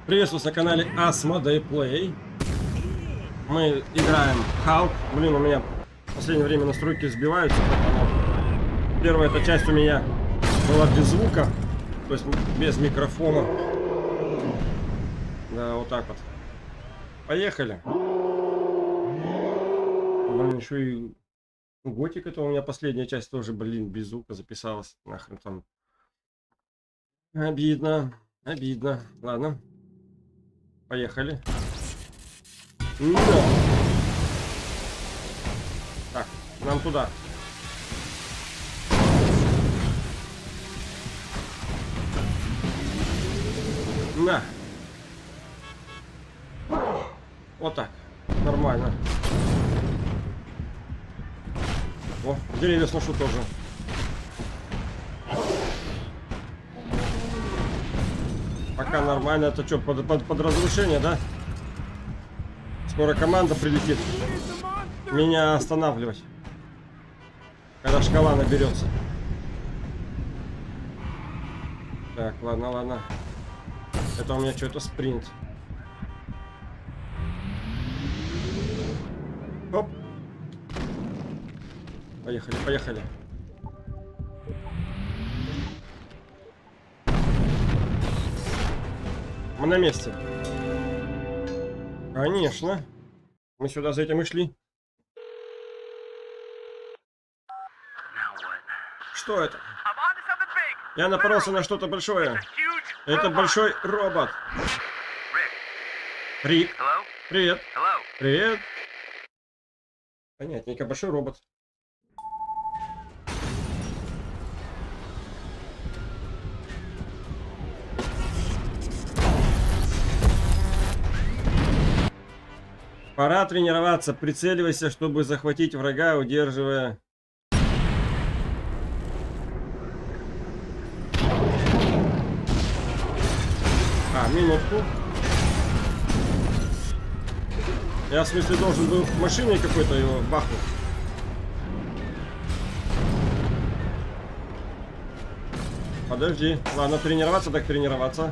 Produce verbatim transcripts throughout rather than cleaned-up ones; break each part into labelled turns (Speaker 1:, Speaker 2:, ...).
Speaker 1: Приветствую на канале Asmodee Play. Мы играем Халк. Блин, у меня в последнее время настройки сбиваются, поэтому первая эта часть у меня была без звука, то есть без микрофона. Да, вот так вот. Поехали. Блин, еще и Готик, это у меня последняя часть тоже, блин, без звука записалась. Нахрен там. Обидно, обидно. Ладно. Поехали. Но. Так, нам туда. На. Вот так. Нормально. О, деревья сношу тоже. Пока нормально. Это что, под, под, под разрушение, да? Скоро команда прилетит меня останавливать, когда шкала наберется. Так, ладно, ладно. Это у меня что-то спринт. Оп. Поехали, поехали. Мы на месте. Конечно. Мы сюда за этим и шли. Что это? Я напоролся на что-то большое. Это большой робот. Рик. Привет. Привет. Понятненько, большой робот. Пора тренироваться. Прицеливайся, чтобы захватить врага, удерживая... А, минутку. Я, в смысле, должен был машиной какой-то его бахнуть. Подожди. Ладно, тренироваться так тренироваться.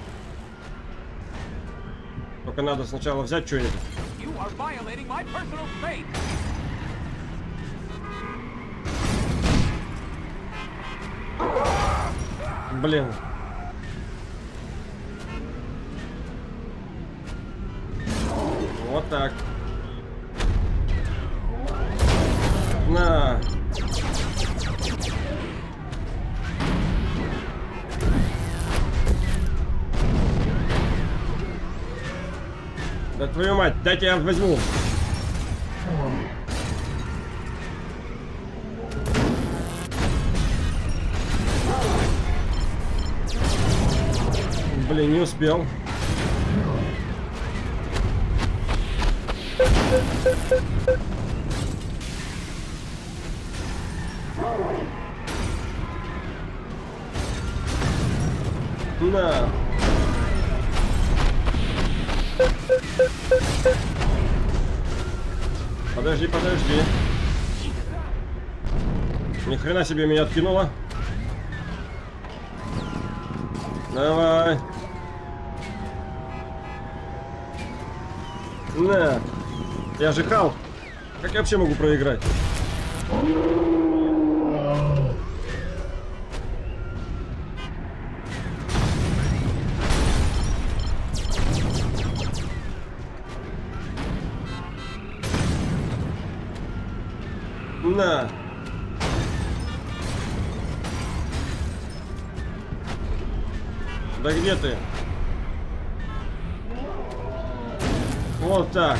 Speaker 1: Только надо сначала взять что-нибудь. Блин. Вот так. На. Да твою мать, дайте я возьму. Блин, не успел. На. Подожди, подожди. Ни хрена себе меня откинуло. Давай. На. Я же Халк. Как я вообще могу проиграть? На. Да где ты? Вот так.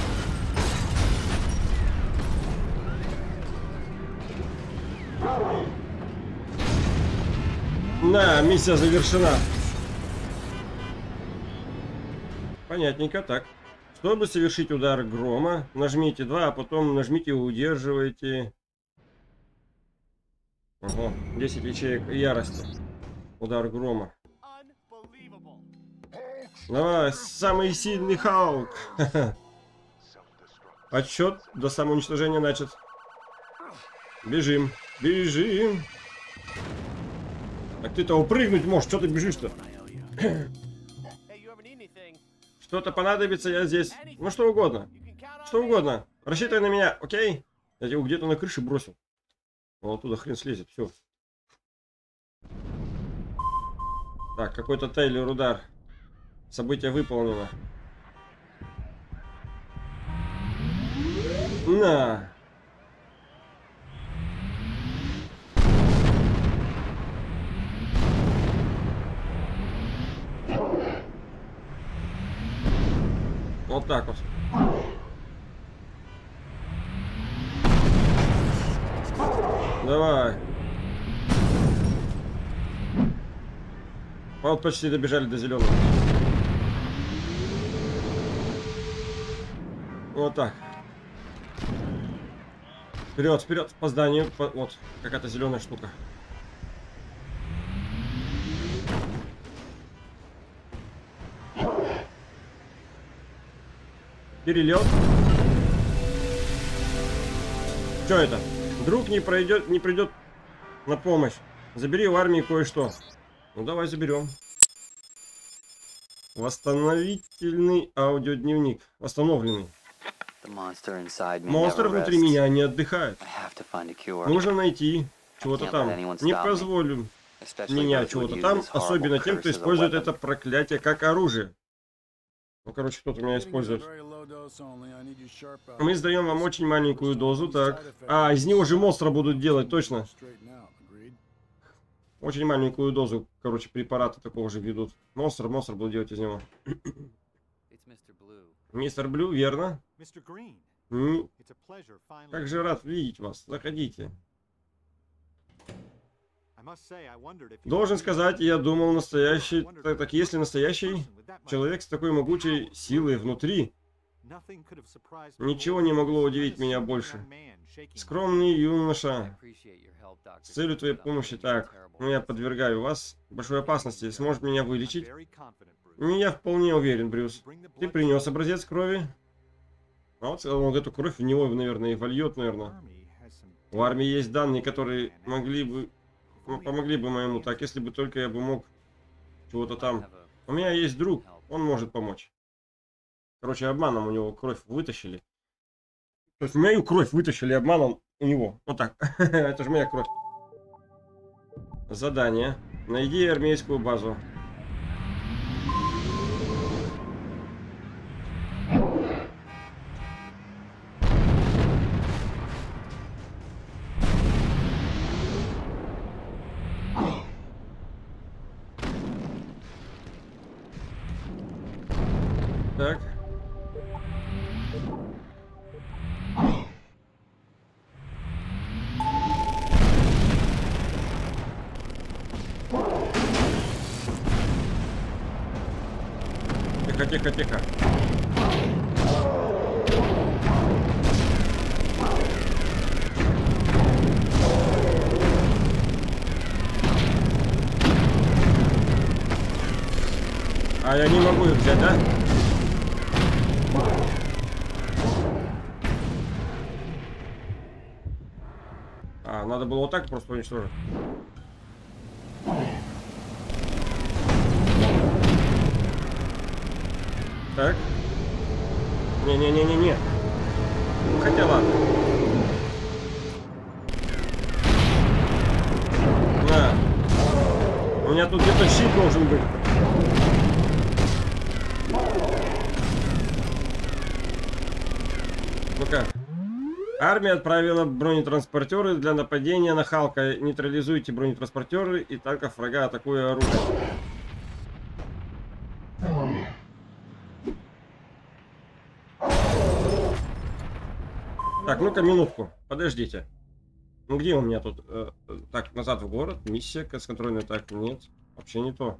Speaker 1: На, миссия завершена. Понятненько, так. Чтобы совершить удар грома, нажмите два, а потом нажмите и удерживайте. Ого, десять ячеек ярости. Удар грома. Давай, самый сильный Халк. Отсчет до самоуничтожения начат. Бежим, бежим. Так ты-то упрыгнуть можешь, что ты бежишь-то? Что-то понадобится, я здесь. Ну что угодно. Что угодно. Рассчитывай на меня, окей? Я его где-то на крыше бросил. Он оттуда хрен слезет, все. Так, какой-то Тейлор удар. Событие выполнено. На. Вот так вот. Давай. Вот почти добежали до зеленого. Вот так. Вперед, вперед, по зданию. По... Вот, какая-то зеленая штука. Перелет. Что это? Друг не пройдет, не придет на помощь. Забери у армии кое-что. Ну давай заберем. Восстановительный аудиодневник. Восстановленный. Монстр внутри меня не отдыхает. Нужно найти чего-то там. Не позволю меня чего-то там, особенно тем, кто использует это проклятие как оружие. Ну, короче, кто-то меня использует. Мы сдаем вам очень маленькую дозу, так. А, из него же монстра будут делать, точно. Очень маленькую дозу, короче, препарата такого же ведут. Монстр, монстр будут делать из него. Мистер Блю, верно? М как же рад видеть вас. Заходите. Должен сказать, я думал, настоящий... Так, так если настоящий человек с такой могучей силой внутри, ничего не могло удивить меня больше. Скромный юноша, с целью твоей помощи, так, ну я подвергаю вас большой опасности, сможет меня вылечить? Я вполне уверен, Брюс. Ты принес образец крови? А вот, вот эту кровь в него, наверное, и вольет, наверное. У армии есть данные, которые могли бы... помогли бы моему, так, если бы только я бы мог чего-то там. У меня есть друг, он может помочь. Короче, обманом у него кровь вытащили. То есть мою кровь вытащили обманом у него. Вот так. Это же моя кровь. Задание. Найди армейскую базу. Так. Тихо, тихо, тихо. А я не могу их взять, да? А, надо было вот так просто уничтожить. Так. Не-не-не-не-не. Хотя ладно. На. У меня тут где-то щит должен быть. Ну-ка. Армия отправила бронетранспортеры для нападения на Халка. Нейтрализуйте бронетранспортеры и танков врага, атакуя оружие. Так, ну-ка, минутку. Подождите. Ну где у меня тут? Э, так, назад в город. Миссия контрольная. Так, нет. Вообще не то.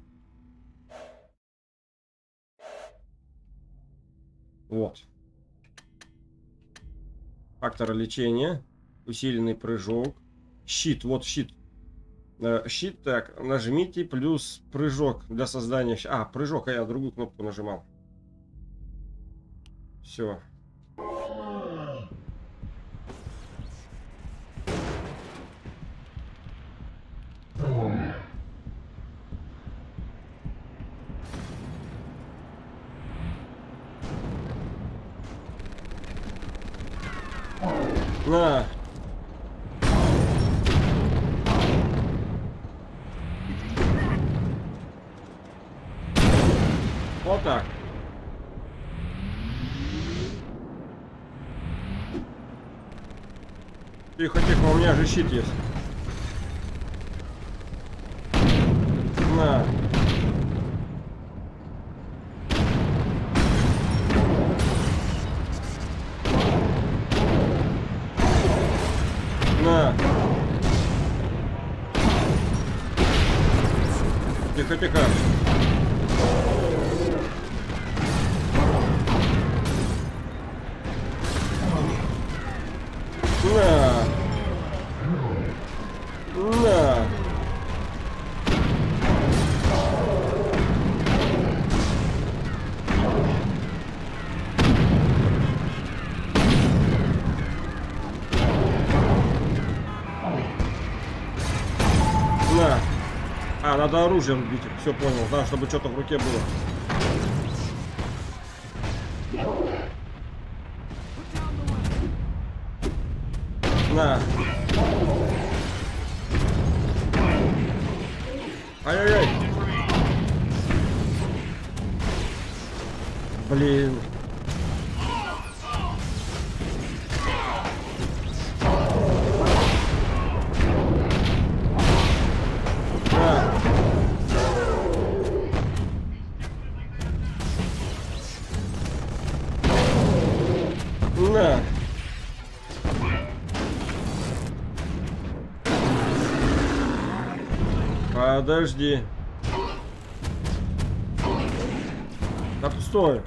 Speaker 1: Вот. Фактор лечения. Усиленный прыжок. Щит. Вот щит. Э, щит. Так, нажмите плюс прыжок для создания... А, прыжок. А я другую кнопку нажимал. Все. На. Вот так. Тихо, тихо, у меня же щит есть. На. На. Тихо, тихо. На. На. На. А, надо оружием бить. Все понял, да, чтобы что-то в руке было. На. Ай-яй-яй. Блин. На. На. Подожди. Да стой.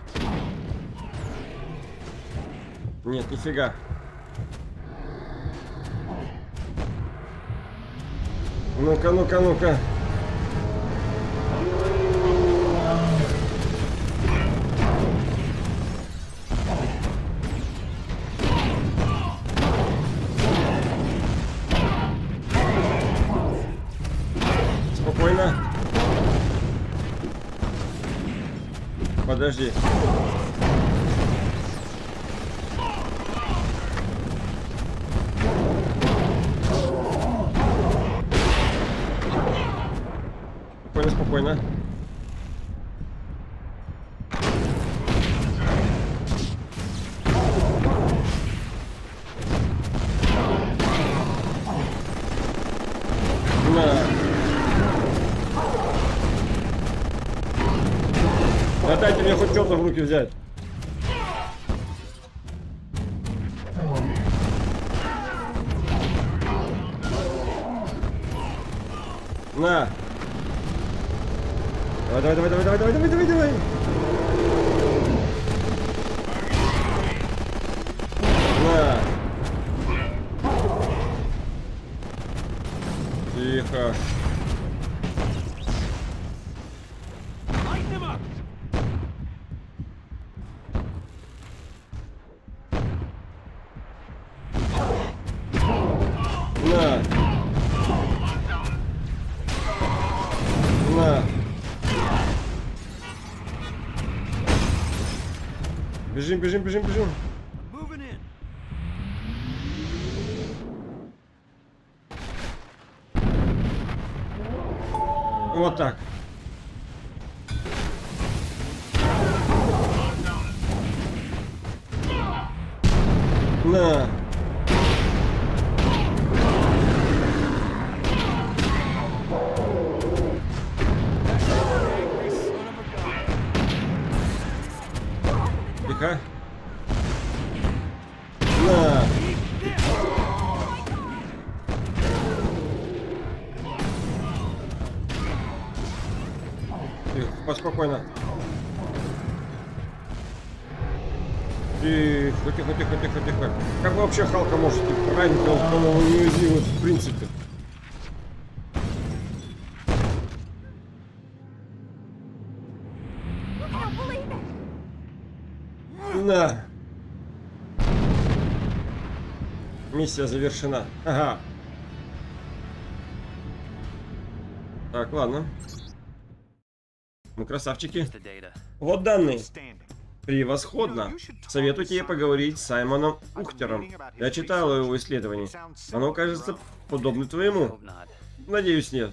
Speaker 1: Нет, нифига. Ну-ка, ну-ка, ну-ка. Спокойно. Подожди. Спокойно, спокойно. Да дайте мне хоть что-то в руки взять. На. Давай, давай, давай, давай, давай, давай, давай, давай. На. Тихо. На. На. Бежим, бежим, бежим, бежим. Вот так. На. Тихо. На. Тихо, поспокойно. Тихо, тихо, тихо, тихо, тихо. Как вы вообще Халка можете ранить? Он, по-моему, неуязвим в принципе. На. Миссия завершена. Ага. Так, ладно. Мы красавчики. Вот данные. Превосходно. Советую тебе поговорить с Саймоном Ухтером. Я читал его исследование. Оно кажется подобно твоему. Надеюсь, нет.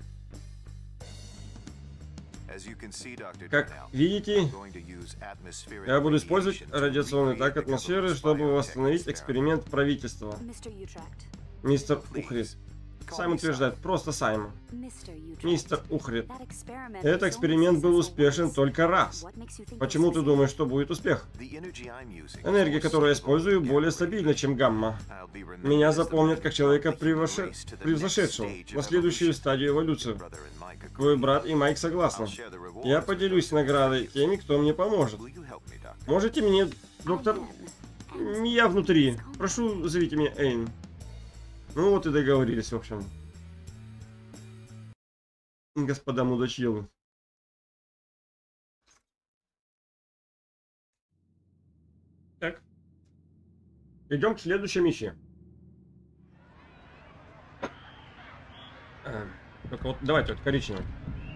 Speaker 1: Как видите, я буду использовать радиационный так атмосферы, чтобы восстановить эксперимент правительства. Мистер Ухрит. Саймон утверждает, просто Саймон. Мистер Ухрит. Этот эксперимент был успешен только раз. Почему ты думаешь, что будет успех? Энергия, которую я использую, более стабильна, чем гамма. Меня запомнят как человека, превоше... превзошедшего на следующую стадию эволюции. Твой брат и Майк согласны. Я поделюсь наградой теми, кто мне поможет. Можете мне, доктор... Я внутри. Прошу, зовите меня Эйн. Ну вот и договорились, в общем. Господа мудачьелы. Так. Идем к следующей миссии. А, только вот давайте вот коричневый.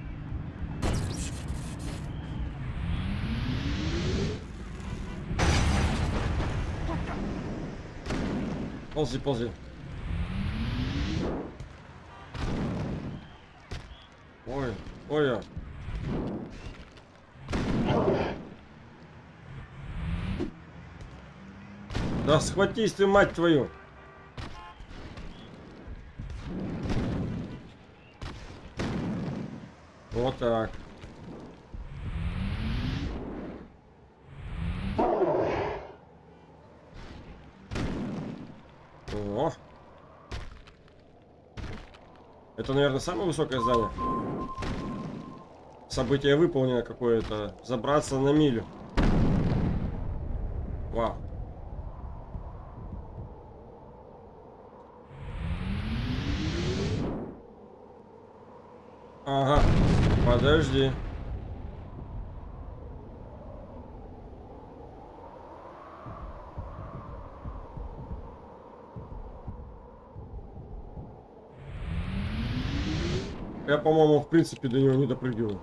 Speaker 1: Ползи, ползи. Ой, ой. Да схватись ты, мать твою. Вот так. О. Это, наверное, самое высокое здание. Событие выполнено какое-то. Забраться на милю. Вау. Ага. Подожди. Я, по-моему, в принципе до него не допрыгиваю.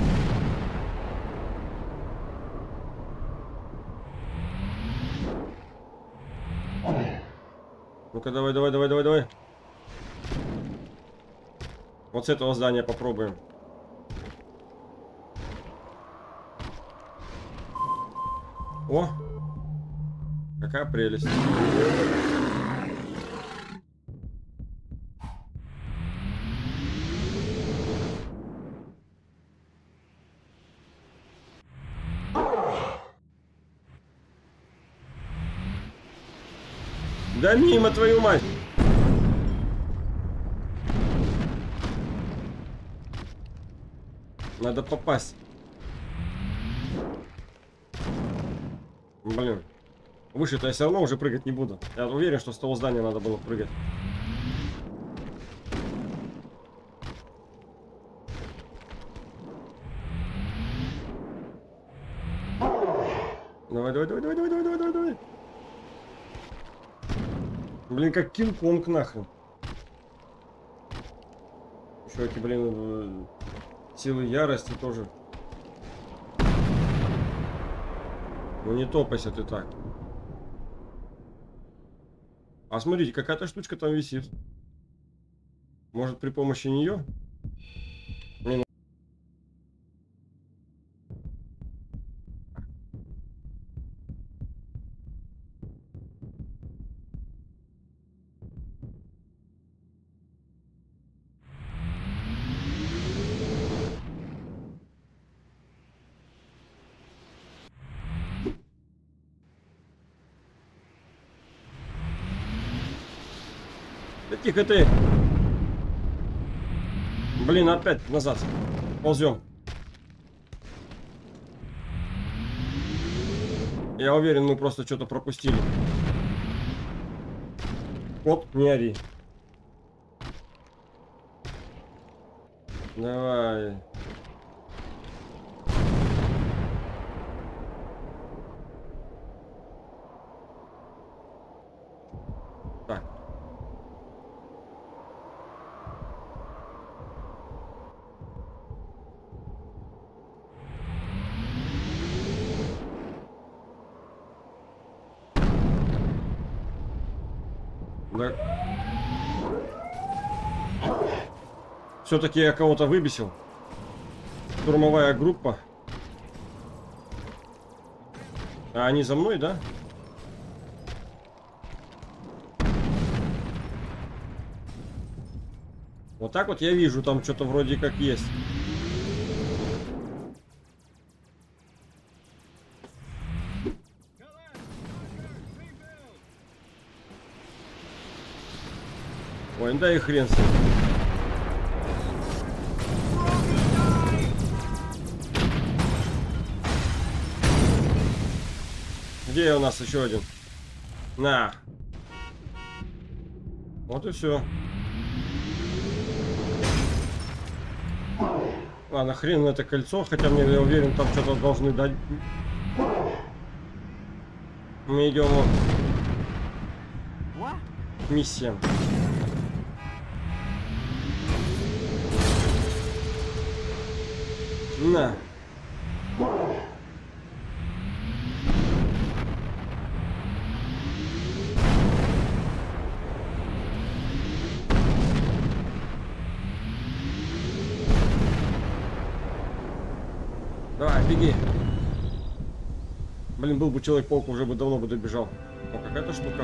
Speaker 1: Ну-ка, давай, давай, давай, давай, давай. Вот с этого здания попробуем. О! Какая прелесть. Да мимо, твою мать! Надо попасть. Блин. Выше-то я все равно уже прыгать не буду. Я уверен, что с того здания надо было прыгать. Давай, давай, давай, давай, давай, давай, давай, давай. Блин, как Кинг-Конг нахрен. Еще эти, блин, силы ярости тоже. Ну не топайся ты так. А смотрите, какая-то штучка там висит. Может, при помощи нее? Не... Да тихо ты. Блин, опять назад. Ползем. Я уверен, мы просто что-то пропустили. Кот, не ори. Давай. Так. Да. Все-таки я кого-то выбесил. Штурмовая группа. А они за мной, да? Вот так вот я вижу, там что-то вроде как есть. Ой, да и хрен с ним. Где у нас еще один? На. Вот и все. Ладно, хрен на это кольцо, хотя мне, я уверен, там что-то должны дать. Мы идем к миссиям. На. Давай, беги. Блин, был бы Человек-паук, уже бы давно бы добежал. О, какая-то штука.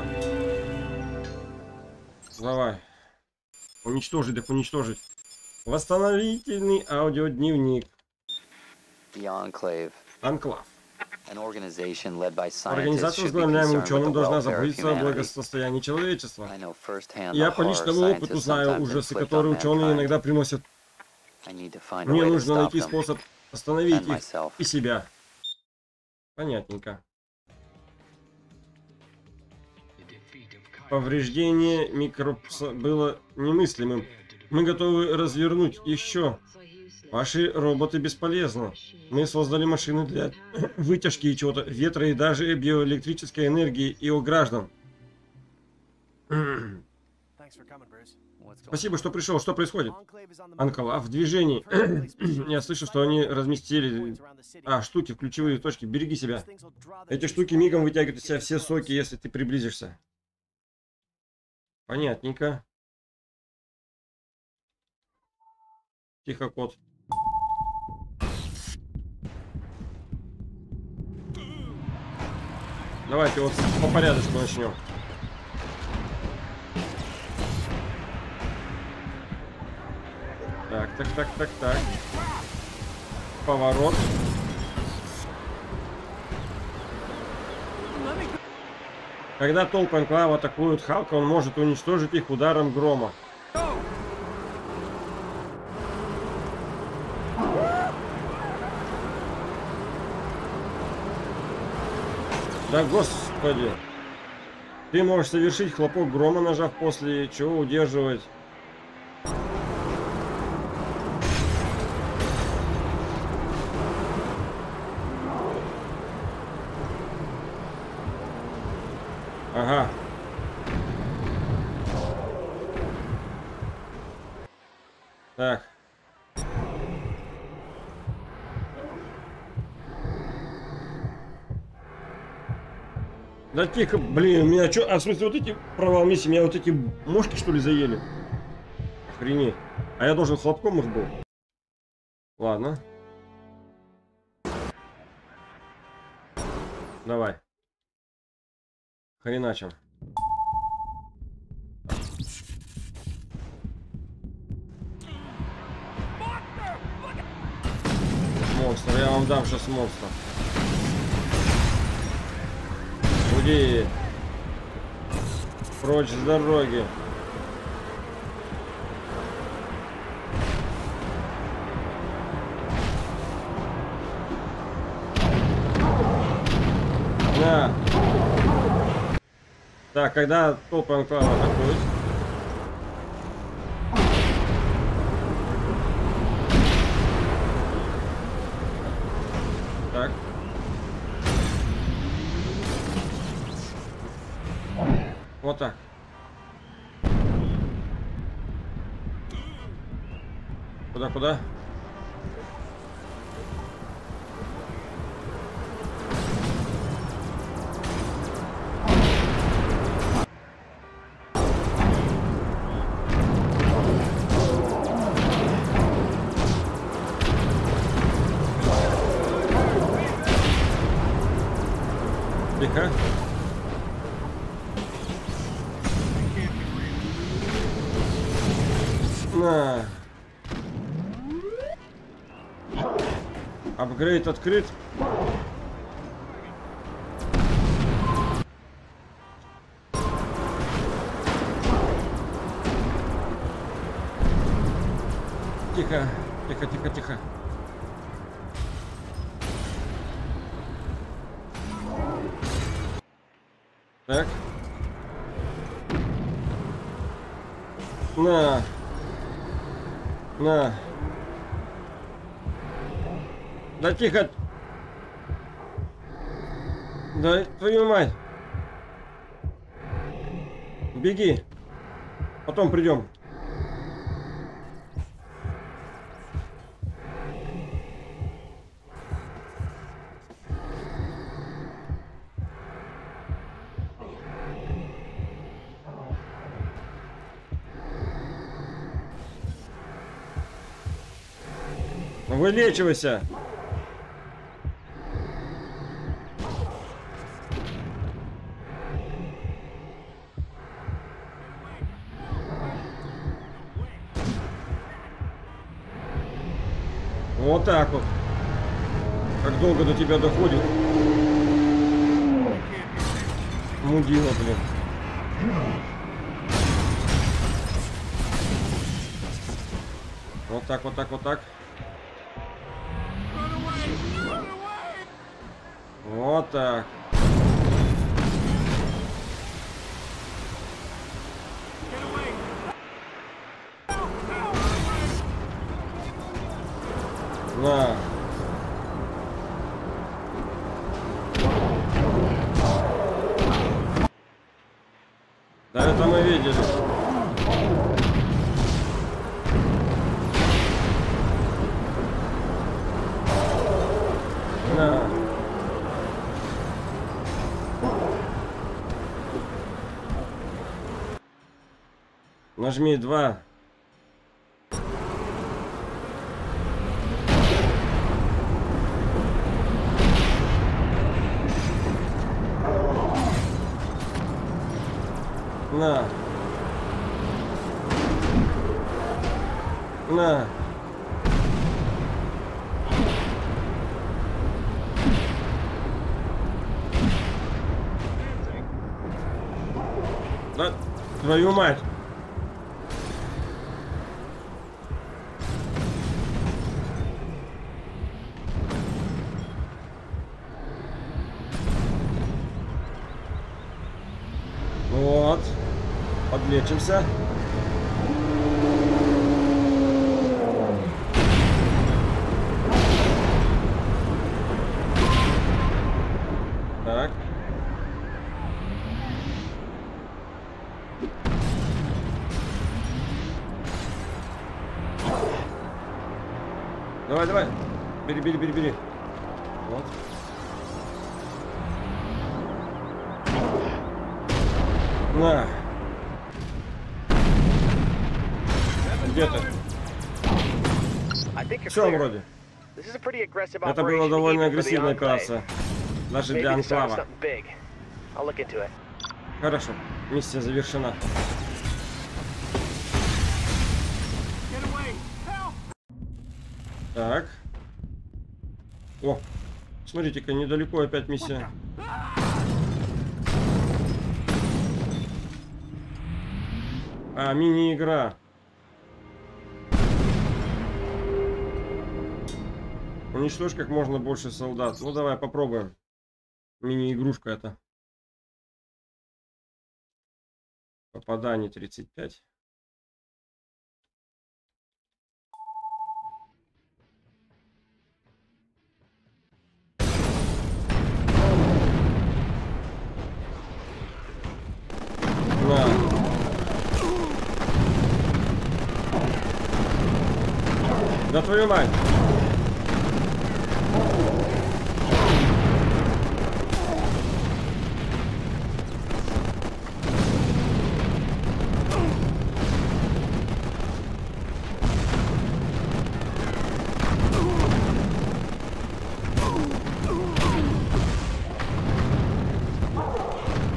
Speaker 1: Давай. Уничтожить, так уничтожить. Восстановительный аудиодневник. Анклав. Организация, возглавляемая ученым, должна заботиться о благосостоянии человечества. Я по личному опыту знаю ужасы, которые ученые иногда приносят. Мне нужно найти способ остановить их и себя. Понятненько. Повреждение микропса было немыслимым. Мы готовы развернуть еще. Ваши роботы бесполезны. Мы создали машины для вытяжки и чего-то, ветра и даже биоэлектрической энергии и у граждан. Спасибо, что пришел. Что происходит? Анклав в движении. Я слышу, что они разместили... А, штуки в ключевые точки. Береги себя. Эти штуки мигом вытягивают из себя все соки, если ты приблизишься. Понятненько. Тихо, кот. Давайте вот по порядку начнем. Так, так, так, так, так. Поворот. Когда толпы Анклава атакуют Халка, он может уничтожить их ударом грома. Да господи. Ты можешь совершить хлопок грома, нажав, после чего удерживать. Ага. Так. Да тихо, блин, меня что? А в смысле, вот эти провал миссии, меня вот эти мошки, что ли, заели? Охренеть. А я должен хлопком их был. Ладно. Давай. Хреначим. Монстр, я вам дам сейчас монстр. Уйди. Прочь с дороги. На. Так, когда толпы Анклава атакуют. Так. Вот так. Куда, куда? На. Апгрейд открыт. Тихо, тихо, тихо, тихо. Так. На. На. Да тихо. Да твою мать. Беги. Потом придем. Вылечивайся. Вот так вот. Как долго до тебя доходит. Мудила, блин. Вот так, вот так, вот так. Вот так. На. Да, это мы видели. На. Нажми два. На. На. Да, твою мать. Вот. Подлечимся. Так. Давай, давай. Бери, бери, бери, бери. Вот. На. Где ты? Все вроде. Это была довольно агрессивная операция. Даже для анклава. Хорошо. Миссия завершена. Так. О, смотрите-ка, недалеко опять миссия. А, мини-игра. Уничтожь как можно больше солдат. Ну, давай попробуем. Мини-игрушка это. Попадание тридцать пять. На. Да твою мать.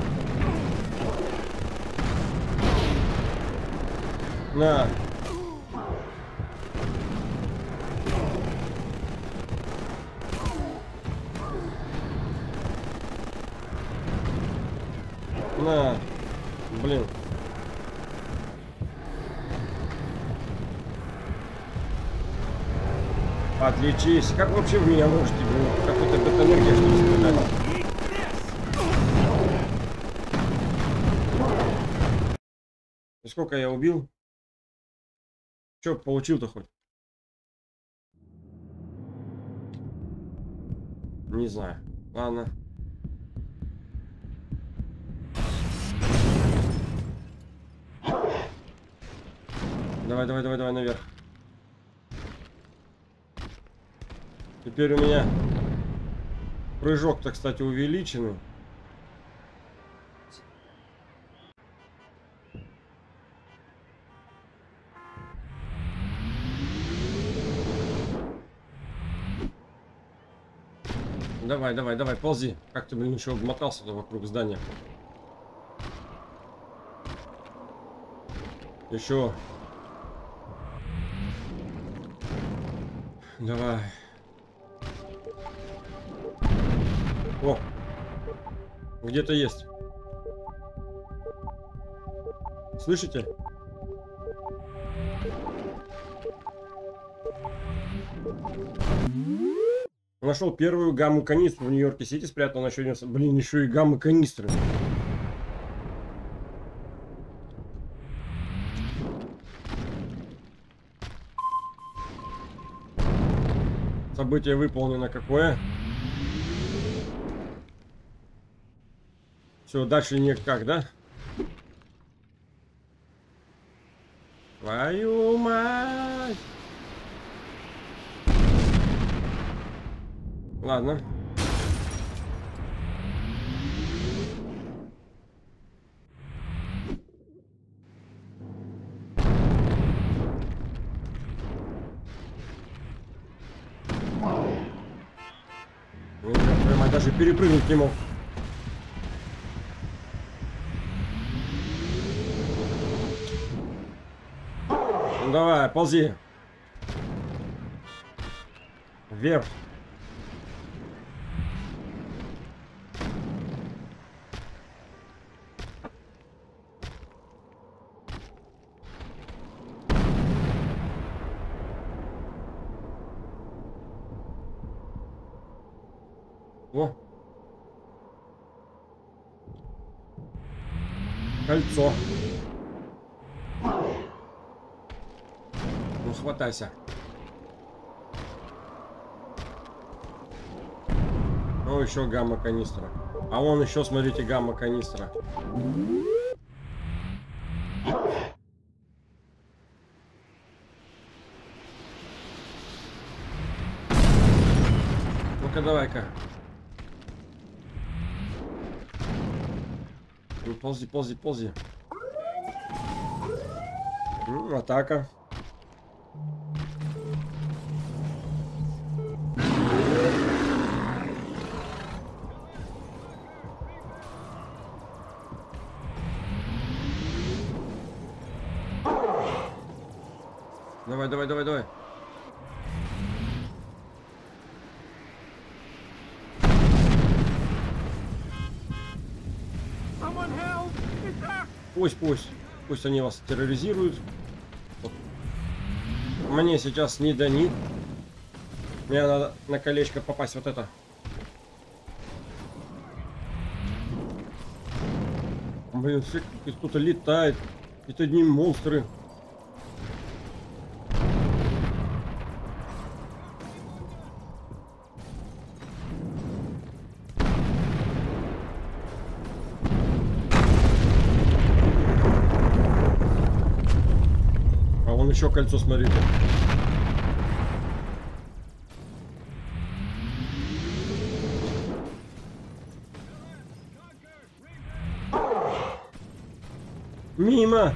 Speaker 1: На. На. Блин. Отличись. Как вообще в меня можете, блин? Какой-то бета-энергия, что ли, стрелять? И сколько я убил? Че получил-то хоть? Не знаю. Ладно. Давай, давай, давай, давай наверх. Теперь у меня прыжок-то, кстати, увеличенный. Давай, давай, давай, ползи. Как ты, блин, еще обмотался-то вокруг здания? Еще. Давай. О, где-то есть. Слышите? Нашел первую гамму канистру в Нью-Йорке Сити, спрятал на еще, блин, еще и гаммы канистры. Событие выполнено какое? Все, дальше никак, да? Твою мать! Ладно. Я даже перепрыгнуть не мог. Ну, давай, ползи. Вверх. О. Кольцо. Ну, хватайся. Ну, еще гамма канистра. А вон еще, смотрите, гамма канистра. Ну-ка, давай-ка. Ну, ползи, ползи, ползи. Ну, атака. Давай, давай, давай, давай. Пусть, пусть. Пусть они вас терроризируют. Вот. Мне сейчас не до них. Мне надо на колечко попасть. Вот это. Блин, кто-то летает. Это одни монстры. Еще кольцо, смотрите. Мимо.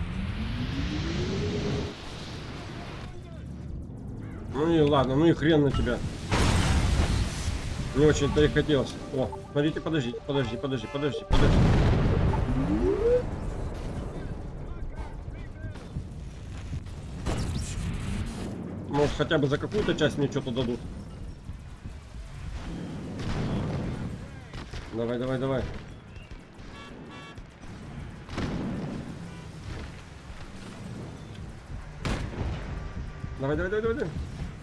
Speaker 1: Ну и ладно, ну и хрен на тебя. Не очень-то и хотелось. О, смотрите, подождите, подожди, подожди, подожди, подожди. Может, хотя бы за какую-то часть мне что-то дадут. Давай, давай, давай. Давай, давай, давай, давай.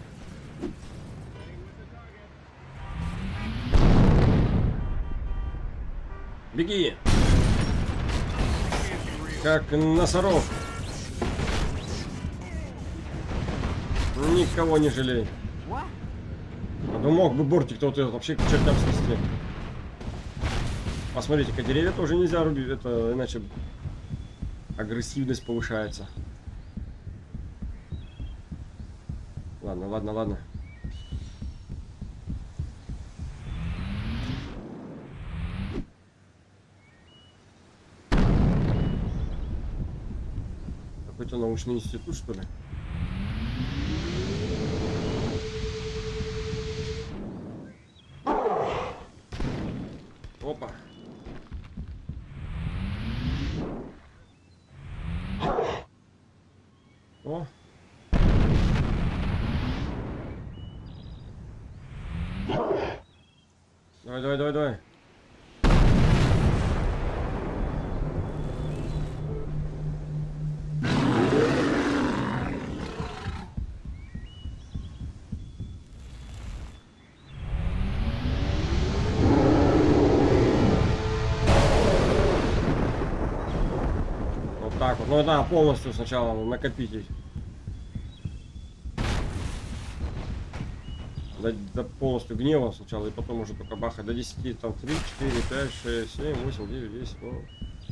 Speaker 1: Беги. Как носорог. Никого не жалей. Да мог бы бортик-то вот этот вообще к чертям снести. Посмотрите-ка, деревья тоже нельзя рубить, это иначе агрессивность повышается. Ладно, ладно, ладно. Какой-то научный институт, что ли? Опа. О. Давай, давай, давай, давай. Так вот, ну да, полностью сначала накопить. До, до полностью гнева сначала, и потом уже только бахать до десяти, там три, четыре, пять, шесть, семь, восемь, девять, десять. Ну.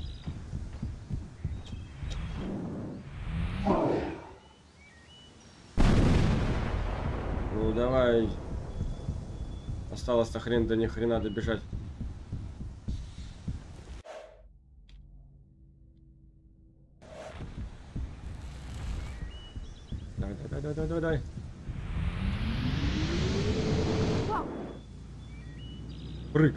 Speaker 1: Ну давай. Осталось-то хрен до ни хрена добежать. Давай, давай, давай, давай, давай. Прыг.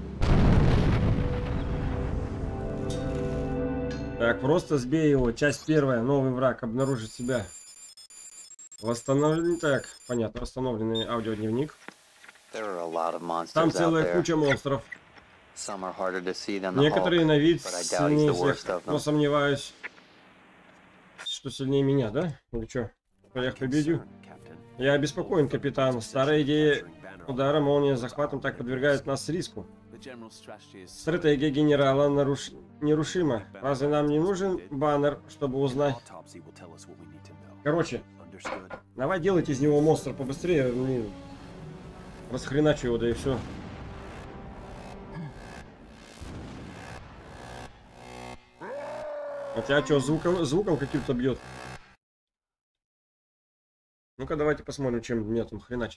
Speaker 1: Так, просто сбей его. Часть первая. Новый враг обнаружит себя. Восстановлен. Так, понятно. Восстановленный аудиодневник. Там целая куча монстров. Некоторые на вид сильнее всех, но сомневаюсь, что сильнее меня, да? Или что? Я их победю. Я обеспокоен, капитан. Старая идея удара молния захватом так подвергает нас риску. Стратегия генерала наруш... нерушима. Разве нам не нужен баннер, чтобы узнать? Короче, давай делать из него монстра побыстрее. Ну, расхреначу его, да и все. А тебя что, звуком, звуком каким-то бьет? Ну-ка, давайте посмотрим, чем меня там хреначит.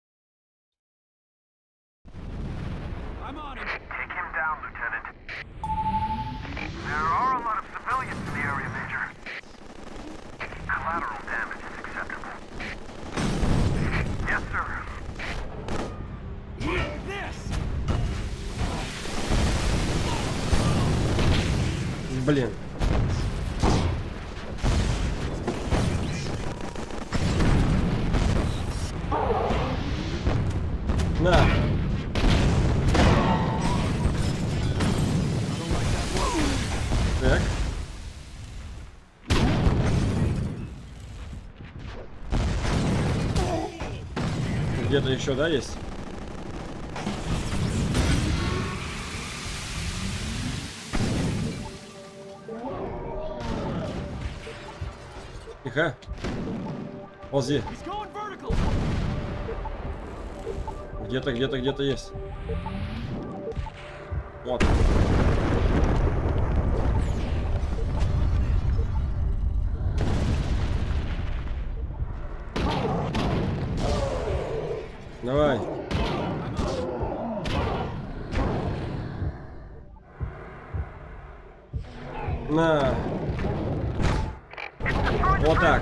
Speaker 1: Блин. На. Так. Где-то еще, да, есть? Тихо. Ползи. Где-то, где-то, где-то есть. Вот. Давай. На. Вот так.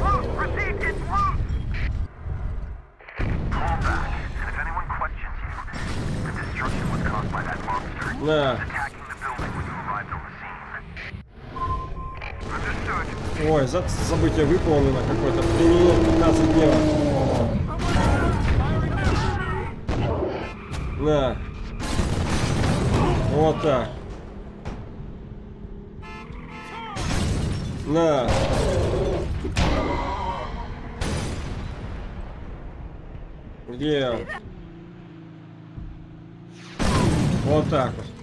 Speaker 1: На. Ой, за событие выполнено какое-то. три минуты пятнадцать дней. На. Вот так. На. Где? Вот так вот.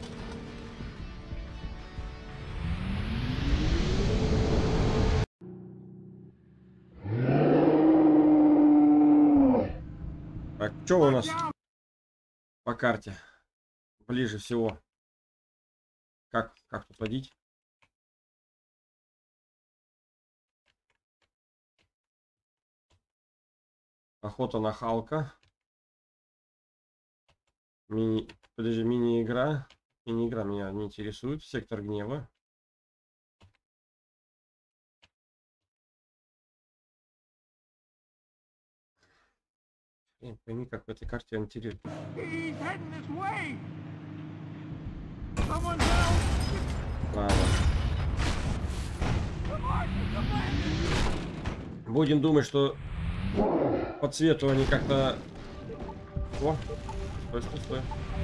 Speaker 1: Так, что у нас по карте? Ближе всего. Как, как тут водить? Охота на Халка. Мини... Подожди, мини-игра. Мини-игра меня не интересует. Сектор гнева. Не пойми, как в этой карте интересует. Ладно. Будем думать, что по цвету они как-то... О, стой, стой, стой.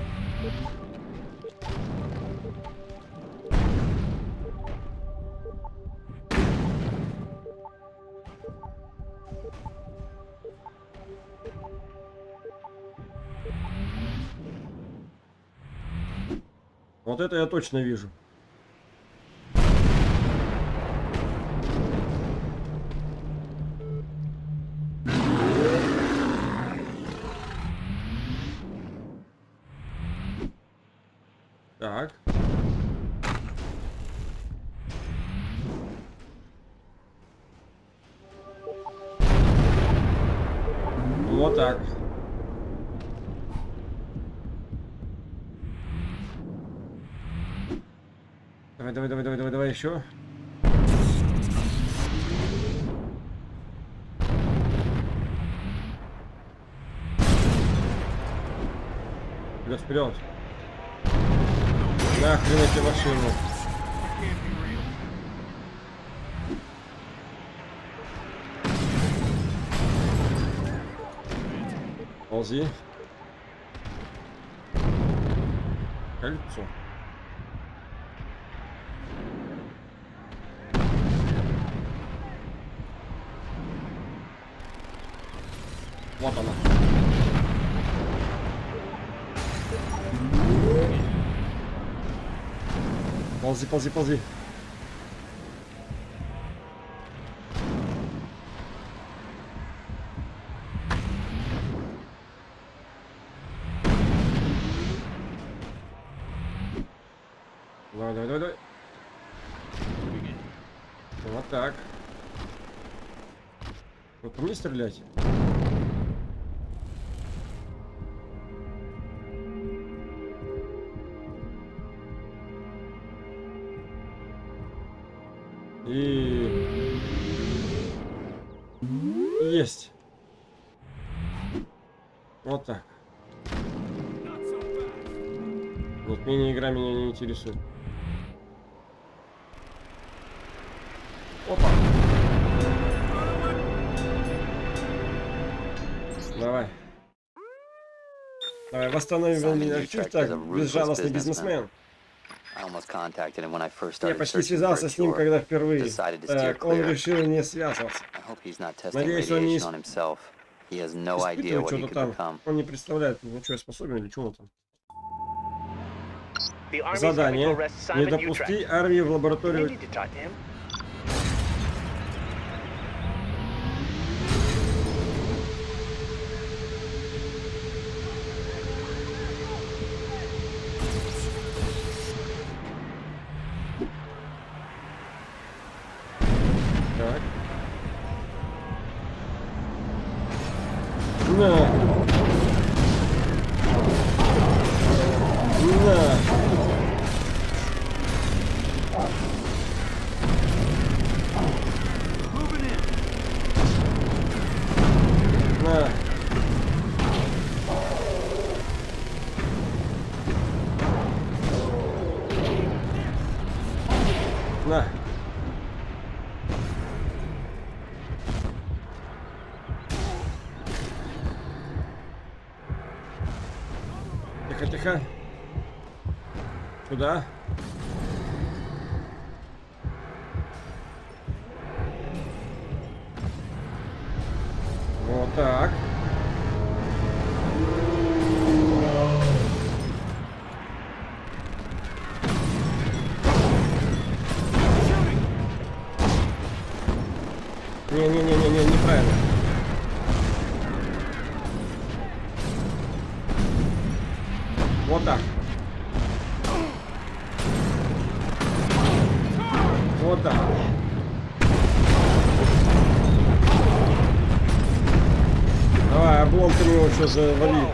Speaker 1: Вот это я точно вижу. Так. Вот так. Давай, давай, давай, давай, давай, давай еще. Вперед, вперед. Нахрен эти машины. Ползи. Кольцо. Вот она. Ползи, ползи, ползи. Давай, давай, давай, давай. Вот так. Вы по мне стрелять? И... Есть. Вот так. Вот мини-игра меня не интересует. Опа. Давай. Давай, восстановим меня архив, так, безжалостный бизнесмен. Я почти связался с ним, когда впервые. Так, он решил не связываться. Надеюсь, он не испытывает что-то там. Он не представляет, на что я способен или что он там. Задание. Не допусти армии в лабораторию. Так. На. На. На. На. Тихо, тихо. Куда? Вот так. Не-не-не-не-не, неправильно. Вот так. Вот так. Давай, обломками его сейчас завали.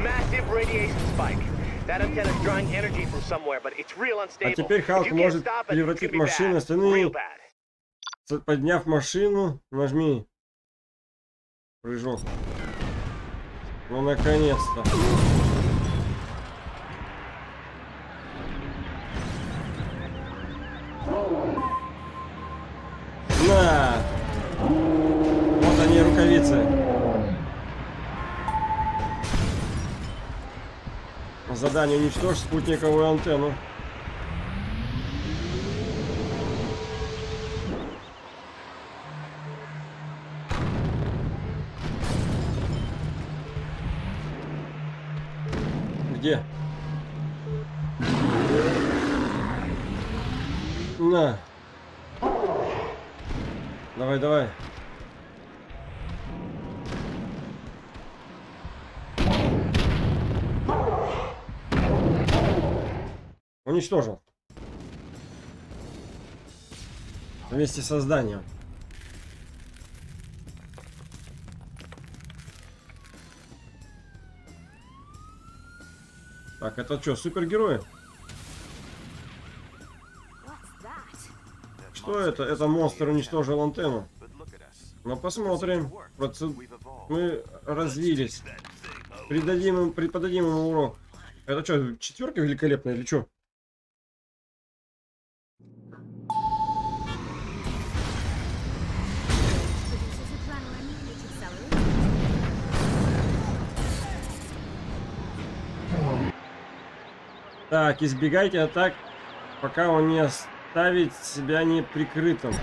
Speaker 1: А теперь Халк может превратить машину, остальные... Подняв машину, нажми прыжок. Ну, наконец-то. На! Вот они, рукавицы. Задание: уничтожь спутниковую антенну. Где? На. Давай, давай. Уничтожил. Вместе с созданием. Так, это что, супергерои? Что это? Это монстр уничтожил антенну. Ну, посмотрим. Процесс... Мы развились. Придадим им, преподадим им урок. Это что, четверка великолепная или что? Так, избегайте атак, пока он не оставит себя неприкрытым.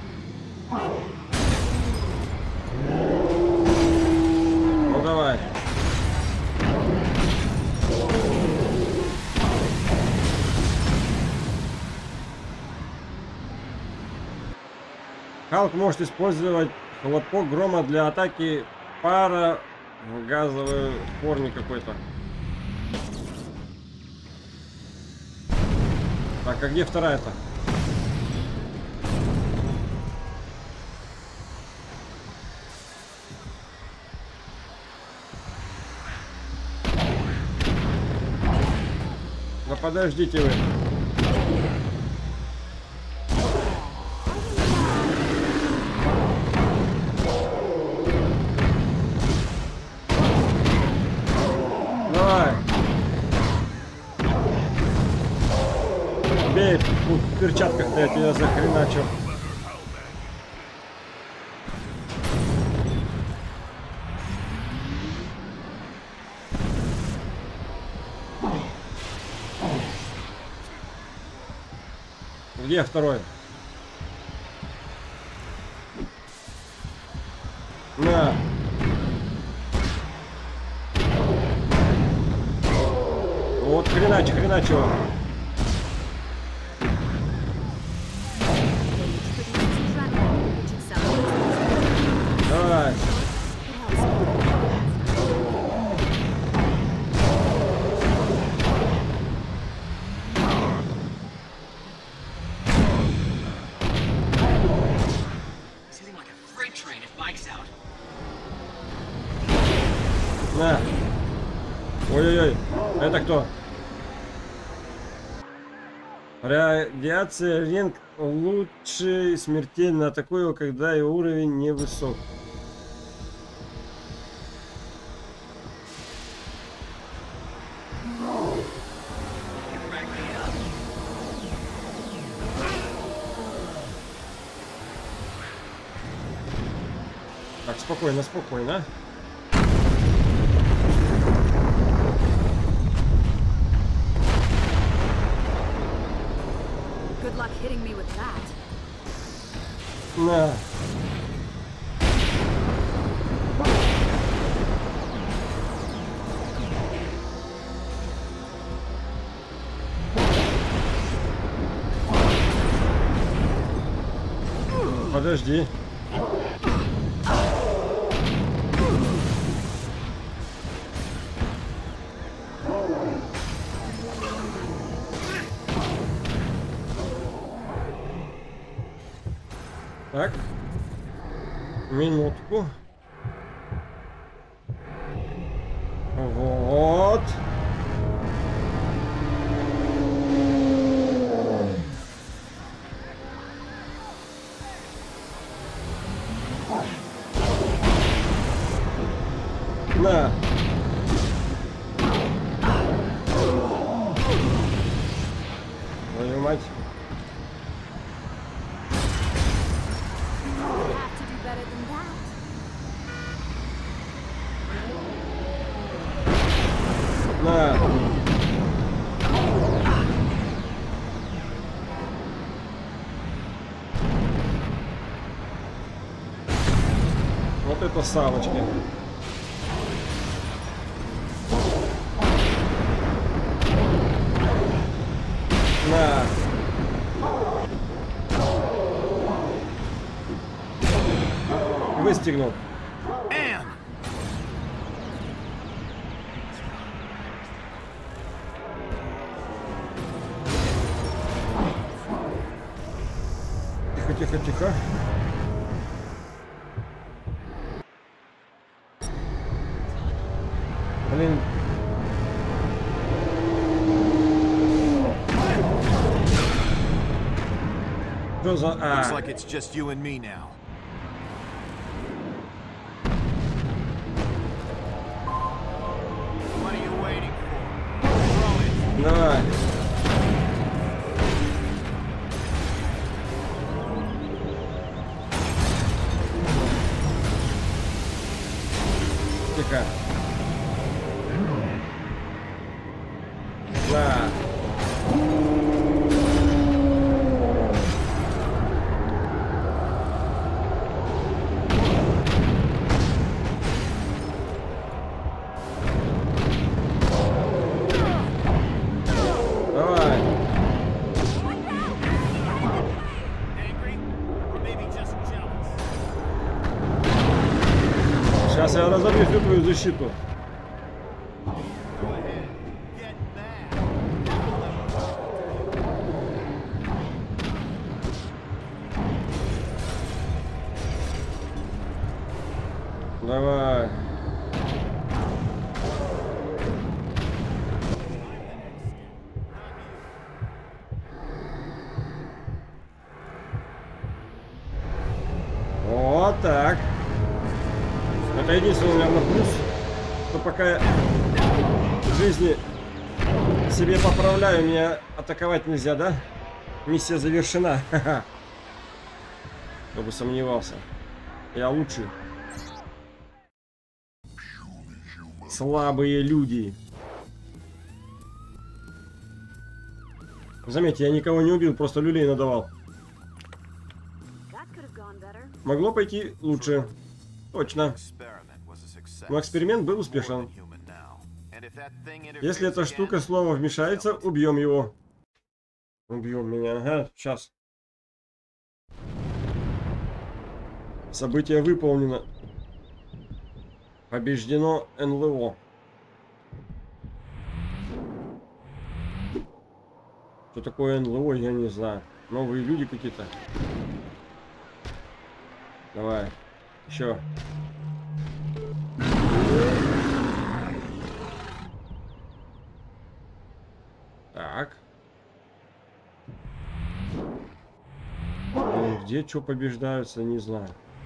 Speaker 1: Ну давай. Халк может использовать хлопок грома для атаки пара в газовой форме какой-то. Так, а где вторая-то? Да подождите вы. Давай. Бей, в перчатках-то я тебя захреначу. Где второй? На. Вот хренач, хренач его. Давай. На. Ой-ой-ой. Это кто? Радиация ринг лучше смертельно атакует, когда его уровень невысок. Так, спокойно, спокойно. На. Подожди. Так. Минутку. Вот. На. Твою мать. На. Вот это самочки. На. Выстегнул. Тихо, тихо, тихо. Блин. Что за... А.
Speaker 2: Looks like it's just you and me now. What are you waiting for? Throw it.
Speaker 1: Давай. Тихо. Да. Сейчас я разобью всю твою защиту. Давай. Вот так. Это единственный, наверное, плюс, что пока я в жизни себе поправляю, меня атаковать нельзя, да? Миссия завершена. Кто бы сомневался. Я лучший. Слабые люди. Заметьте, я никого не убил, просто люлей надавал. Могло пойти лучше. Точно. Но эксперимент был успешен. Если эта штука снова вмешается, убьем его. Убьем меня. Ага, сейчас. Событие выполнено. Побеждено эн эл о. Что такое эн эл о, я не знаю. Новые люди какие-то. Давай. Еще. Так. Блин, где что побеждаются, не знаю.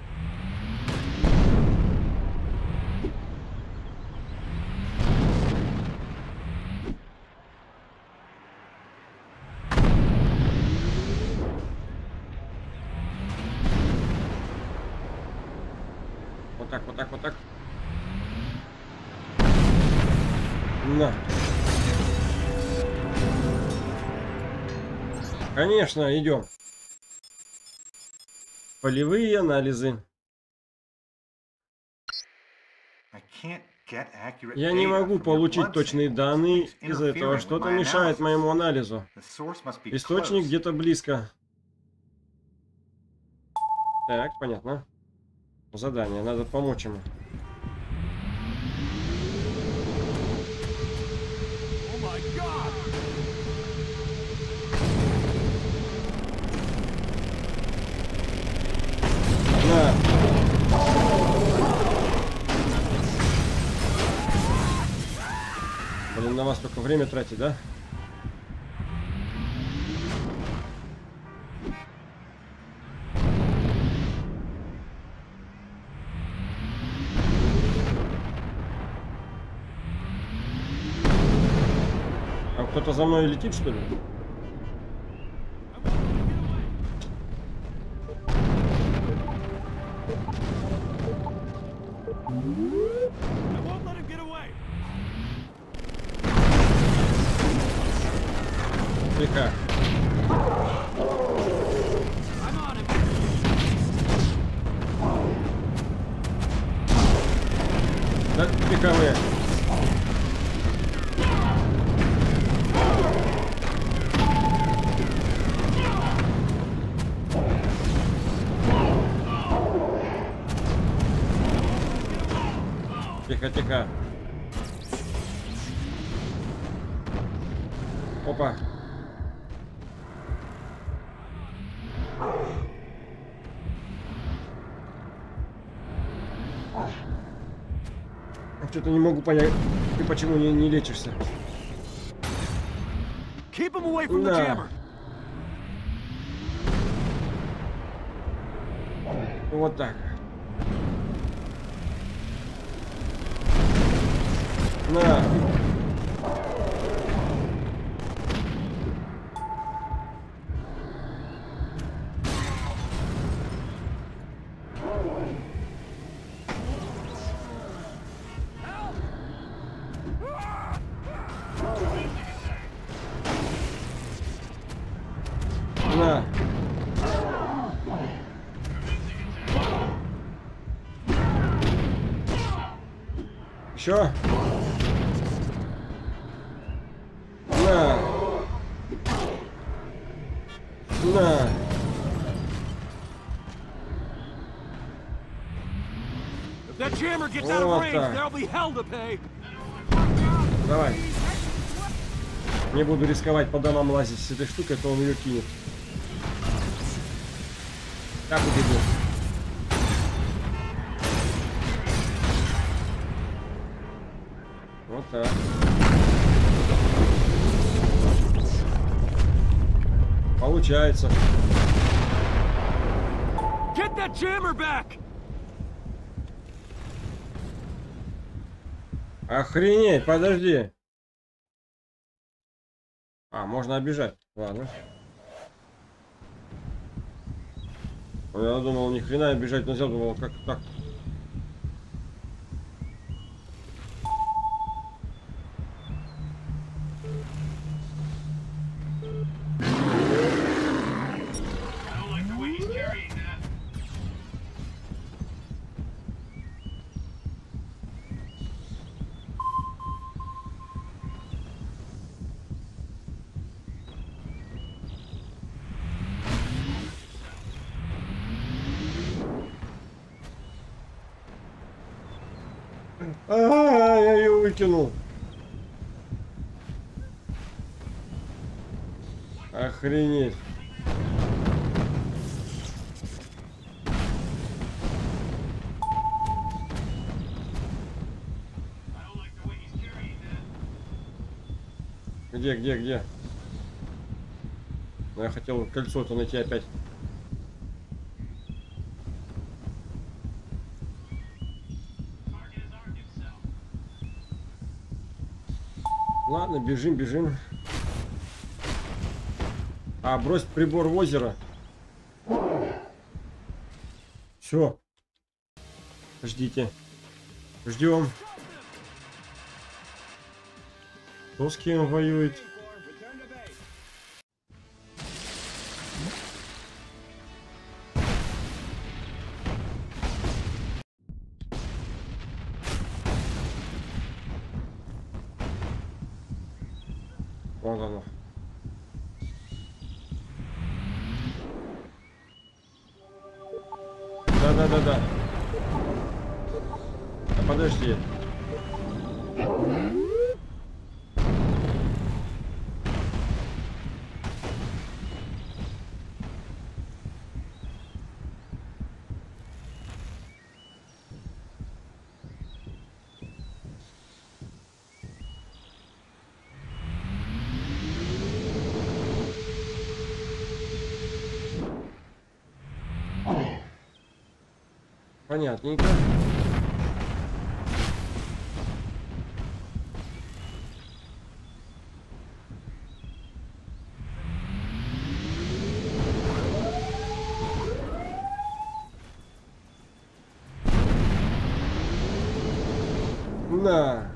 Speaker 1: Вот так, вот так, вот так. На. Конечно, идем. Полевые анализы. Я не могу получить точные данные, из-за этого что-то мешает моему анализу. Источник где-то близко. Так, понятно. Задание, надо помочь ему. будем на вас только время тратить, да? А кто-то за мной летит, что ли? Тихо. Да, тихо вы. Тихо, тихо. Опа. Что-то не могу понять, ты почему не, не лечишься.
Speaker 2: Keep him away from the
Speaker 1: Да.
Speaker 2: jammer.
Speaker 1: Вот так. На. На. Еще. На. На.
Speaker 2: If that jammer gets out of
Speaker 1: Вот
Speaker 2: range,
Speaker 1: так.
Speaker 2: there'll be hell to pay.
Speaker 1: Давай. Не буду рисковать по домам лазить с этой штукой, то он ее кинет. Так убегу. Вот так. Получается.
Speaker 2: Get that jammer back.
Speaker 1: Охренеть, подожди. А, можно обижать. Ладно. Я думал, ни хрена обижать нельзя, думал, как так. А, я ее выкинул. Охренеть. Где, где, где? Ну, я хотел кольцо-то найти опять. Ладно, бежим, бежим. А, брось прибор в озеро. Все. Ждите. Ждем. Кто с кем воюет? Вот оно. Да-да-да-да. А подожди. Понятненько. На.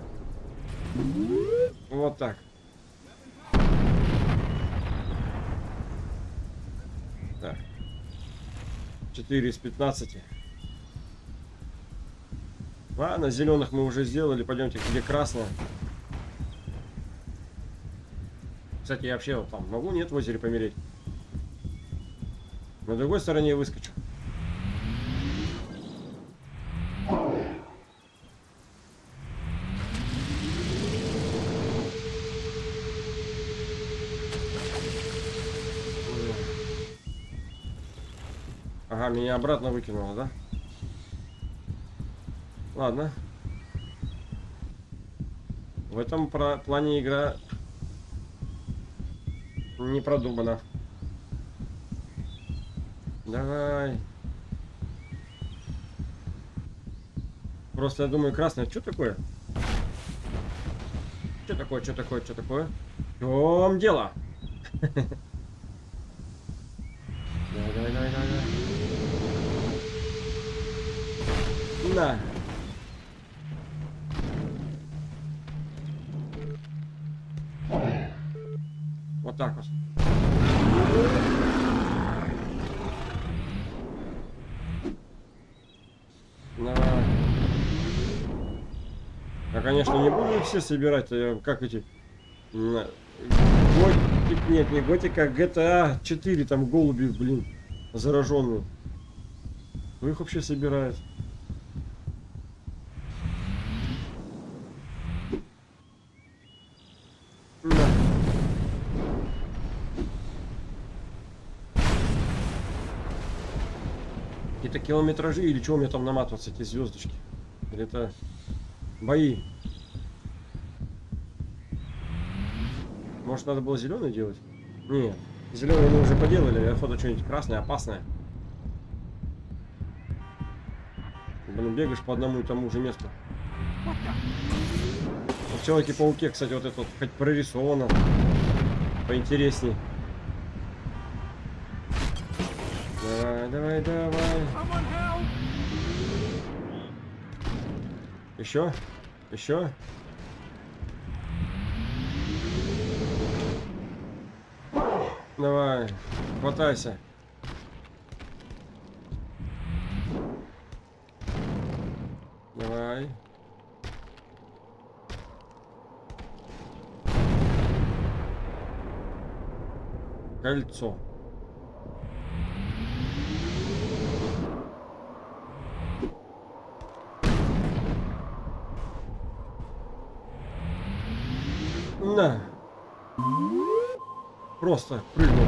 Speaker 1: Вот так. Так. четыре из пятнадцати. Ладно, зеленых мы уже сделали. Пойдемте, где красная. Кстати, я вообще вот там могу, нет, в озере помереть. На другой стороне я выскочу. Ага, меня обратно выкинуло, да? Ладно. В этом про плане игра не продумана. Давай. Просто я думаю, красное, что такое? Что такое, что такое, что такое? В чем дело? Давай, давай, давай, давай. На. Вот так вот. Давай. Я, конечно, не буду их все собирать, как эти... Готик, нет, не Готика, джи ти эй четыре, там голуби, блин, зараженные. Кто их вообще собирает? Да. Какие-то километражи или что у меня там наматываться, эти звездочки? Или это бои? Может, надо было зеленый делать? Нет, зеленый мы уже поделали, охота что-нибудь красное, опасное. Блин, бегаешь по одному и тому же месту. В Человеке-пауке, кстати, вот это вот хоть прорисовано поинтересней. Давай, давай, давай. Еще? Еще? Давай, хватайся. Давай. Кольцо. На. Просто прыгнул.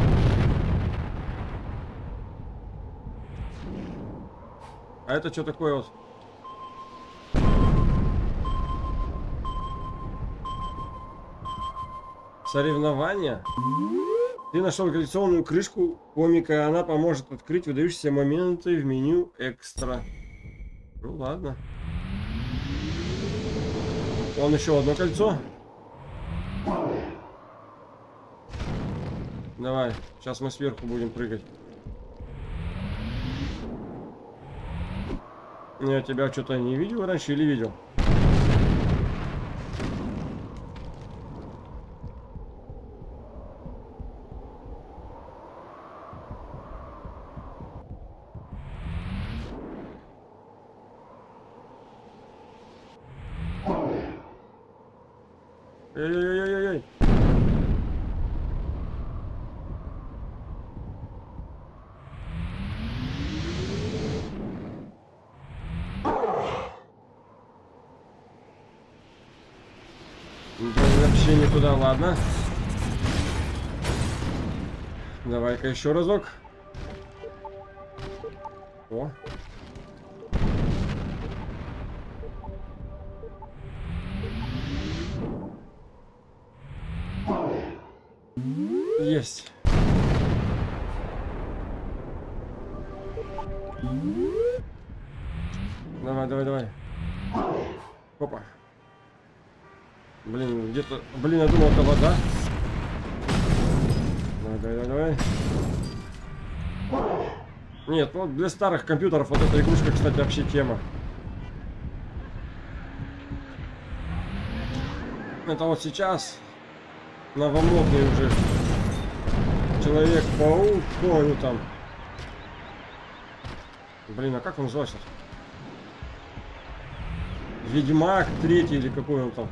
Speaker 1: А это что такое вот? Соревнования? Ты нашел коллекционную крышку комика, и она поможет открыть выдающиеся моменты в меню экстра. Ну ладно. Вон еще одно кольцо. Давай, сейчас мы сверху будем прыгать. Я тебя что-то не видел раньше или видел? Эй-эй-эй-эй-эй. Вообще не туда, ладно. Давай-ка еще разок. О. Есть. Давай, давай, давай. Опа. Блин, где-то... Блин, я думал, это вода. Давай, давай, давай, давай. Нет, ну для старых компьютеров вот эта игрушка, кстати, вообще тема. Это вот сейчас новомодный уже Человек-паук, помню там. Блин, а как он называется? Ведьмак третий или какой он там?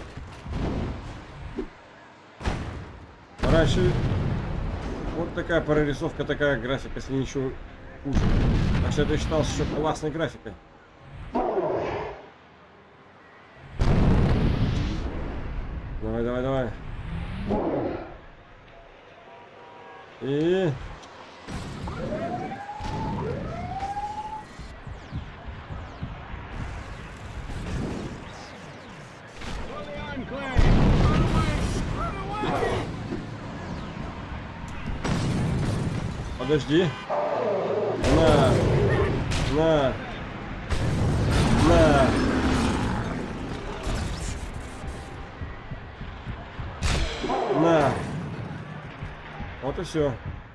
Speaker 1: Раньше вот такая прорисовка, такая графика, если ничего хуже. Так что это считалось еще классной графикой. Давай, давай, давай. И... Подожди. На. На. На. На. Вот и все.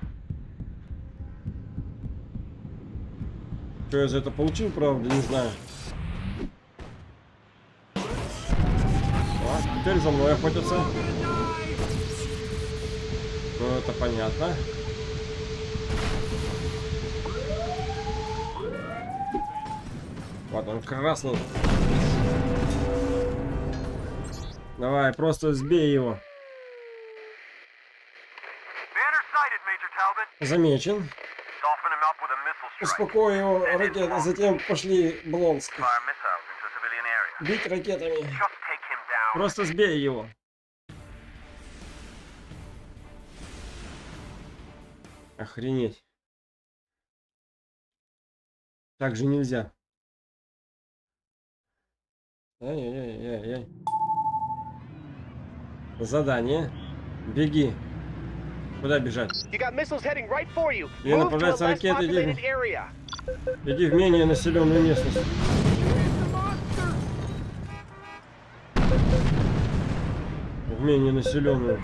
Speaker 1: Что я за это получил, правда, не знаю. А, теперь за мной охотятся. Ну, это понятно. Вот он красный. Давай, просто сбей его. Замечен. Успокой его, ракеты, а затем пошли Блонск. Бить ракетами. Просто сбей его. Охренеть. Так же нельзя. Ай-яй-яй-яй-яй. Задание. Беги. Куда бежать? И направляется ракета, иди, иди в менее населенную местность. В менее населенную.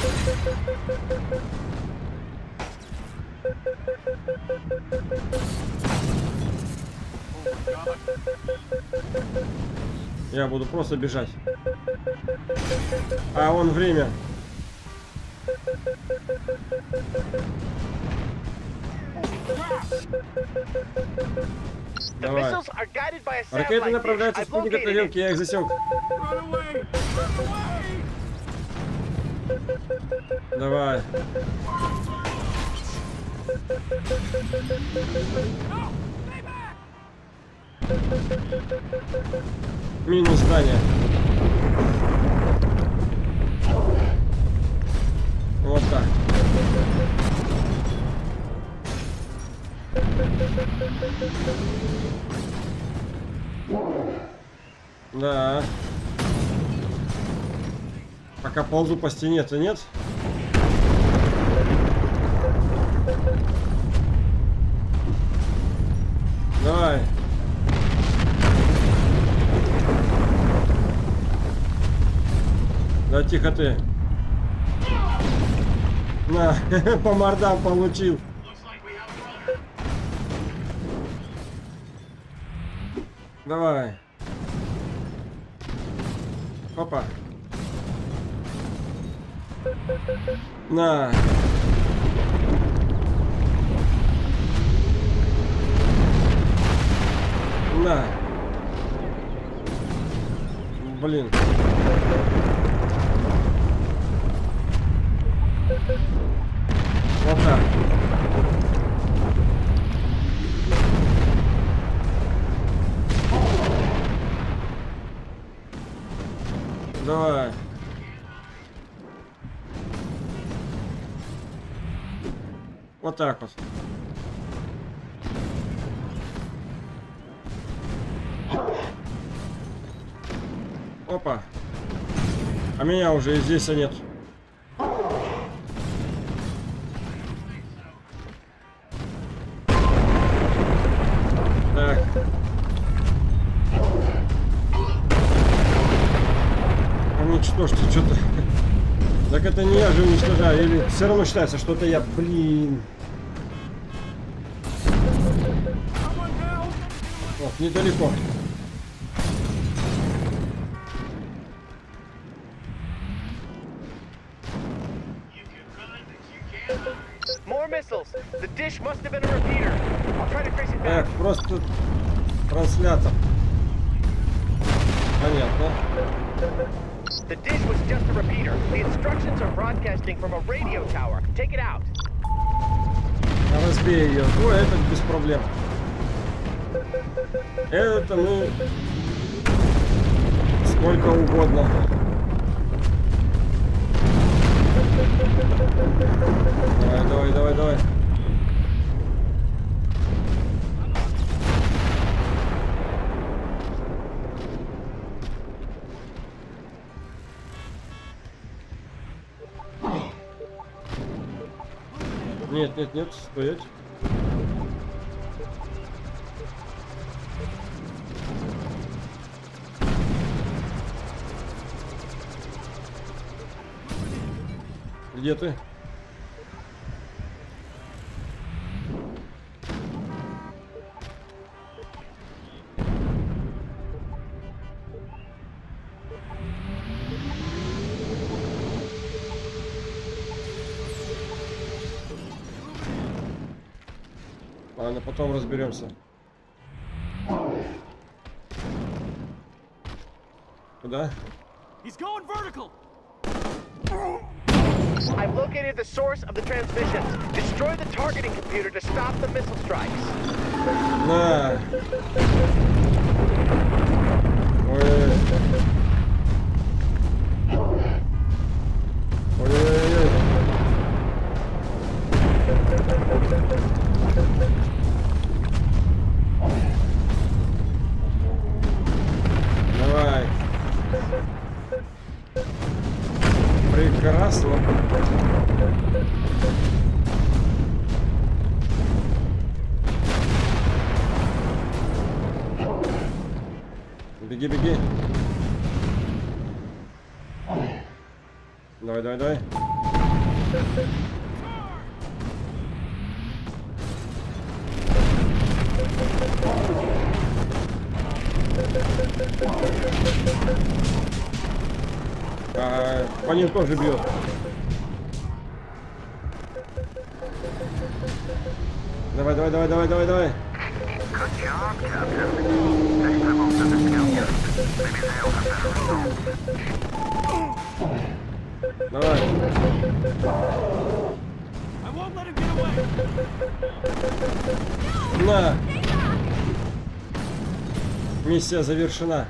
Speaker 1: Я буду просто бежать. А вон время. Давай. Ракеты направляются в спутника тарелки, я их засек. Давай. Минус здание. Вот так. Да. Пока ползу по стене-то нет. Давай. Да тихо ты. На, по мордам получил. Давай. Опа. На. На. Блин. Вот так. Давай. Вот так вот. Опа. А меня уже и здесь нет. Так. уничтожьте что-то. Так это не я же уничтожаю, или все равно считается, что это я, блин. Вот, недалеко.
Speaker 3: More missiles. The dish must have been a repeater. I'll try to trace it
Speaker 1: Так,
Speaker 3: back.
Speaker 1: просто транслятор. Понятно.
Speaker 3: The dish was just a repeater. The instructions are broadcasting from a radio tower. Take it out.
Speaker 1: Разбей ее. Ой, это без проблем. Это мы сколько угодно. Давай, давай, давай, давай. Нет, нет, нет, стоять. Где ты? Ладно, потом разберемся. Куда?
Speaker 2: He's going vertical.
Speaker 3: I've located the source of the transmissions. Destroy the targeting computer to stop the missile strikes.
Speaker 1: На. Ой. Ой-ой-ой. Давай. Прекрасно. Беги, беги. Давай, давай, давай. А, по ним тоже бьет. Давай, давай, давай, давай, давай, давай. Давай.
Speaker 2: I won't let him get away.
Speaker 1: На. Миссия завершена.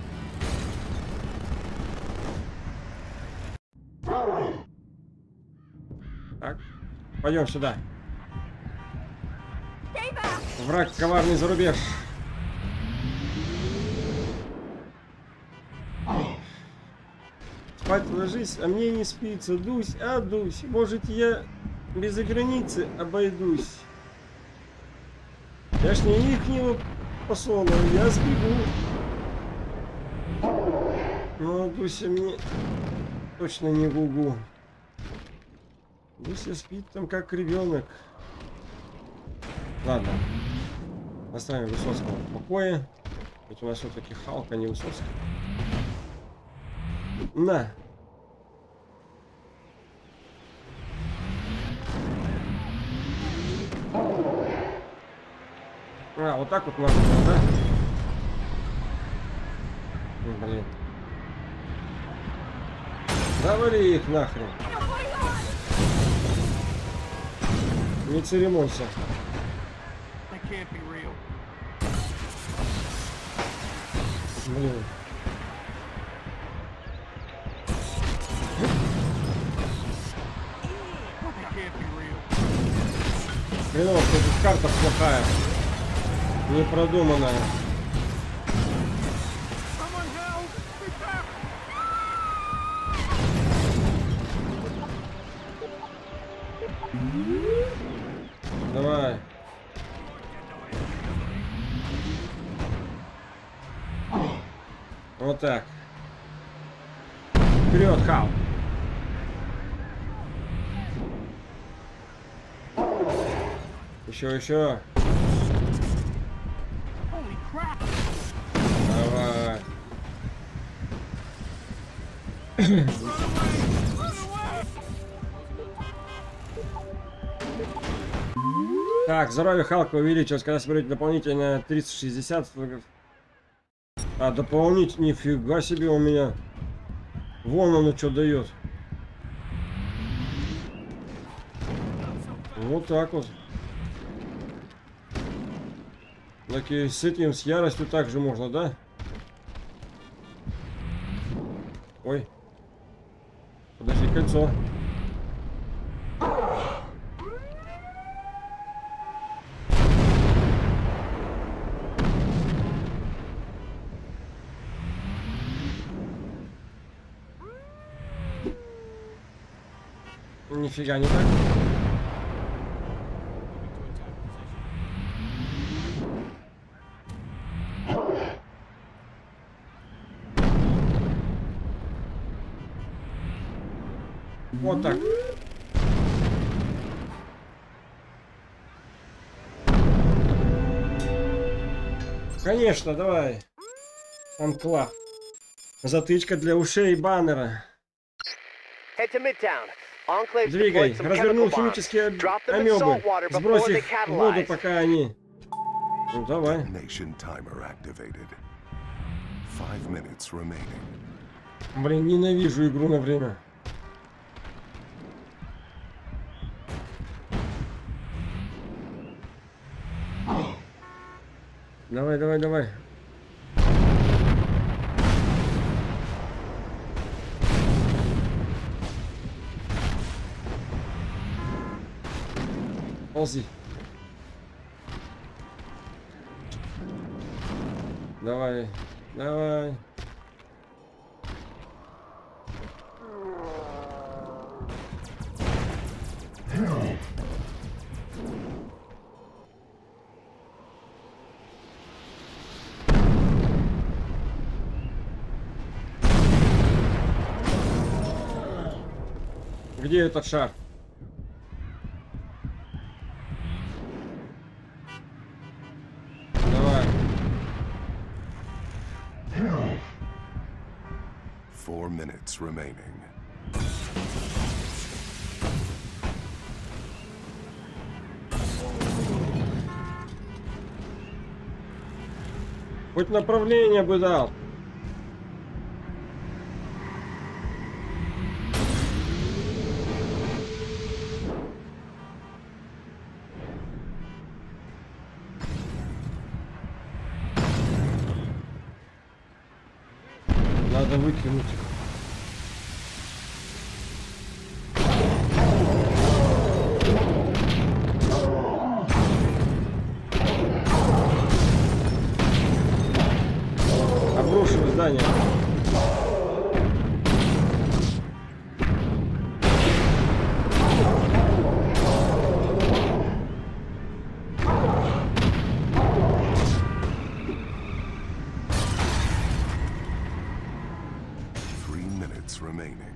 Speaker 1: Так, пойдем сюда. Враг коварный за рубеж. Спать ложись, а мне не спится. Дусь, а дусь, может я без границы обойдусь. Я ж не ихнего посола, я сбегу. Но Дуся мне точно не гугу. Дуся спит там как ребенок. Ладно. Оставим Высоцкого в покое. Ведь у нас все-таки Халк, а не Высоцкий. На. А, вот так вот можно, да? Блин. Завали их нахрен. Не церемонься.
Speaker 2: That can't be real.
Speaker 1: Блин.
Speaker 2: That can't be real.
Speaker 1: Хреново, что тут карта плохая. Не продуманная.
Speaker 2: Someone help! Be back!
Speaker 1: Давай. Вот так. Вперед, Халк. Еще, еще.
Speaker 2: Holy crap!
Speaker 1: Давай. Так, здоровье Халка увеличилось, когда соберете дополнительно триста шестьдесят. А, дополнить, нифига себе у меня. Вон оно что дает. Вот так вот. Так и с этим, с яростью также можно, да? Ой. Подожди, кольцо. Нифига не так. Вот так. Конечно, давай. Анклав. Затычка для ушей баннера.
Speaker 3: Head to Midtown. Enclave's
Speaker 1: Двигай.
Speaker 3: deployed some
Speaker 1: Развернул
Speaker 3: chemical bombs.
Speaker 1: химические
Speaker 3: Drop them in
Speaker 1: амебы.
Speaker 3: salt water before
Speaker 1: Сбрось
Speaker 3: they
Speaker 1: их в воду,
Speaker 3: catalyze.
Speaker 1: пока они... Ну, давай.
Speaker 4: Detonation timer activated. Five minutes remaining.
Speaker 1: Блин, ненавижу игру на время. Давай, давай, давай. Ползи. Давай, давай. Где этот шар? Давай.
Speaker 4: Four minutes remaining.
Speaker 1: Хоть направление бы дал. Надо выкинуть. Обрушим здание.
Speaker 4: Remaining.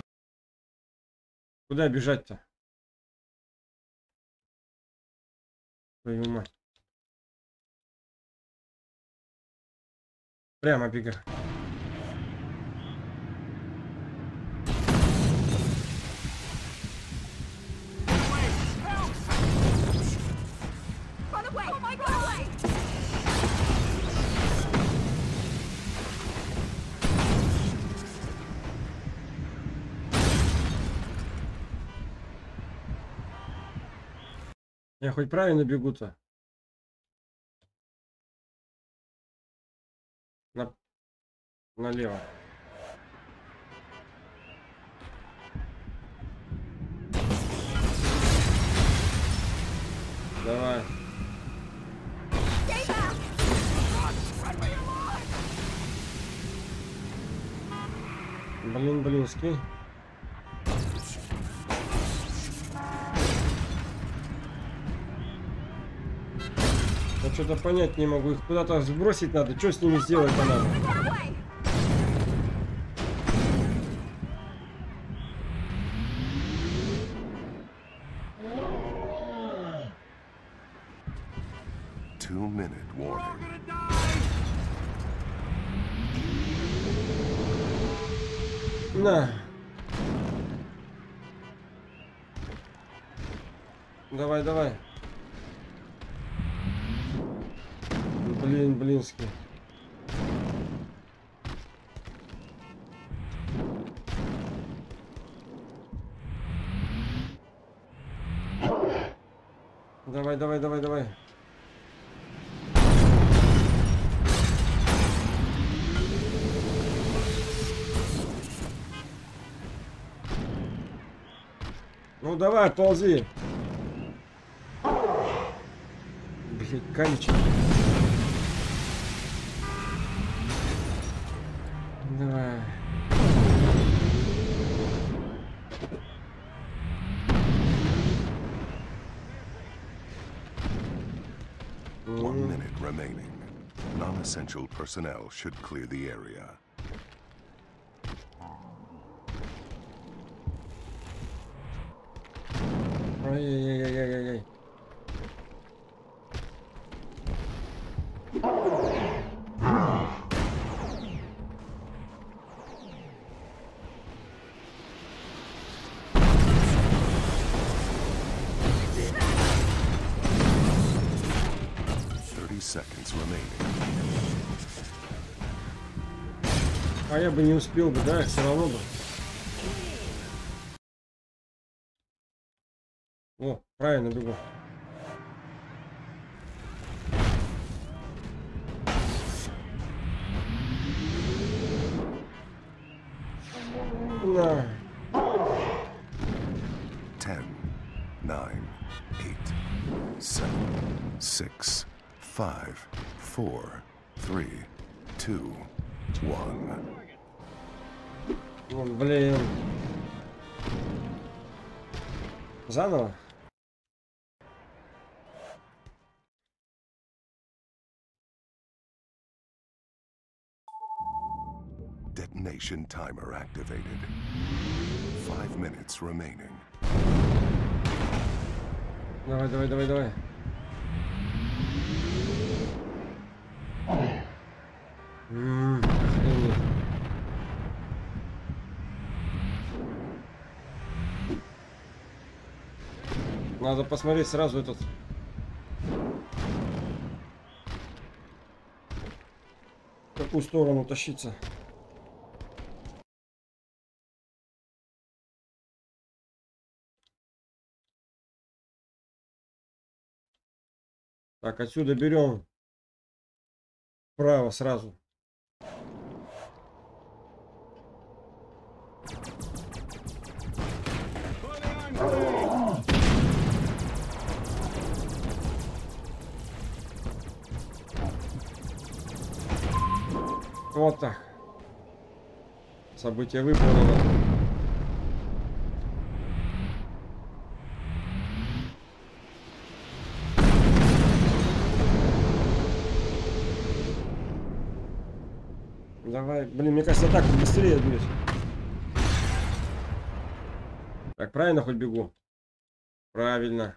Speaker 1: Куда бежать-то? Твою мать. Прямо бегай.
Speaker 5: Run away! Oh my God!
Speaker 1: Я хоть правильно бегу-то? На... Налево. Давай. Блин, блинский. Я что-то понять не могу. Их куда-то сбросить надо. Что с ними сделать-то надо? На. Давай, давай. Блин, блинский. Давай, давай, давай, давай. Ну давай, ползи. Блин, камечек. Давай.
Speaker 4: One minute remaining. Non-essential personnel should clear the area.
Speaker 1: Ай-яй-яй-яй-яй-яй.
Speaker 4: thirty seconds remaining.
Speaker 1: А я бы не успел бы, да, все равно бы. О, правильно бегу. На.
Speaker 4: Ten, nine, eight, seven, six, five, four, three, two, one.
Speaker 1: О, блин. Заново?
Speaker 4: Detonation timer activated. Five minutes remaining.
Speaker 1: Давай, давай, давай, давай. Ммм, охренеть. Надо посмотреть сразу этот. В какую сторону тащиться. Так, отсюда берем вправо сразу. Вот так. Событие выполнено. Давай, блин, мне кажется, так быстрее будет. Так, правильно хоть бегу? Правильно.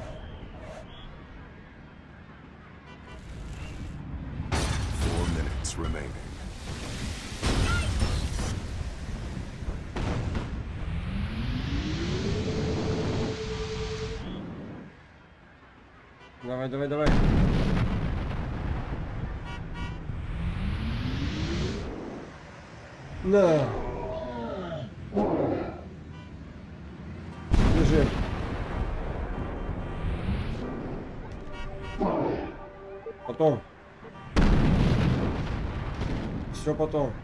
Speaker 4: Four minutes remaining.
Speaker 1: Давай, давай, давай. На. Бежим. Потом. Все потом.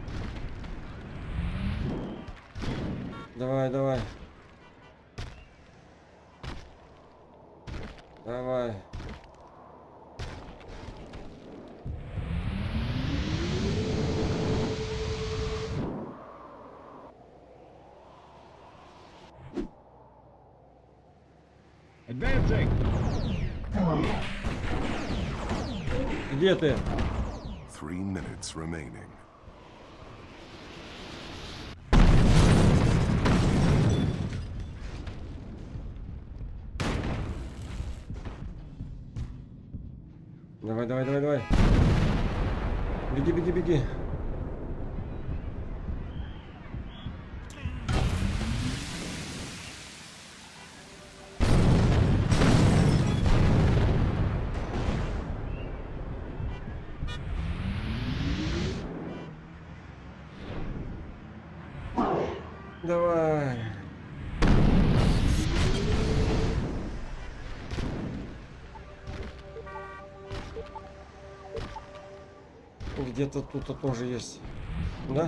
Speaker 1: Давай, давай. Давай.
Speaker 2: Advancing.
Speaker 1: Где ты?
Speaker 4: Three minutes remaining.
Speaker 1: Давай, давай, давай, давай. Беги, беги, беги. Давай. Где-то тут-то тоже есть. Да?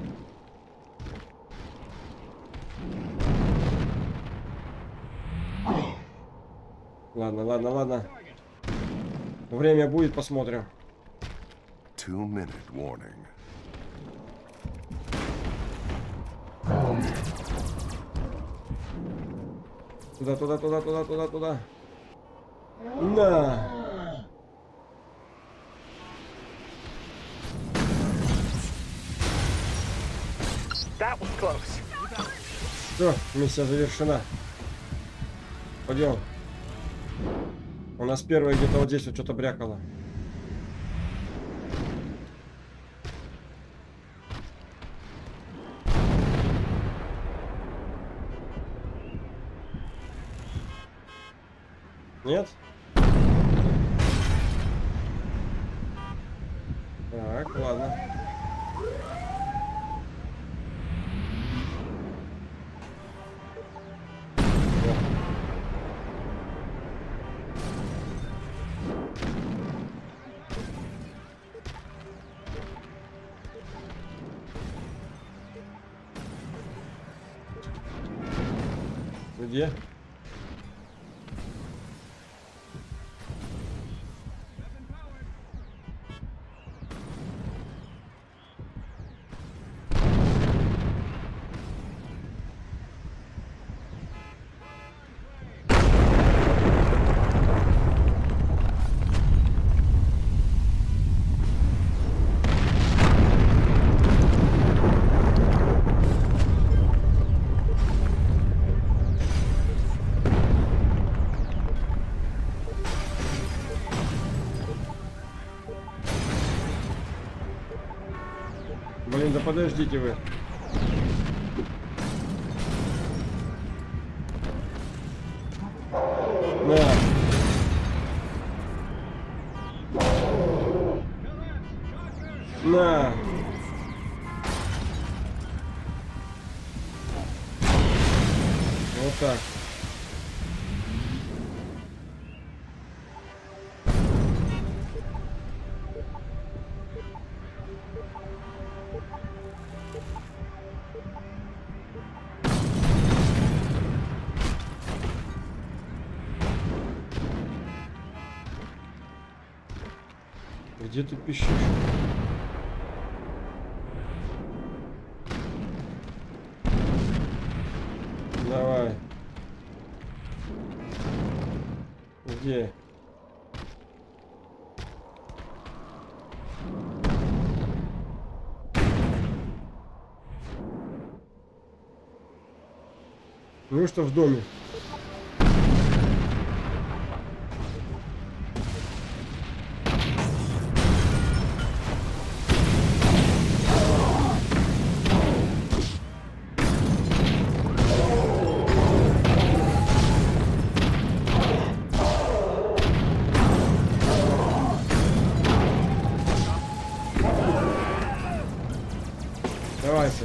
Speaker 1: Ладно, ладно, ладно. Время будет, посмотрим.
Speaker 4: Two-minute warning.
Speaker 1: Туда, туда, туда, туда, туда, туда. На.
Speaker 3: That was close.
Speaker 1: Все, миссия завершена. Пойдем. У нас первое где-то вот здесь вот что-то брякало. Нет? Так, ладно. Где? Блин, да подождите вы. На. На. Вот так. Где ты пищишь? Давай. Где? Ну что в доме? Давайте.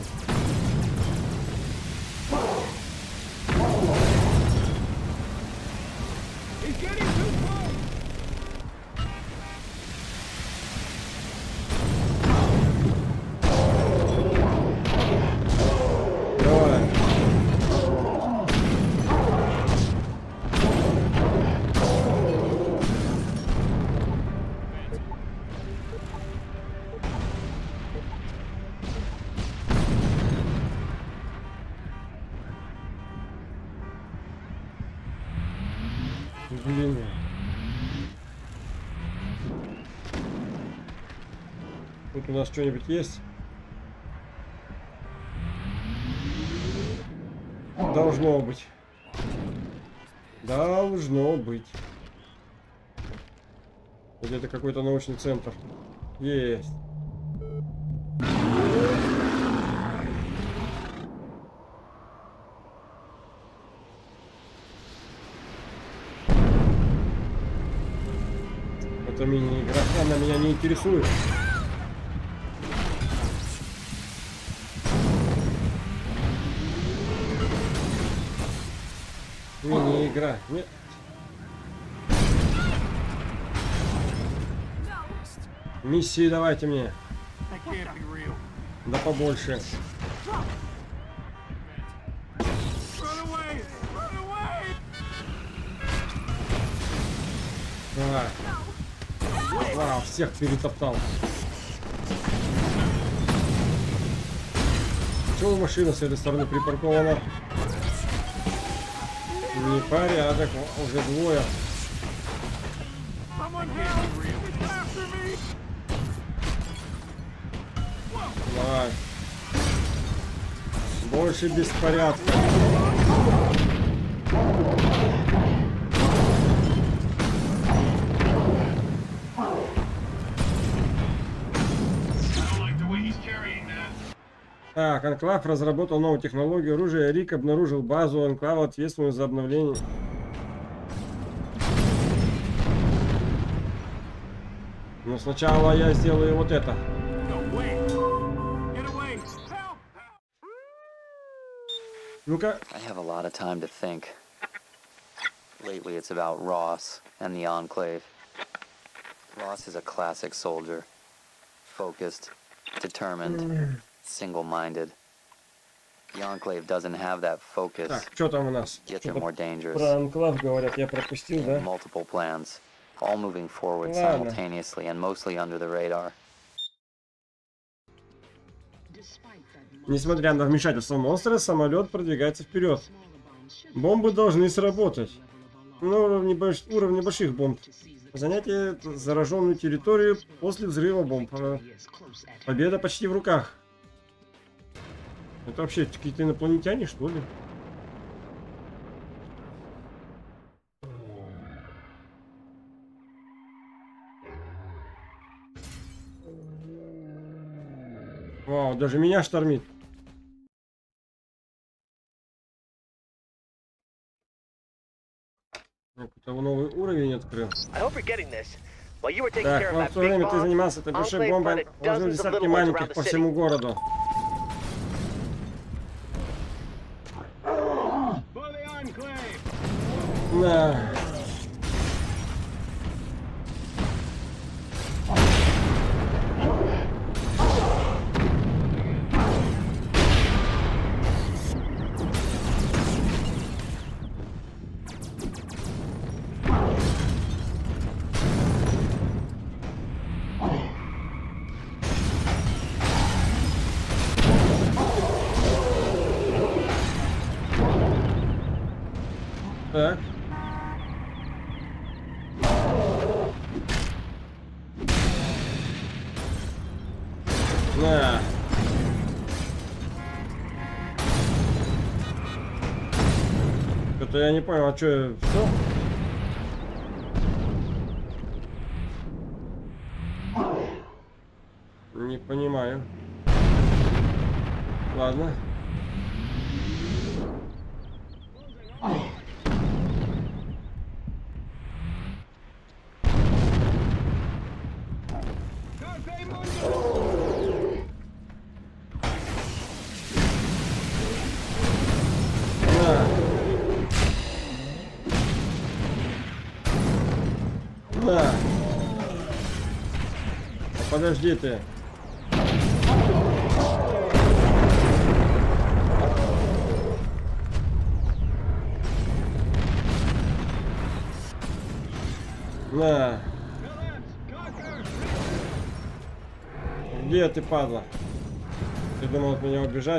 Speaker 1: Давай. Блин. Тут у нас что-нибудь есть? Должно быть. Должно быть. Где-то какой-то научный центр. Есть. Это мини-игра, она меня не интересует. Мини-игра. Нет. Миссии давайте мне. Да побольше. Давай. Вау, всех перетоптал. Чего машина с этой стороны припаркована? Непорядок, уже двое. Давай. Больше беспорядка. Так, Анклав разработал новую технологию оружия. Рик обнаружил базу Анклава, ответственную за обновление. Но сначала я сделаю вот это. Ну-ка.
Speaker 5: I have a lot of time to think. Lately it's about Ross and the Enclave. Ross is a classic soldier. Focused, determined, single-minded. The Enclave doesn't have that focus.
Speaker 1: Так, что там у нас?
Speaker 5: Yet they're more dangerous.
Speaker 1: Про Анклав говорят, я пропустил, да?
Speaker 5: Multiple plans, all moving forward
Speaker 1: Ладно.
Speaker 5: simultaneously and mostly under the radar.
Speaker 1: Несмотря на вмешательство монстра, самолет продвигается вперед. Бомбы должны сработать. На уровне, больш... уровне больших бомб. Занятие зараженную территорию после взрыва бомб. Победа почти в руках. Это вообще какие-то инопланетяне, что ли? Вау, даже меня штормит. Какой-то новый уровень открыл. Так, в то время ты занимался этой большой бомбой, положил десятки маленьких по всему городу. Да. Так. На. Это я не понял, а что, все? Не понимаю. Ладно. Да. Подожди ты. На. Где ты, падла? Ты думал от меня убежать?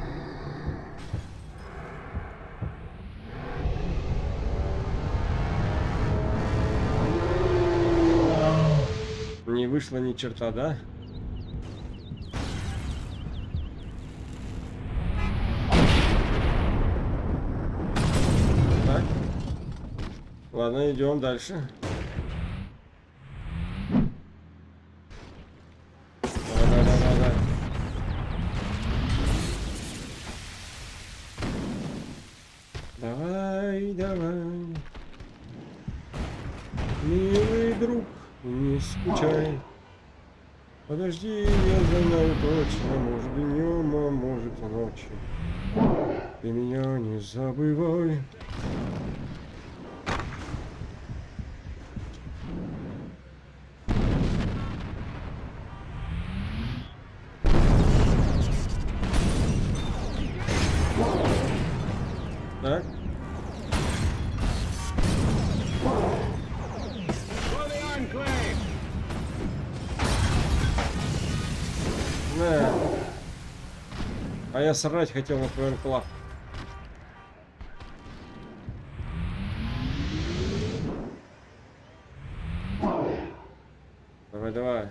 Speaker 1: Не вышло ни черта, да? Так. Ладно, идем дальше. Да-да-да-да-да. Давай, давай. Милый друг. Не скучай. Подожди, я знаю точно, может днем, а может и ночью. Ты меня не забывай. На. А я срать хотел на твой анклав. Давай, давай.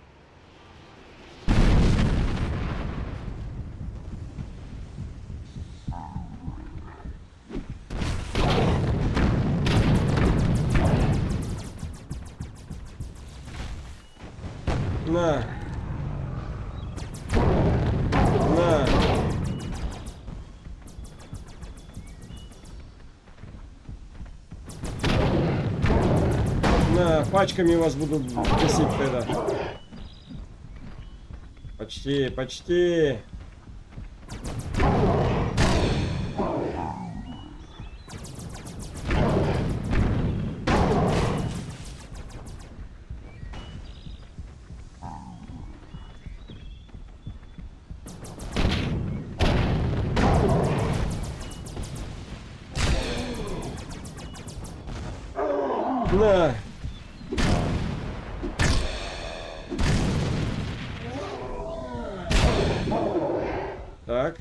Speaker 1: На. На. На, пачками вас буду гасить тогда. Почти, почти. На. Так.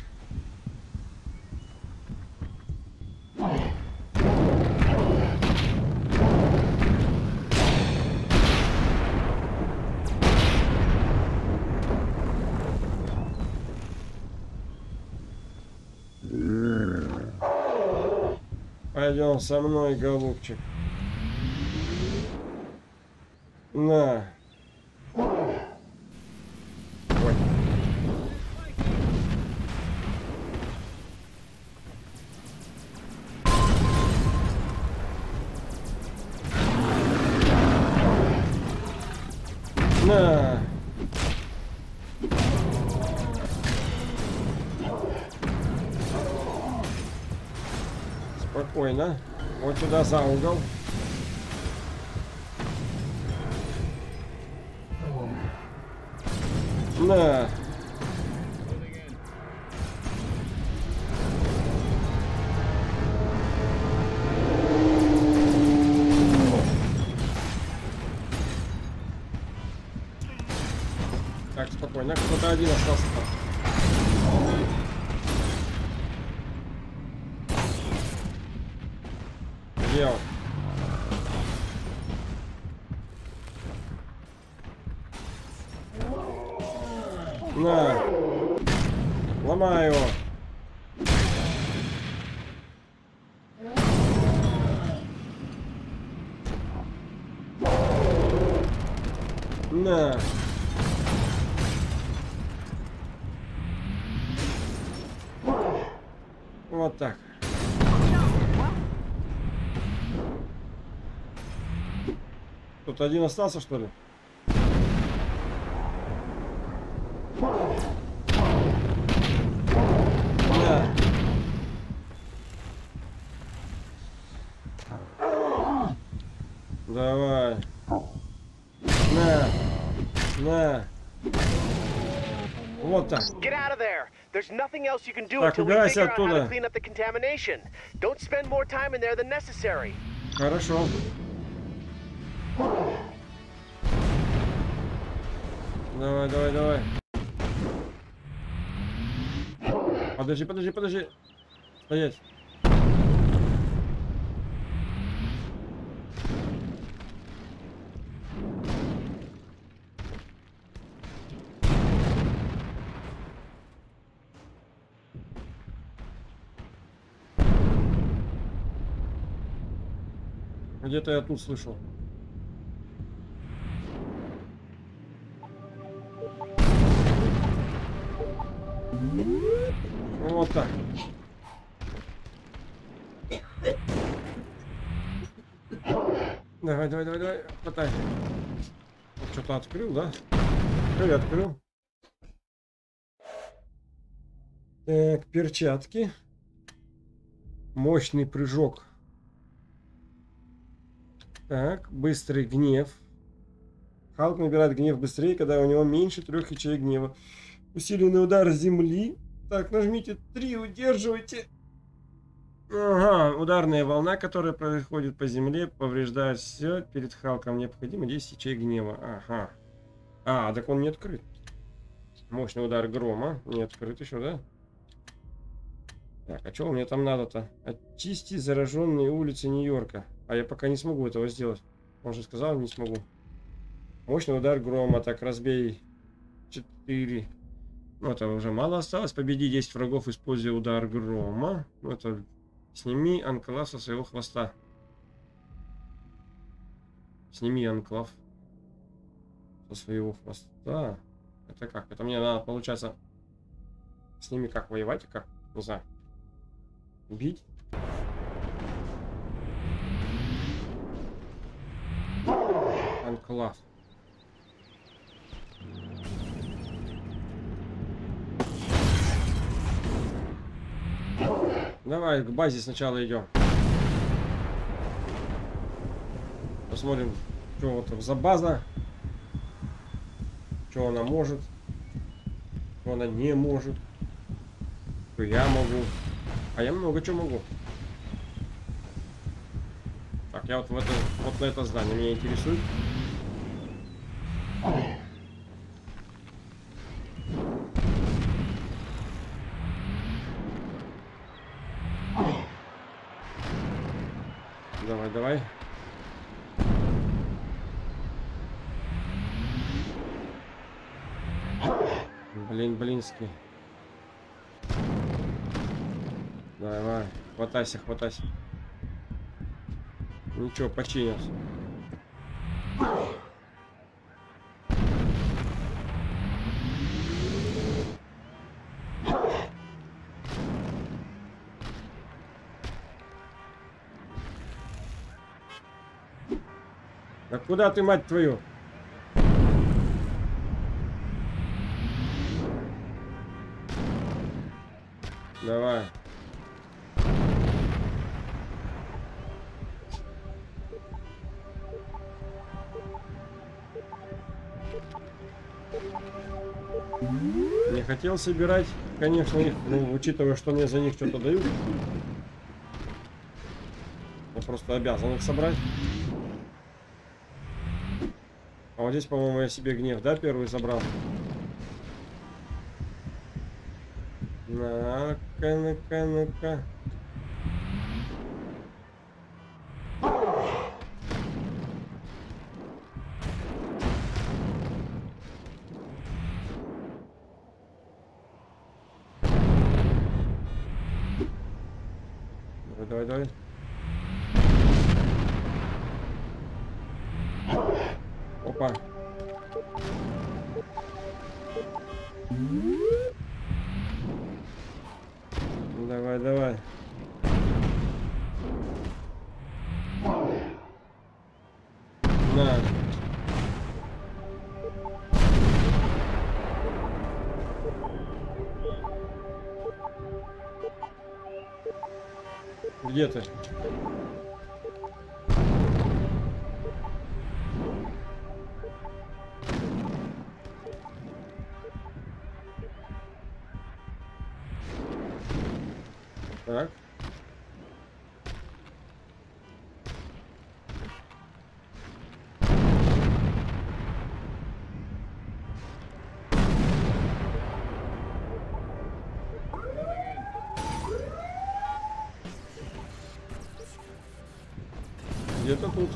Speaker 1: Пойдем со мной, голубчик. На. Ой. На. Спокойно. Вот сюда за угол. На. Так, спокойно. Кто-то один остался там. Где он? На. Ломаю его. На. Вот так. Тут один остался, что ли? На. Давай. На. На. Вот так.
Speaker 3: Get out of there. There's nothing else you can do
Speaker 1: Так,
Speaker 3: until we
Speaker 1: убирайся
Speaker 3: figure out how
Speaker 1: оттуда.
Speaker 3: to clean up the contamination. Don't spend more time in there than necessary.
Speaker 1: Хорошо. Давай, давай, давай. Подожди, подожди, подожди. Стоять. Где-то я тут слышал. Вот так. Давай, давай, давай, давай, хватай. Что-то открыл, да? Или открыл? Так, перчатки. Мощный прыжок. Так, быстрый гнев. Халк набирает гнев быстрее, когда у него меньше трех ячеек гнева. Усиленный удар земли. Так, нажмите три, удерживайте. Ага, ударная волна, которая происходит по земле, повреждает все. Перед Халком необходимо десять ячеек гнева. Ага. А, так он не открыт. Мощный удар грома. Не открыт еще, да? Так, а что мне там надо-то? Очистить зараженные улицы Нью-Йорка. А я пока не смогу этого сделать. Он же сказал, не смогу. Мощный удар грома. Так, разбей четыре. Ну, это уже мало осталось. Победи десять врагов, используя удар грома. Ну, это... Сними анклав со своего хвоста. Сними анклав со своего хвоста. Это как? Это мне надо, получается, с ними как воевать, как? Не знаю. Бить? Анклав. Давай к базе сначала идем. Посмотрим, что вот там за база. Что она может. Что она не может. Что я могу. А я много чего могу. Так, я вот в это, вот на это здание меня интересует. Давай, давай. Блин, блинский. Давай, хватайся, хватайся. Ничего, починился. Да куда ты, мать твою? Давай. Не хотел собирать, конечно, их, ну, учитывая, что мне за них что-то дают. Я просто обязан их собрать. А вот здесь, по-моему, я себе гнев, да, первый забрал. На-ка, ну-ка, ну-ка. Давай, давай, давай. Опа. Давай, давай. На. Где ты? Так. Где-то тут.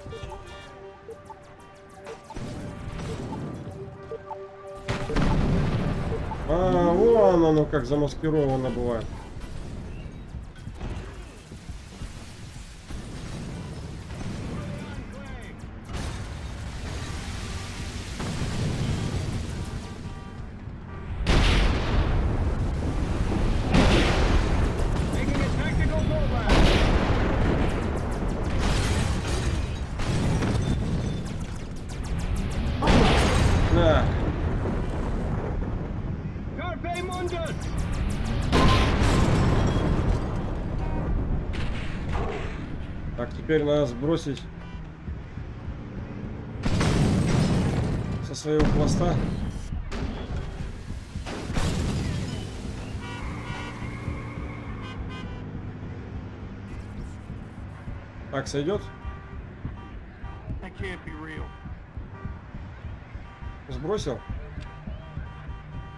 Speaker 1: А, вон оно как замаскировано бывает. Так, теперь надо сбросить со своего хвоста. Так, сойдет? Сбросил?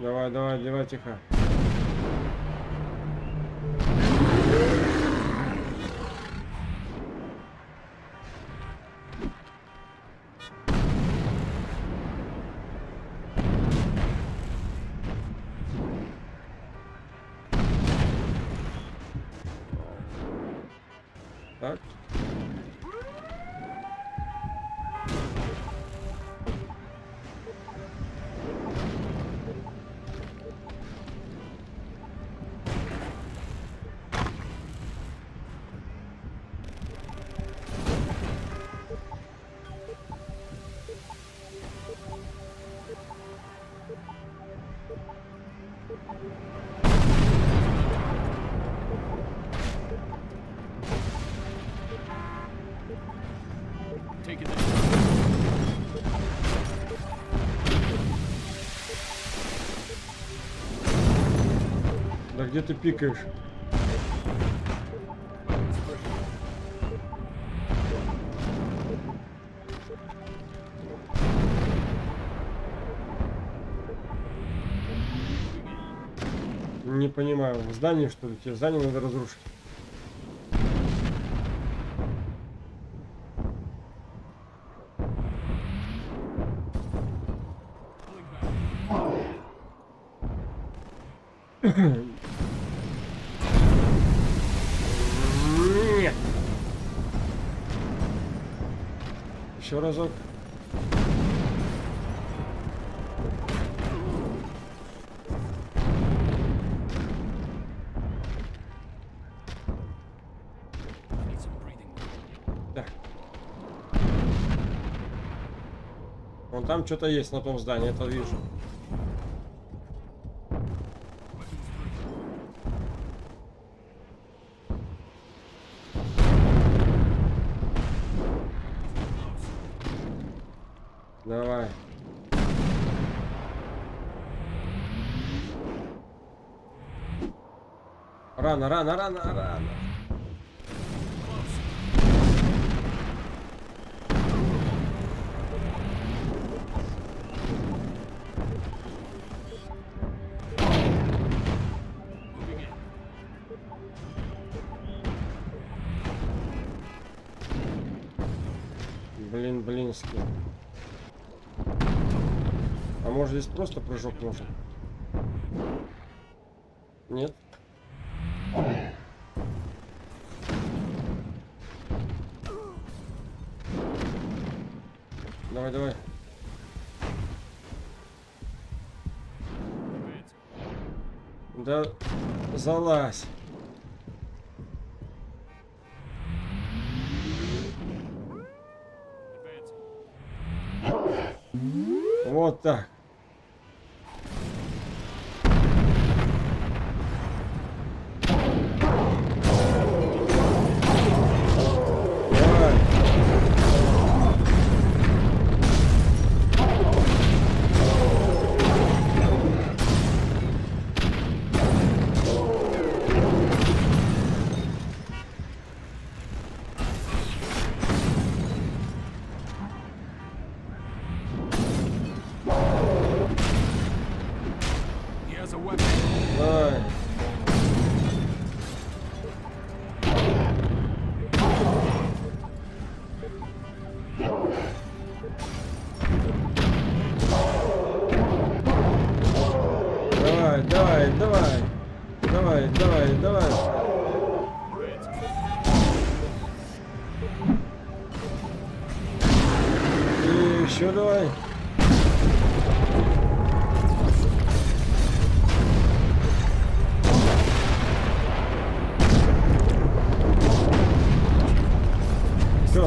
Speaker 1: Давай, давай, давай, тихо. Так.
Speaker 2: Take it.
Speaker 1: Да где ты пикаешь? Не понимаю, здание что ли? Тебе здание надо разрушить. Нет. Еще разок. Да. Вон там что-то есть на том здании, это вижу. Давай. Рано, рано, рано, рано. Блин, блинский. А может здесь просто прыжок нужен? Нет? Давай, давай. Да залазь. Вот так. Давай. Давай. Давай, давай, давай. Давай, давай, давай. И еще давай. Все.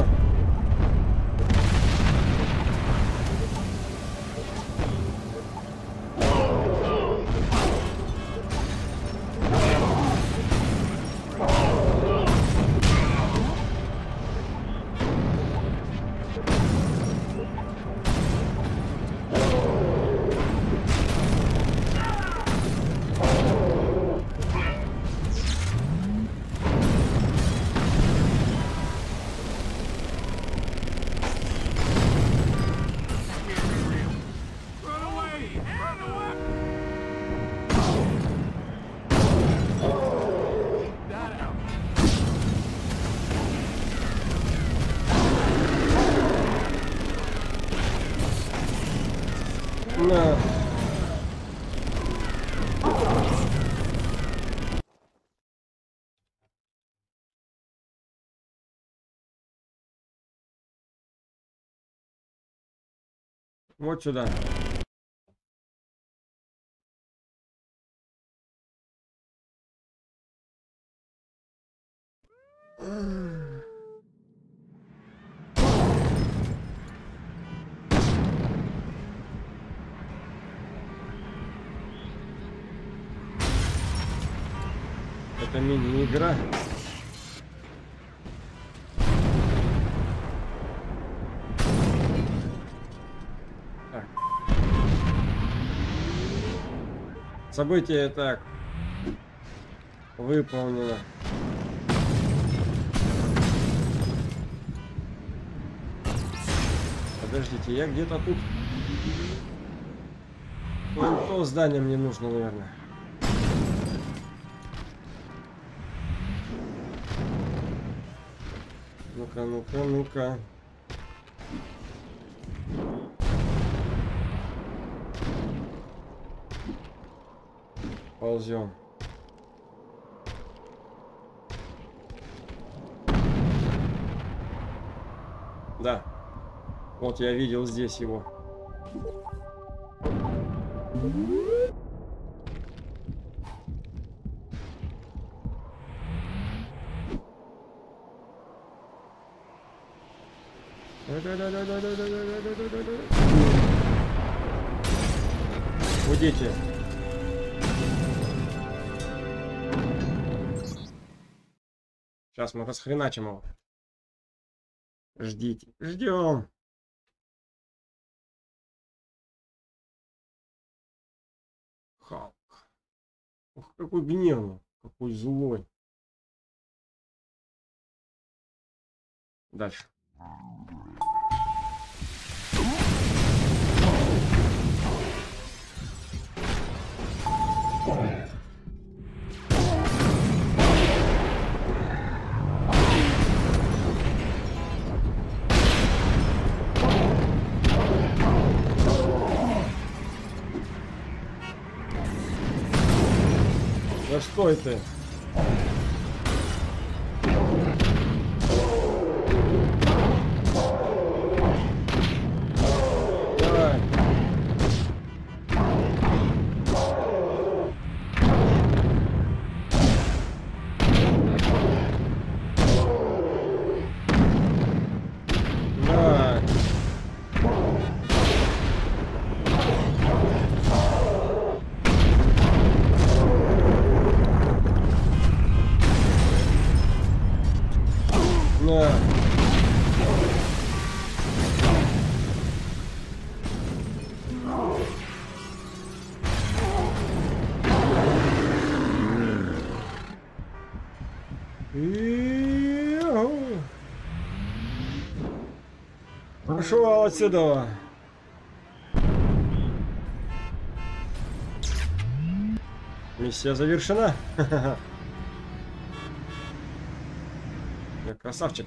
Speaker 1: На. Вот сюда. Это мини-игра. Так. Событие так выполнено. Подождите, я где-то тут. Вон то здание мне нужно, наверное. Ну-ка, ну-ка, ну-ка. Ползем. Да. Вот я видел здесь его. Уйдите. Сейчас мы расхреначим его. Ждите. Ждем. Халк. Ох, какой гневный. Какой злой. Дальше. Да что это? Давай. Давай. На. И... Пошел отсюда. Миссия завершена. Я красавчик.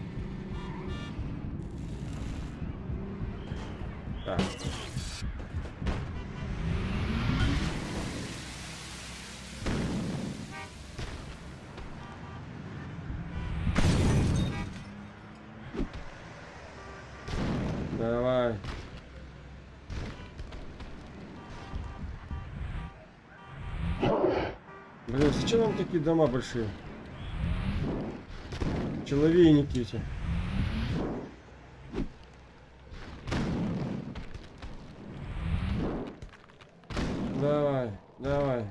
Speaker 1: Так. Давай. Блин, зачем нам такие дома большие? Человейники эти. Давай, давай.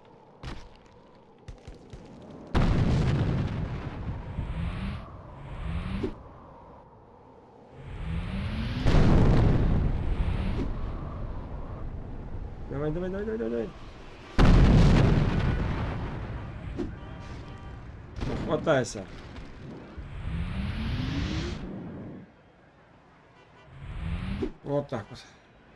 Speaker 1: Давай, давай, давай, давай, давай. Ну, хватайся. Вот так вот.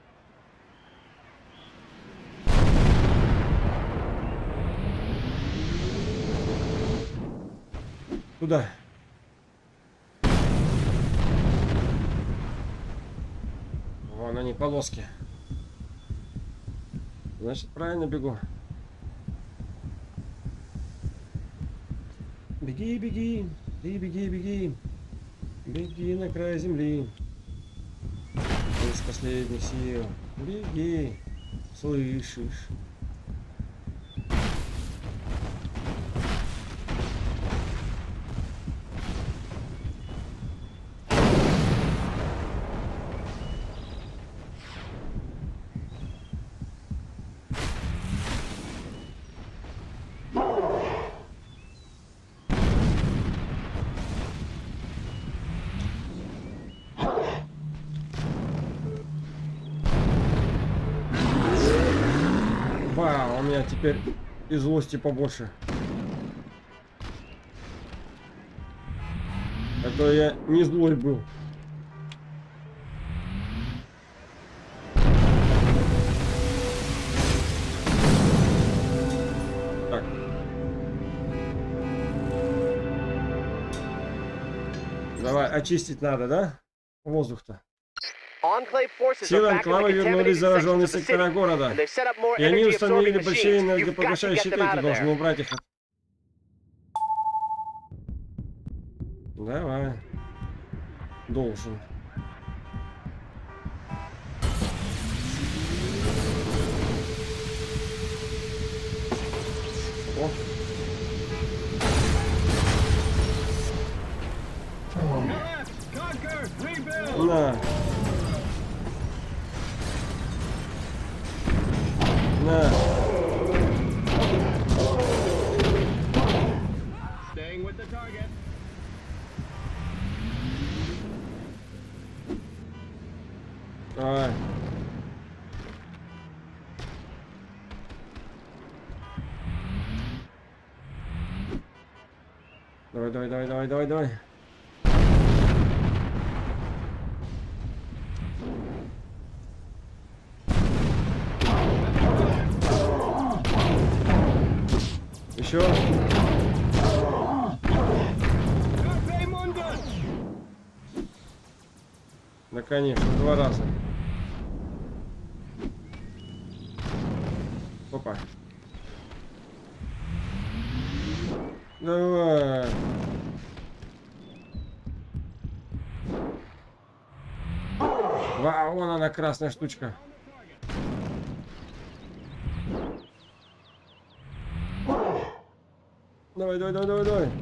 Speaker 1: Туда. Вон они, полоски. Значит, правильно бегу. Беги, беги, беги, беги, беги. Беги на край земли. Из последних сил. Беги. Слышишь? Вау, у меня теперь и злости побольше. А то я не злой был. Так. Давай, очистить надо, да? Воздух-то. Силы Анклава вернулись в зараженные сектора города. И они установили большие энергопоглощающие щиты, ты должен убрать их. Давай. Должен. О. На. На.
Speaker 2: Staying with the target.
Speaker 1: Давай. Давай, давай, давай, давай, давай, давай. Еще. Да, конечно, два раза. Опа. Давай. Вау, вон она, красная штучка. Давай, давай, давай, давай, давай.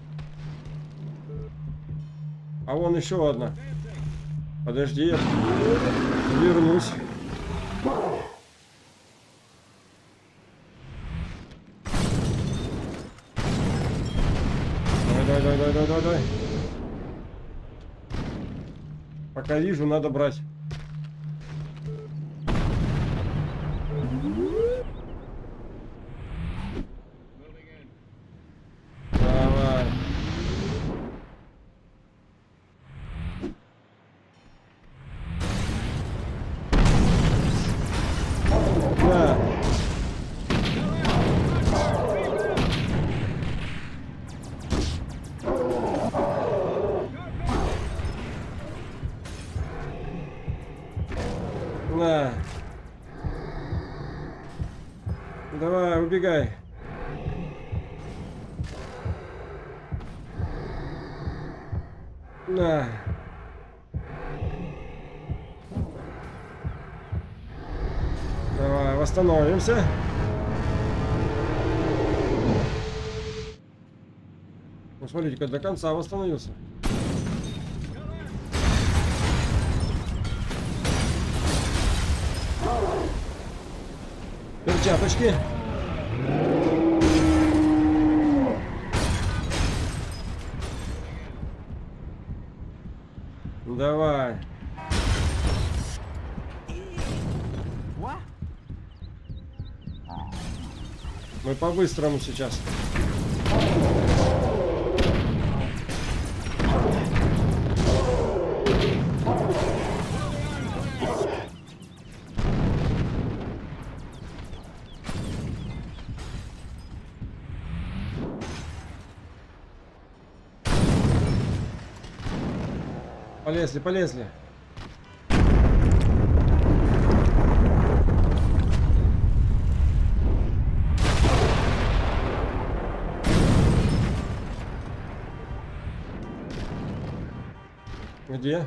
Speaker 1: А вон еще одна. Подожди, я вернусь. Давай, давай, давай, давай, давай, давай. Пока вижу, надо брать. Давай. Да. На. Давай, убегай. На. Давай, восстановимся. Ну, смотрите-ка, до конца восстановился. Перчаточки. Давай. Мы по-быстрому сейчас. Полезли, полезли. Где?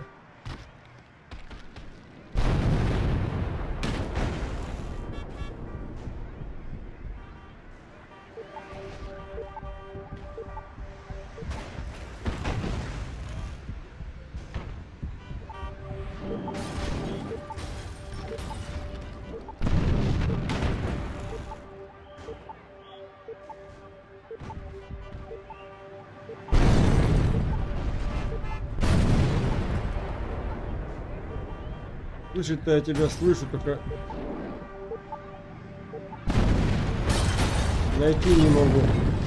Speaker 1: Слышать-то я тебя слышу, только найти не могу.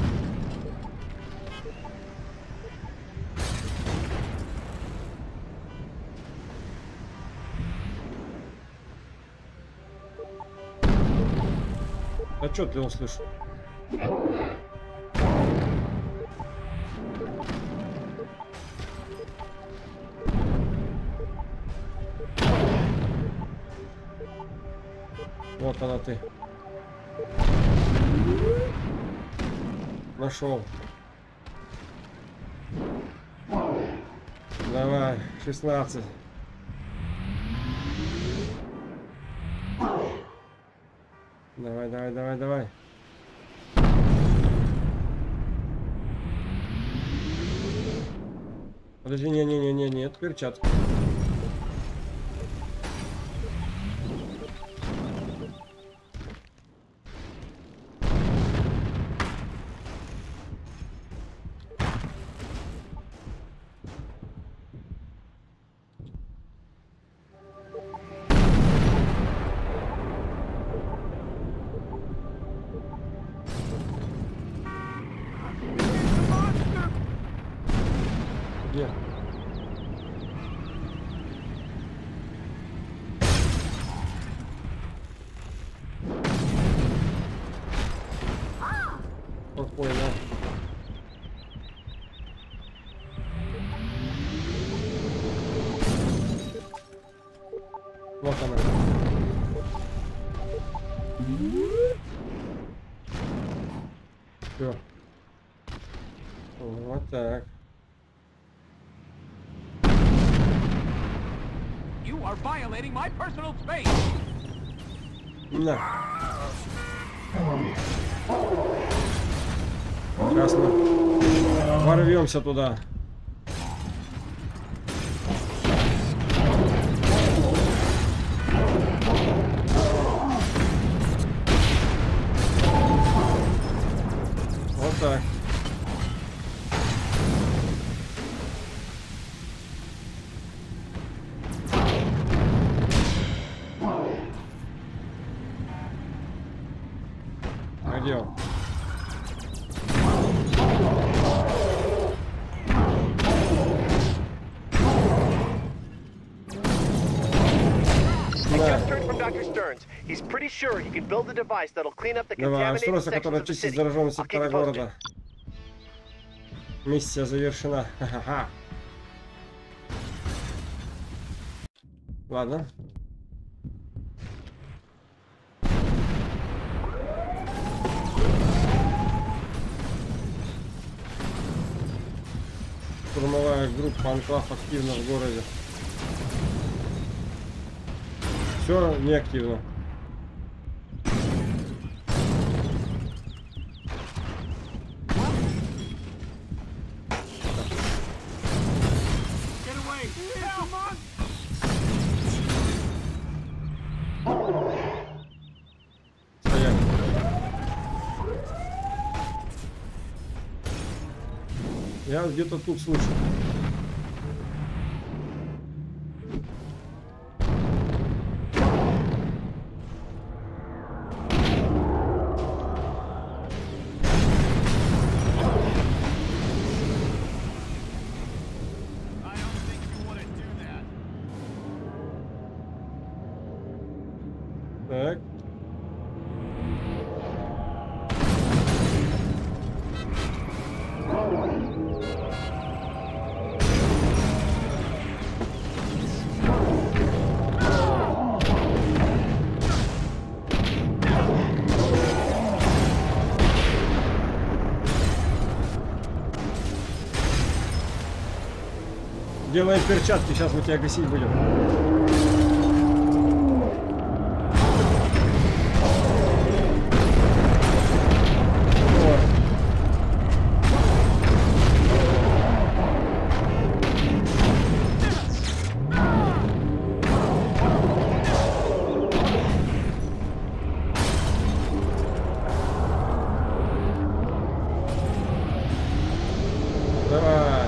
Speaker 1: Отчетливо слышу. Вот она ты. Нашел. Давай, шестнадцать. Давай, давай, давай, давай. Подожди, не-не-не-не, нет, перчатки. Где? Спокойно. Вот она. Все. Вот так.
Speaker 6: You are violating my personal space.
Speaker 1: На. Сейчас мы ворвемся туда. Вот так. Где он?
Speaker 3: Doctor Stearns. He's pretty sure he can build a device that'll clean up the
Speaker 1: Давай,
Speaker 3: contaminated
Speaker 1: устройство, которое
Speaker 3: sections of the
Speaker 1: очистит
Speaker 3: city.
Speaker 1: зараженные
Speaker 3: I'll keep
Speaker 1: сектора
Speaker 3: you posted.
Speaker 1: города. Миссия завершена. Ха-ха-ха. Ладно. Штурмовая группа Анклав активна в городе. Все неактивно.
Speaker 6: Get away! Help!
Speaker 1: Стоять. Я где-то тут слышу.
Speaker 6: I don't think you want to do that.
Speaker 1: Так. Делаем перчатки, сейчас мы тебя гасить будем. Давай.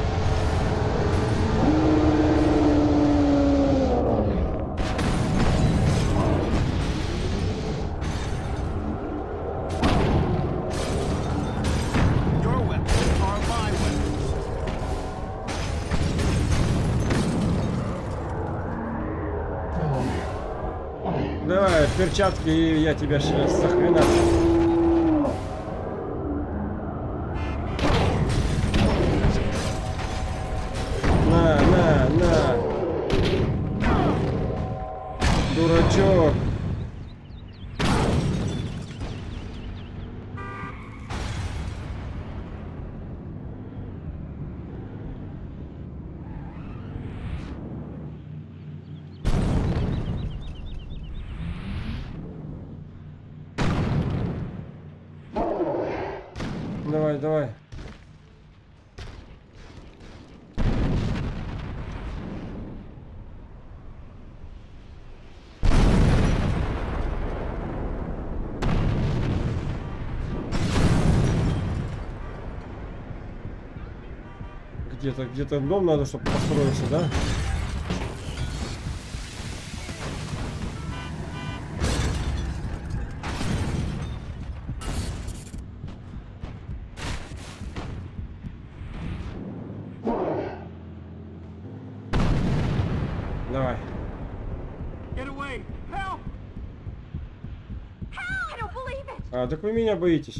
Speaker 6: Your weapons are my weapons.
Speaker 1: Давай, перчатки, и я тебя сейчас захреначу. На, на, на. Дурачок. Давай, давай. Где-то, где-то дом надо, чтобы построился, да? Давай.
Speaker 6: Get away! Help!
Speaker 7: I don't believe it.
Speaker 1: А, так вы меня боитесь.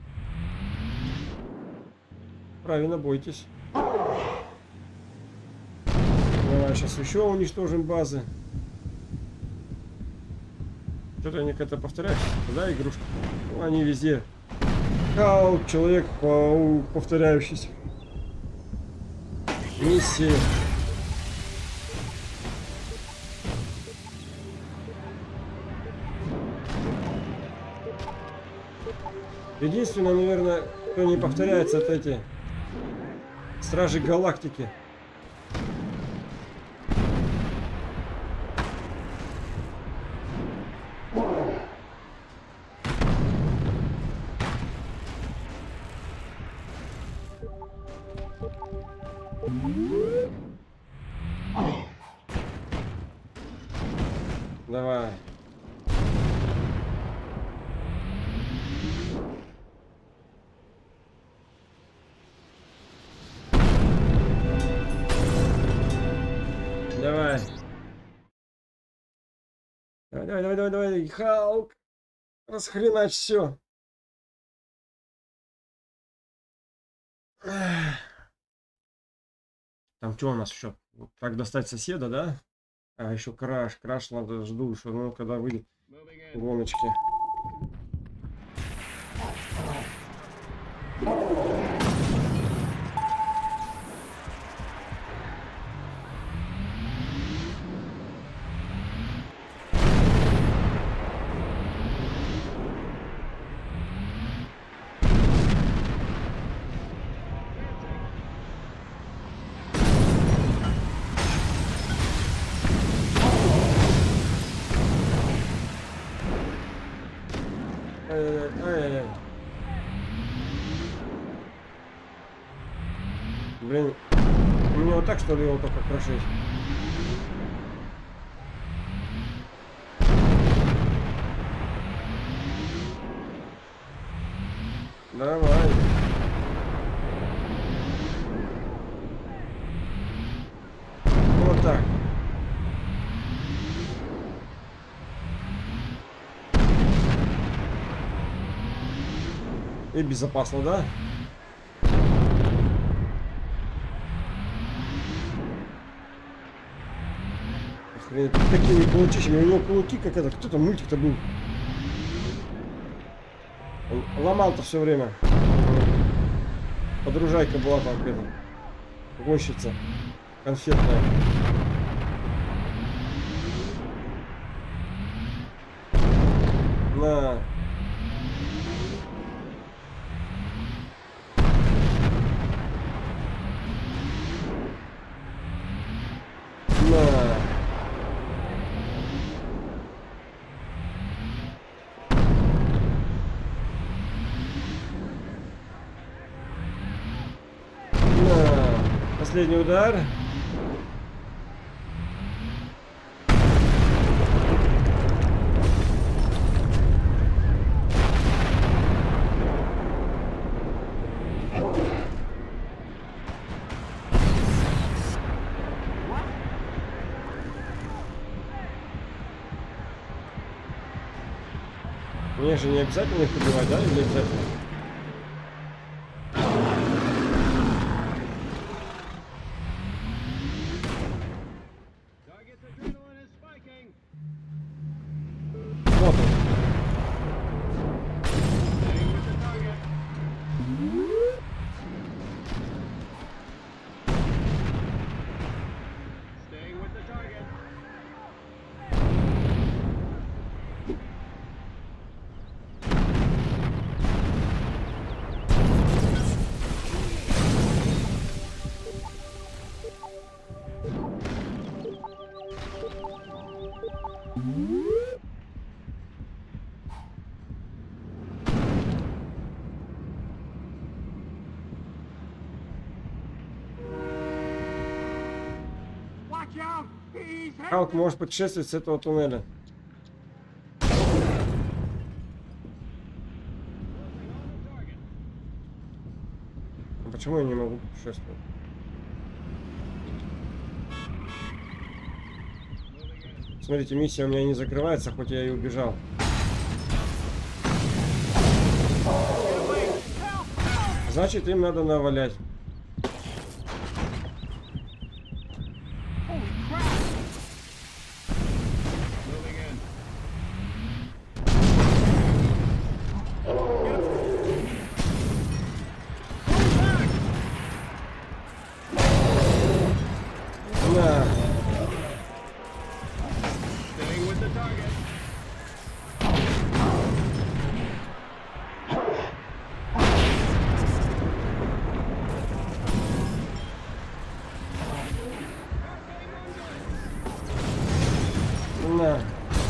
Speaker 1: Правильно, бойтесь. Давай, сейчас еще уничтожим базы. Что-то они как-то повторяются, да, игрушки? Ну, они везде. Халк, Человек-паук, повторяющийся. Миссии. Единственное, наверное, кто не повторяется, это эти Стражи Галактики. Давай. Давай. Давай, давай, давай, давай, давай, Халк. Расхреначь все. Там что у нас еще? Как достать соседа, да? А, еще краш. Краш надо, жду, что ну, когда выйдет гоночки. Ай-яй-яй. Блин, мне вот так что ли его только крошить? Давай. Вот так. И безопасно, да? Охренеть, такими кулачищами. У него кулаки как это. Кто там мультик-то был? Он ломал-то все время. Подружайка была там, это, гонщица. конфетная. На. На. Последний удар. Мне же не обязательно их убивать, да? Или обязательно? Вот он.
Speaker 2: Staying with the target.
Speaker 6: Watch out! He's
Speaker 1: Халк может путешествовать с этого туннеля. А почему я не могу путешествовать? Смотрите, миссия у меня не закрывается, хоть я и убежал. Значит, им надо навалять. На.
Speaker 2: Staying with the target.
Speaker 1: На. На.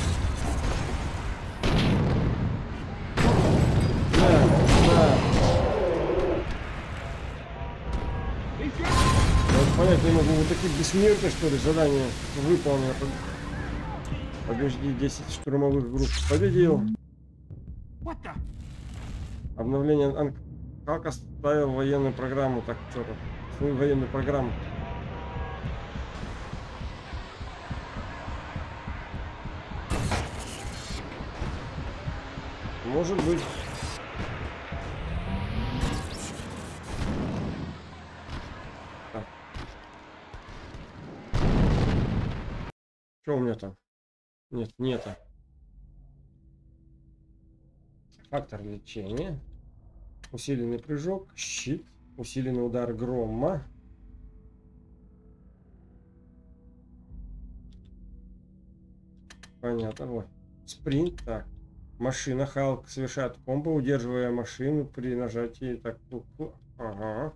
Speaker 1: На. Я вот понять не могу, вот такие бессмертные, что ли, задания выполнено. Побежди десять штурмовых групп. Победил.
Speaker 6: What the?
Speaker 1: Обновление Ан- Как оставил военную программу, так что-то. Свою военную программу. Может быть. Так. Что у меня там? Нет, нет. Фактор лечения. Усиленный прыжок. Щит. Усиленный удар грома. Понятно. Вот. Спринт. Так. Машина. Халк совершает комбо, удерживая машину при нажатии. Так. Ага.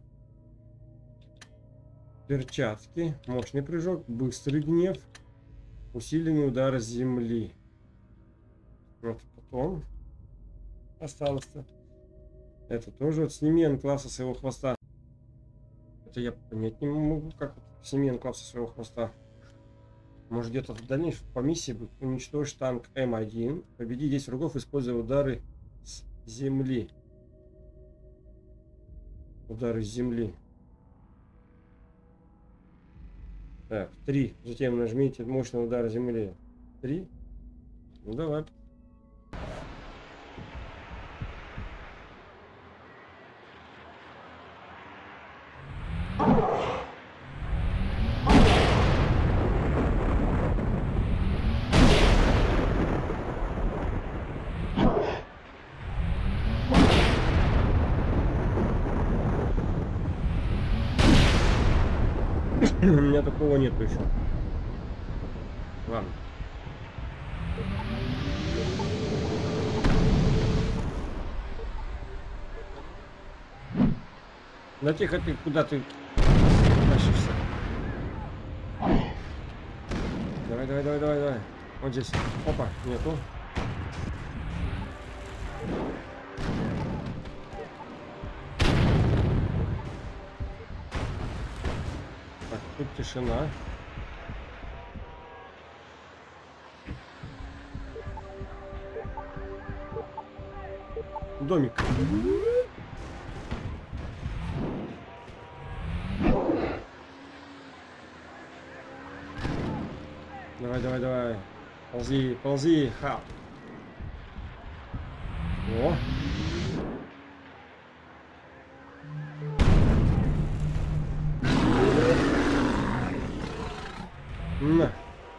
Speaker 1: Перчатки. Мощный прыжок. Быстрый гнев. Усиленный удар с земли. Вот потом осталось-то. Это тоже вот сними N-класса своего хвоста. Это я понять не могу, как вот сними N-класса своего хвоста. Может где-то в дальнейшем по миссии будет. Уничтожь танк М один. Победи десять врагов, используя удары с земли. Удары с земли. Так, три. Затем нажмите мощный удар земли. Три. Ну давай. У меня такого нету еще. Ладно. Да тихо ты, куда ты тащишься? Давай, давай, давай, давай, давай. Вот здесь. Опа, нету. Так, тут тишина. Домик. Давай, давай, давай. Ползи, ползи, хап. О. На.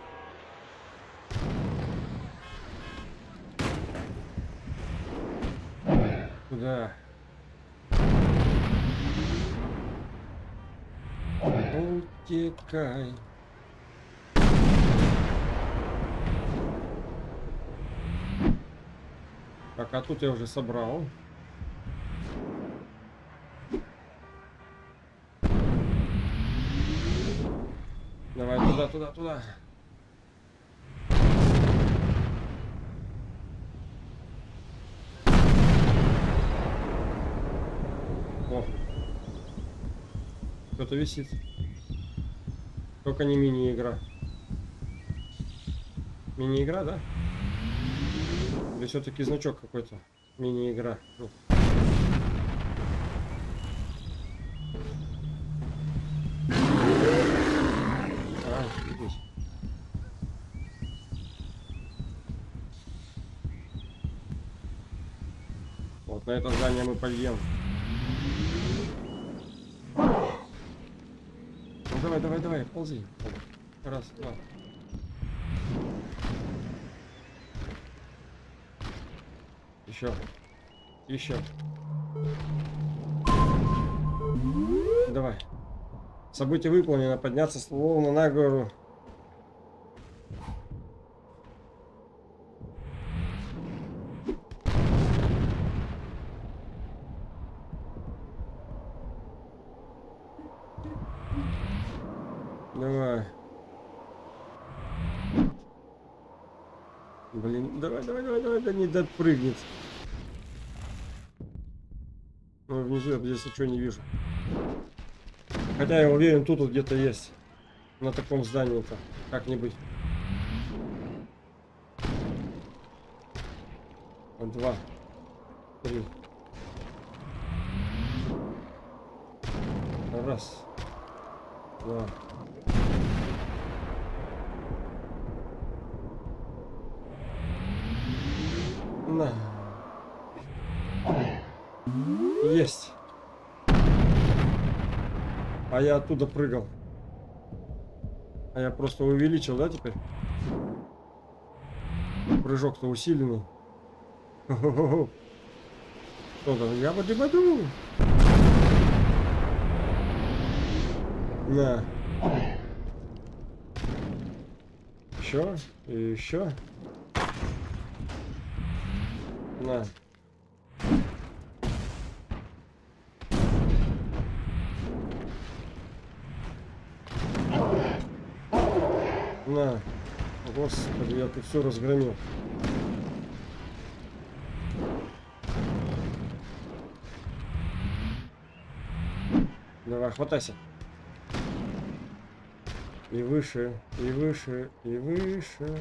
Speaker 1: Куда? Утекай. Так, а тут я уже собрал. Давай туда, туда, туда. О, кто-то висит. Только не мини-игра. Мини-игра, да? Или все-таки значок какой-то? Мини-игра. А, здесь. Вот на это здание мы пойдем. Ну, давай, давай, давай, ползи. Раз, два. Еще. Еще. Давай. Событие выполнено. Подняться словно на гору. Давай. Блин, давай, давай, давай, давай, да не допрыгнет. Ну, внизу я здесь ничего не вижу. Хотя я уверен, тут вот где-то есть. На таком здании-то. Как-нибудь. Два. Три. Раз. Два. На. Есть. А я оттуда прыгал. А я просто увеличил, да, теперь? Прыжок-то усиленный. Кто там? Я баду-баду. На. Еще. И еще. На. На. Господи, я тут все разгромил. Давай, хватайся. И выше, и выше, и выше.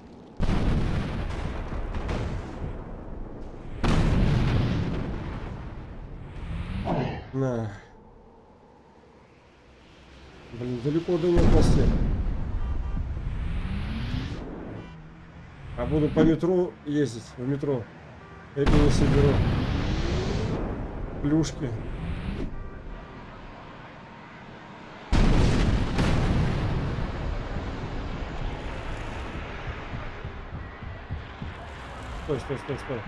Speaker 1: На. Блин, далеко до него ползти. А буду по метро ездить, в метро. Это не соберу. Плюшки. Стой, стой, стой, стой.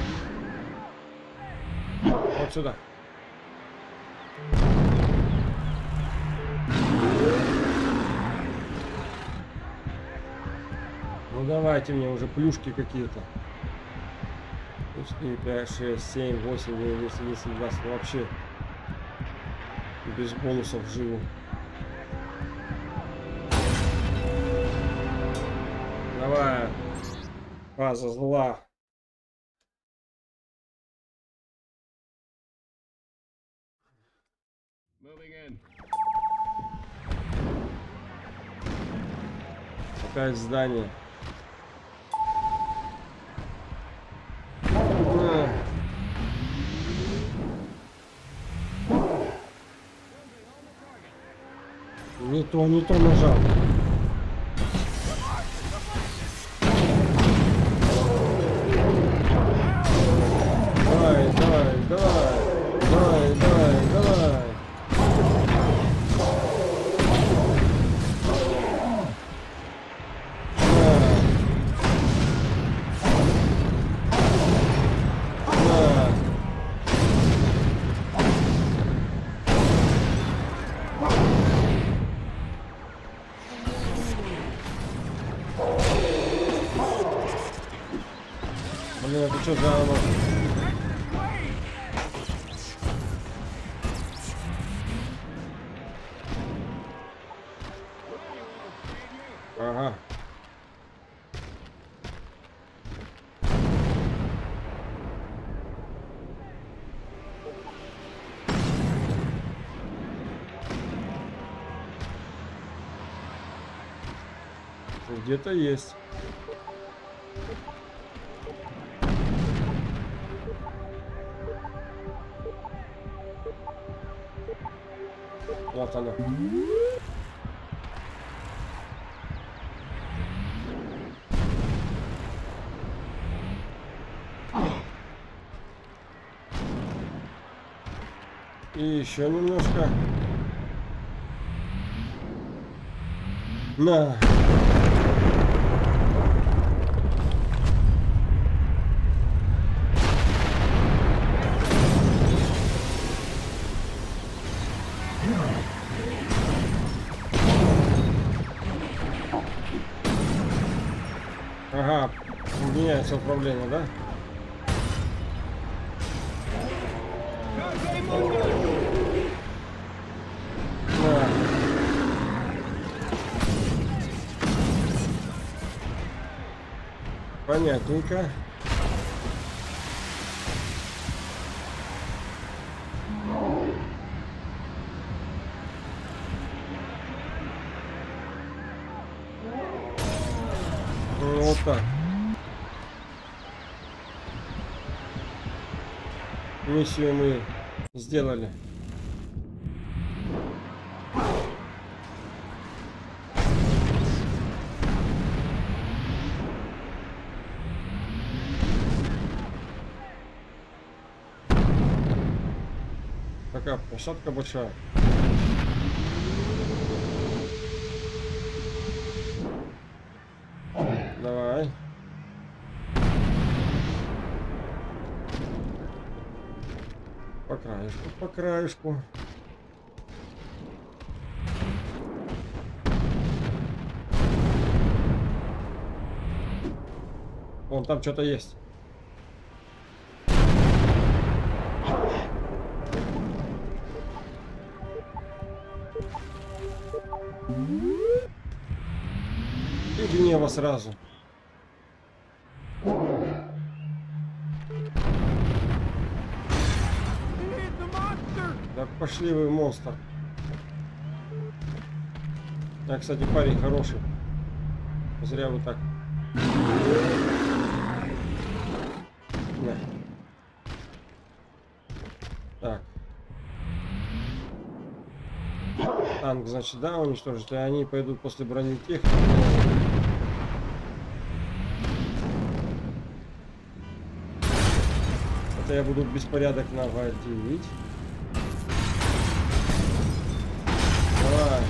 Speaker 1: Вот сюда. Ну давайте мне уже плюшки какие-то. четыре, пять, шесть, семь, восемь, девять, десять, одиннадцать, двадцать. Ну, вообще без бонусов живу. Давай. Фаза зла.
Speaker 2: Moving in.
Speaker 1: Опять здание. А. Не то, не то нажал. Давай, давай, давай, давай, давай, давай. Блин, это что за оно? Ага. Где-то есть. Вот оно. И еще немножко. На. Ага, меняется управление, да? Да. Понятненько. Вот так. Миссию мы сделали. Такая площадка большая. Давай. По краешку, по краешку. Вон там что-то есть. И гнева сразу. Да пошли вы, монстр. А, кстати, парень хороший. Зря вы так. Да. Так. Танк, значит, да, уничтожить, а они пойдут после бронетехники. Это я буду беспорядок наводить. Давай.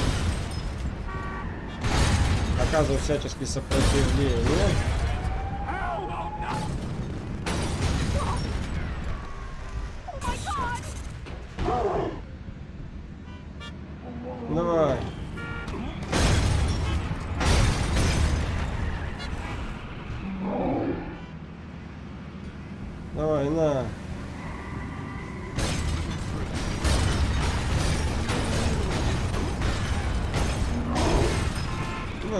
Speaker 1: Оказываю всяческие сопротивления. Давай. Давай, на. На.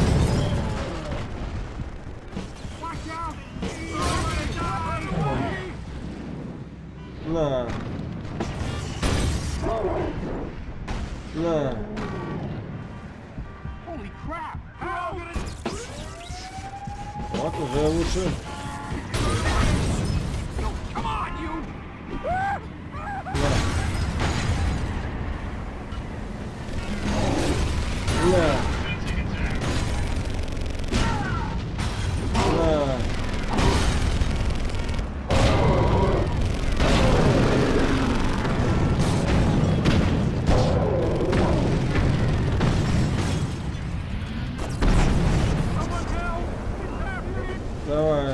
Speaker 6: Watch out! You're gonna die!
Speaker 1: На. На.
Speaker 6: Holy crap! How?
Speaker 1: Вот уже лучше.
Speaker 6: Come on, you!
Speaker 1: На. На. На. Давай.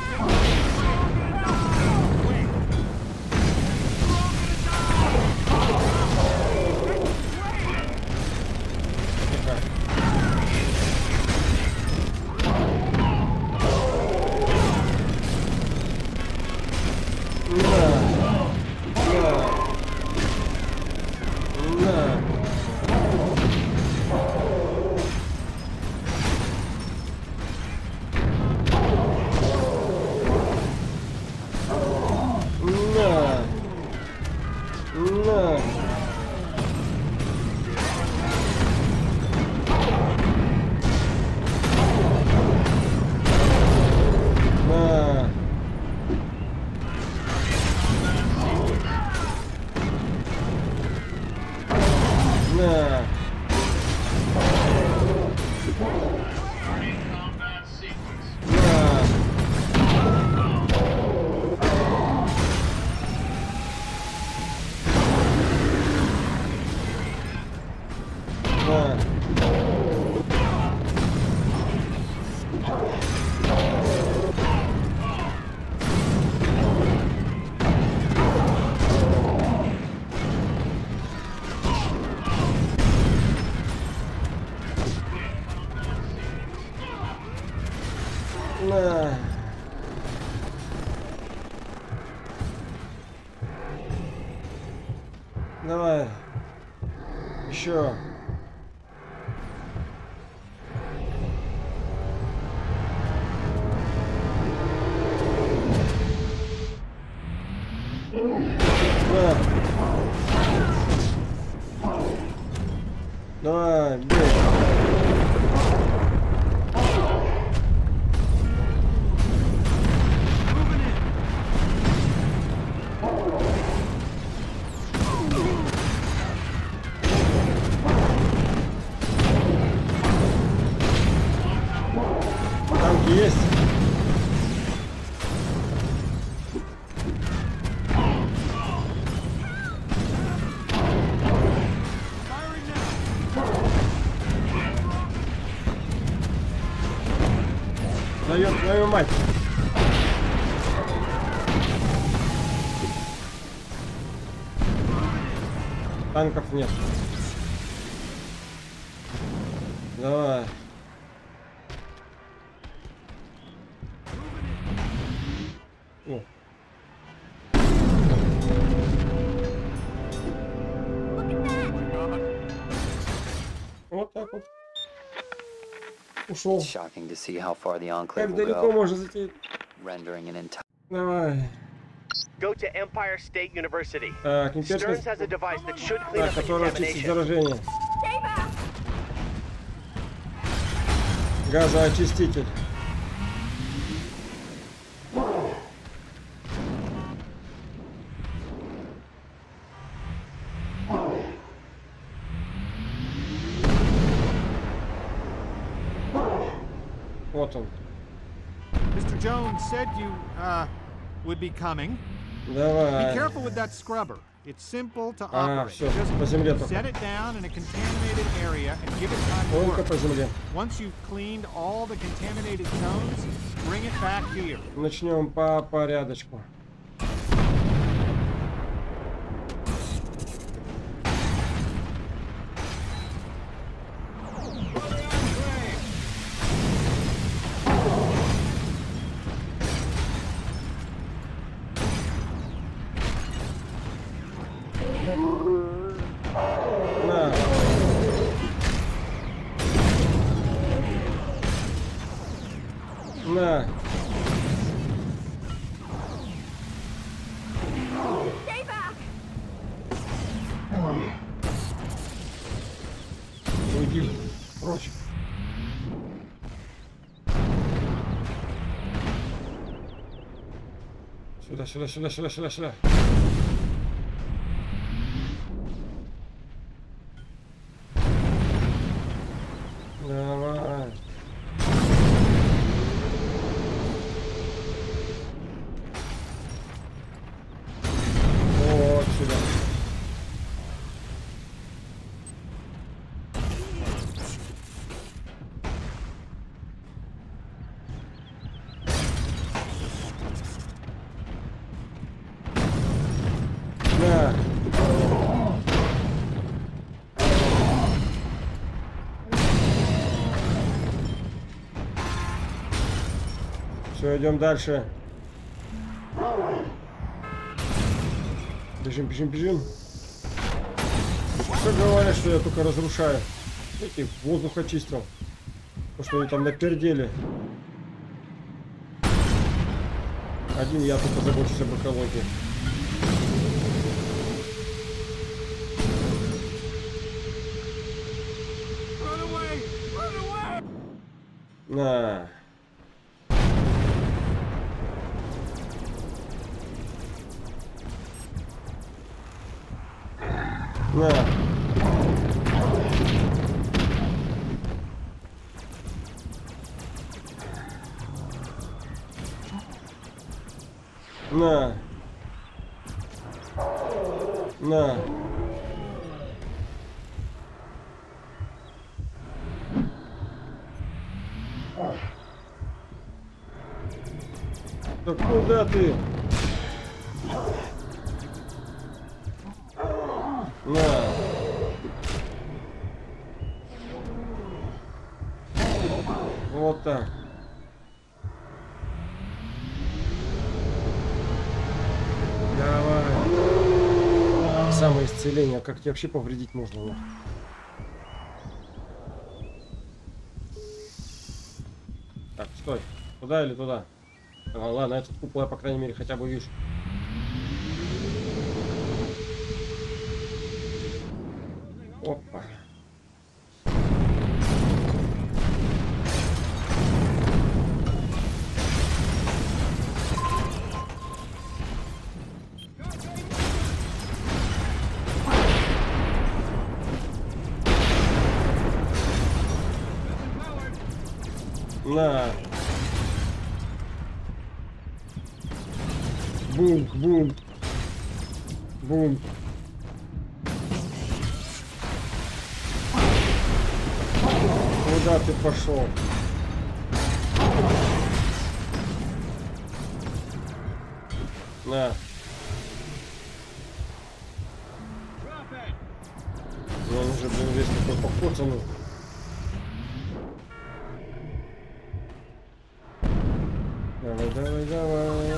Speaker 1: На. Давай. Еще. На. Давай, бей. Танки есть. Дает твою мать. Танков нет. Давай. О. Вот так вот. Ушел.
Speaker 5: It's shocking to see how far the Enclave
Speaker 1: Как
Speaker 5: will
Speaker 1: далеко
Speaker 5: go,
Speaker 1: можно зайти?
Speaker 5: rendering an entire
Speaker 1: Давай.
Speaker 3: Go to Empire State University.
Speaker 1: Так, имперская...
Speaker 3: Stearns has a device that should clean
Speaker 1: Так,
Speaker 3: up the
Speaker 1: которая очистит
Speaker 3: contamination.
Speaker 1: заражение. Газоочиститель. Вот он.
Speaker 7: Mister Jones said you, uh, would be coming. Be
Speaker 1: Давай.
Speaker 7: careful with that scrubber. It's simple to
Speaker 1: А,
Speaker 7: operate.
Speaker 1: все, по земле
Speaker 7: Just set
Speaker 1: только.
Speaker 7: it down in a contaminated area and give it time to
Speaker 1: Только
Speaker 7: work.
Speaker 1: по земле.
Speaker 7: Once you've cleaned all the contaminated zones, bring it back here.
Speaker 1: Начнем по порядочку. На.
Speaker 6: Stay back!
Speaker 1: Уйди. Прочь. Сюда, сюда, сюда, сюда, сюда, сюда. Давай. Вот сюда. На. Все, идем дальше. Бежим, бежим, бежим. Что говорят, что я только разрушаю? Эти воздух очистил. То, что они там напердели. Один я только забочусь об экологии.
Speaker 6: Run away! Run away!
Speaker 1: На. На. На. На. Да куда ты? На. Вот так. Давай. Самоисцеление. Как тебе вообще повредить можно? Ну? Так, стой. Туда или туда? А, ладно, этот купол я, по крайней мере, хотя бы вижу. Опа. На. Бум, бум. Бум. Куда ты пошел? На. Ну, он уже, блин, весь такой покоцанный. Давай, давай, давай.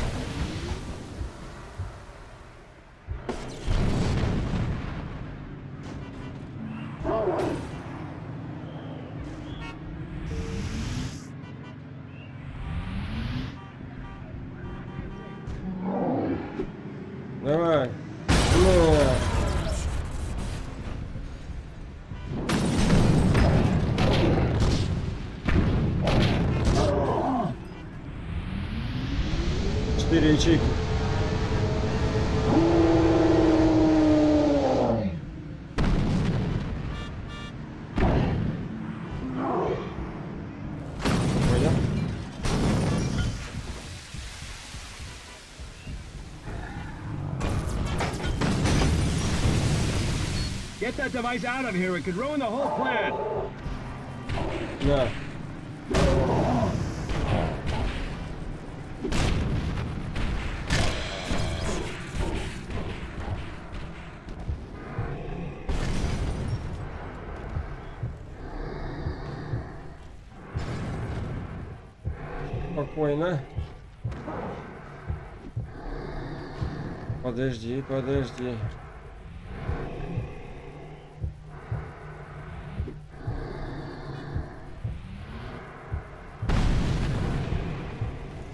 Speaker 1: Давай. Ну. Четыре ячейки. Понял?
Speaker 2: Get that device out of here. It could ruin the whole plan.
Speaker 1: На. Спокойно. Подожди, подожди.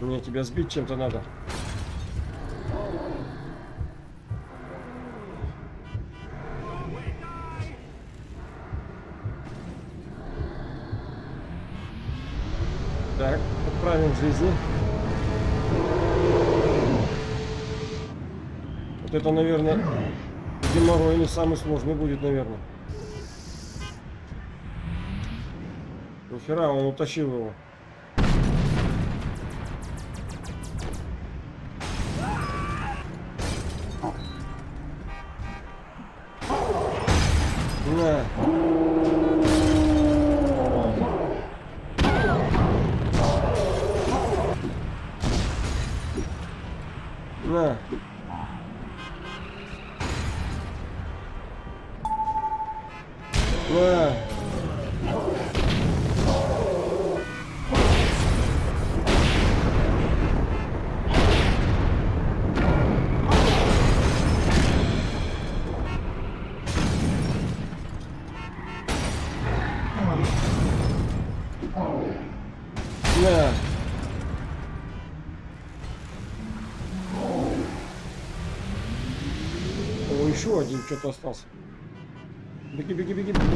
Speaker 1: Мне тебя сбить чем-то надо. Так, отправим в жизни. Вот это, наверное, геморрой не самый сложный будет, наверное. Нихера, он утащил его. На. На. На. На. О, еще один что-то остался. Беги, беги, беги, беги.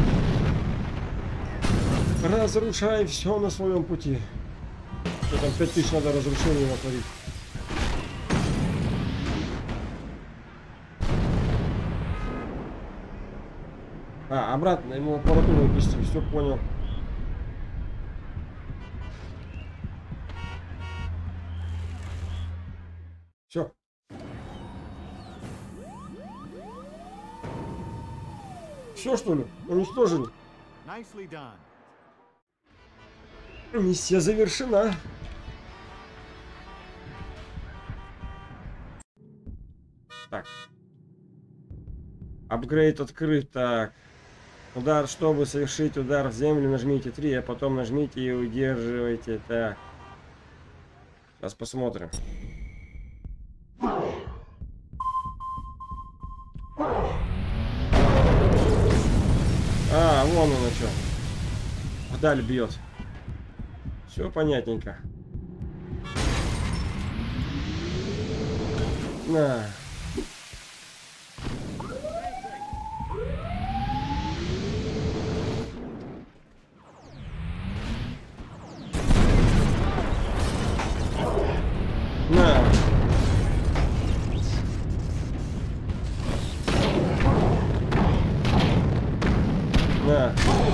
Speaker 1: Разрушай все на своем пути. Что там, пять тысяч надо разрушений натворить. А, обратно ему аппаратуру ввести, все понял. Все. Все, что ли? Уничтожили.
Speaker 7: Nicely done.
Speaker 1: Миссия завершена. Так. Апгрейд открыт. Так. Удар, чтобы совершить удар в землю, нажмите три, а потом нажмите и удерживайте. Так. Сейчас посмотрим. А, вон оно что. Вдаль бьет. Все понятненько. На. На. На.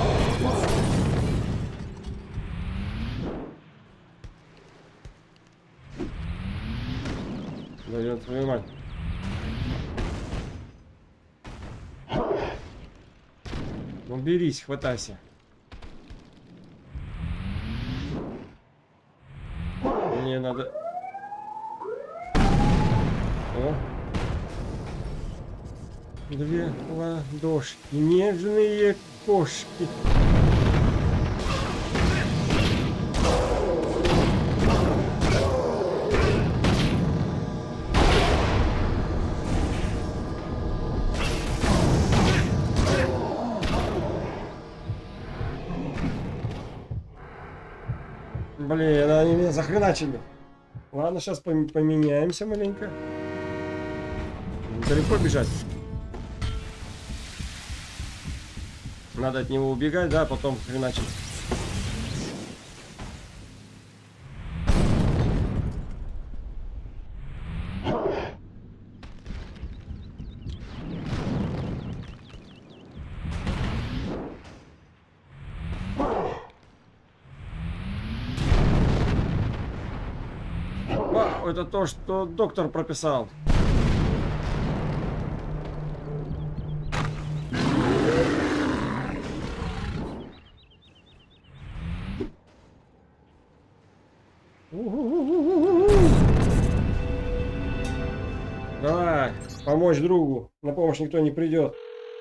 Speaker 1: Да твою мать. Ну берись, хватайся. Мне надо... О. Две ладошки, нежные кошки. Блин, они меня захреначили. Ладно, сейчас поменяемся маленько. Далеко бежать. Надо от него убегать, да, потом хреначить. Вау, это то, что доктор прописал. Давай, помочь другу. На помощь никто не придет.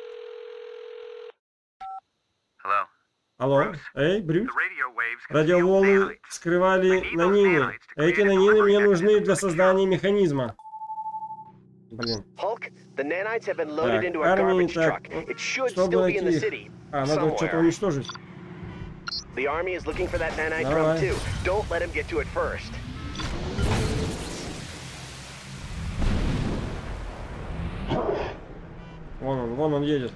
Speaker 3: Hello.
Speaker 1: Алло, эй, Брюс. Радиоволны скрывали нанины. Эти нанины мне нужны для создания механизма. Блин.
Speaker 3: The nanites have been loaded
Speaker 1: Так,
Speaker 3: into a
Speaker 1: армии,
Speaker 3: garbage
Speaker 1: так,
Speaker 3: truck. It should
Speaker 1: чтобы
Speaker 3: still be in
Speaker 1: найти
Speaker 3: the
Speaker 1: их.
Speaker 3: city.
Speaker 1: А, надо что-то
Speaker 3: Somewhere.
Speaker 1: уничтожить.
Speaker 3: The army is looking for that nanite
Speaker 1: Давай.
Speaker 3: drum too. Don't let him get to it first.
Speaker 1: Вон он, вон он едет.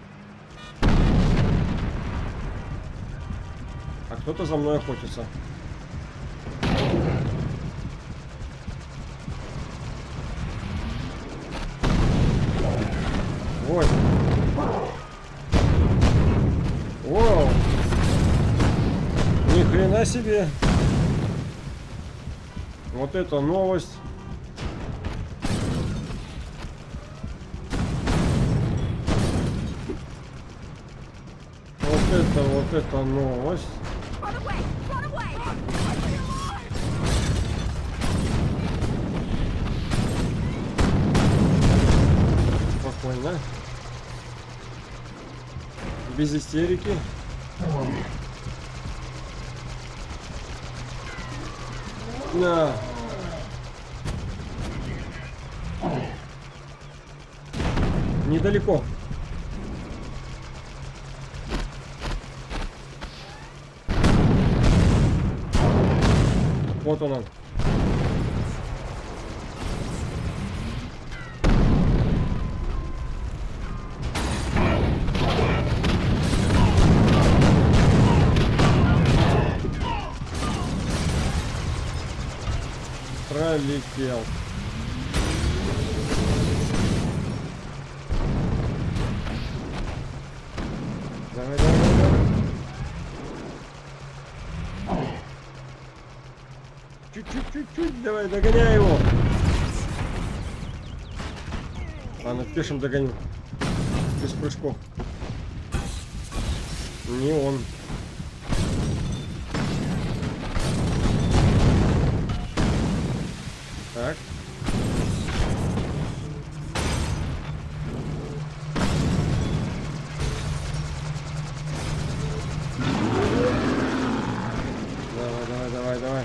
Speaker 1: А кто-то за мной охотится. Ой. Воу. Ни хрена себе. Вот это новость. Вот это, вот это новость.
Speaker 6: Run away! Run away!
Speaker 1: Спокойно. Без истерики. На. Недалеко. Вот он он. Пролетел. Давай, давай, давай. Чуть-чуть-чуть-чуть, давай, догоняй его. Ладно, пешим догоню. Без прыжков. Не он. Так. Давай, давай, давай, давай.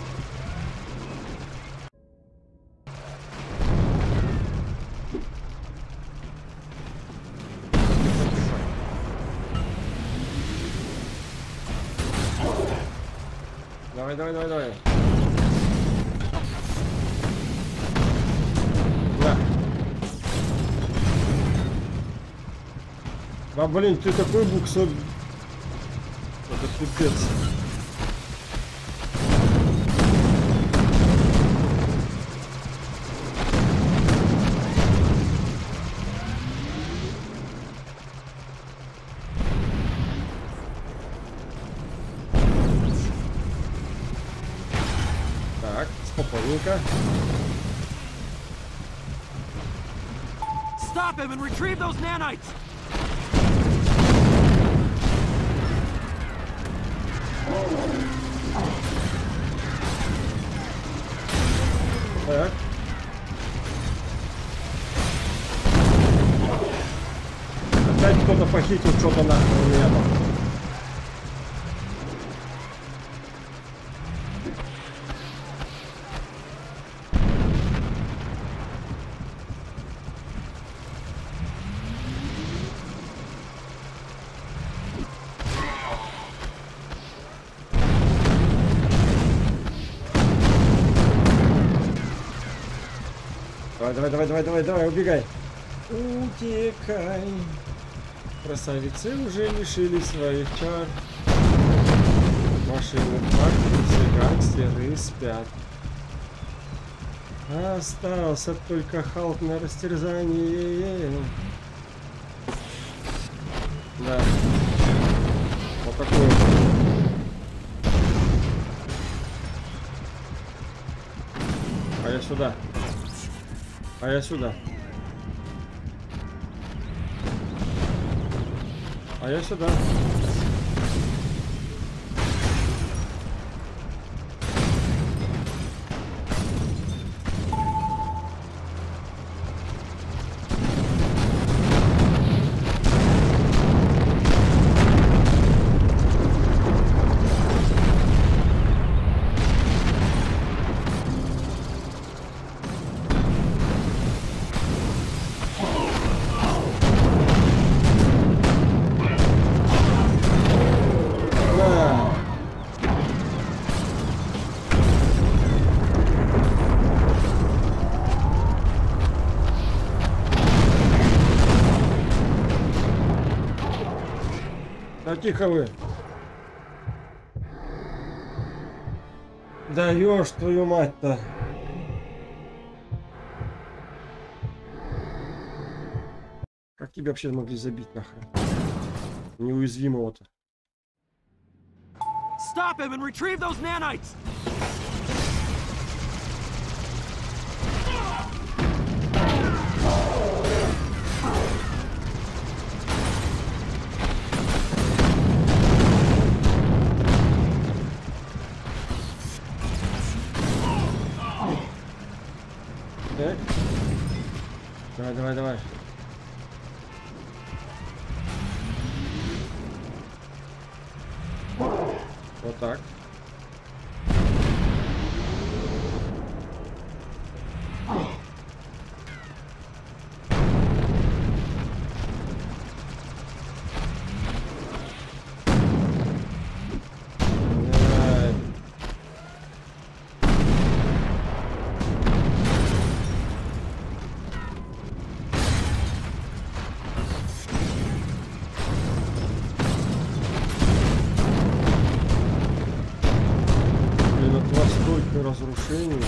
Speaker 1: Давай, давай, давай, давай. Да. А, блин, ты такой буксор. Это пипец. Так, спокойненько.
Speaker 6: Stop him and retrieve those nanites!
Speaker 1: Так. Опять кто-то похитил что-то нахуй у меня там. Давай, давай, давай, давай, давай, давай, убегай. Утекай. Красавицы уже лишили своих чар. Машины парки, все гангстеры спят. Остался только Халк на растерзание. Да. Вот такой вот. А я сюда. А я сюда. А я сюда. тихо вы. Даешь твою мать-то. Как тебя вообще могли забить нахрен? Неуязвимого-то.
Speaker 6: Stop him and retrieve those nanites!
Speaker 1: Так. Давай, давай, давай. Вот так. Давай. Разрушений.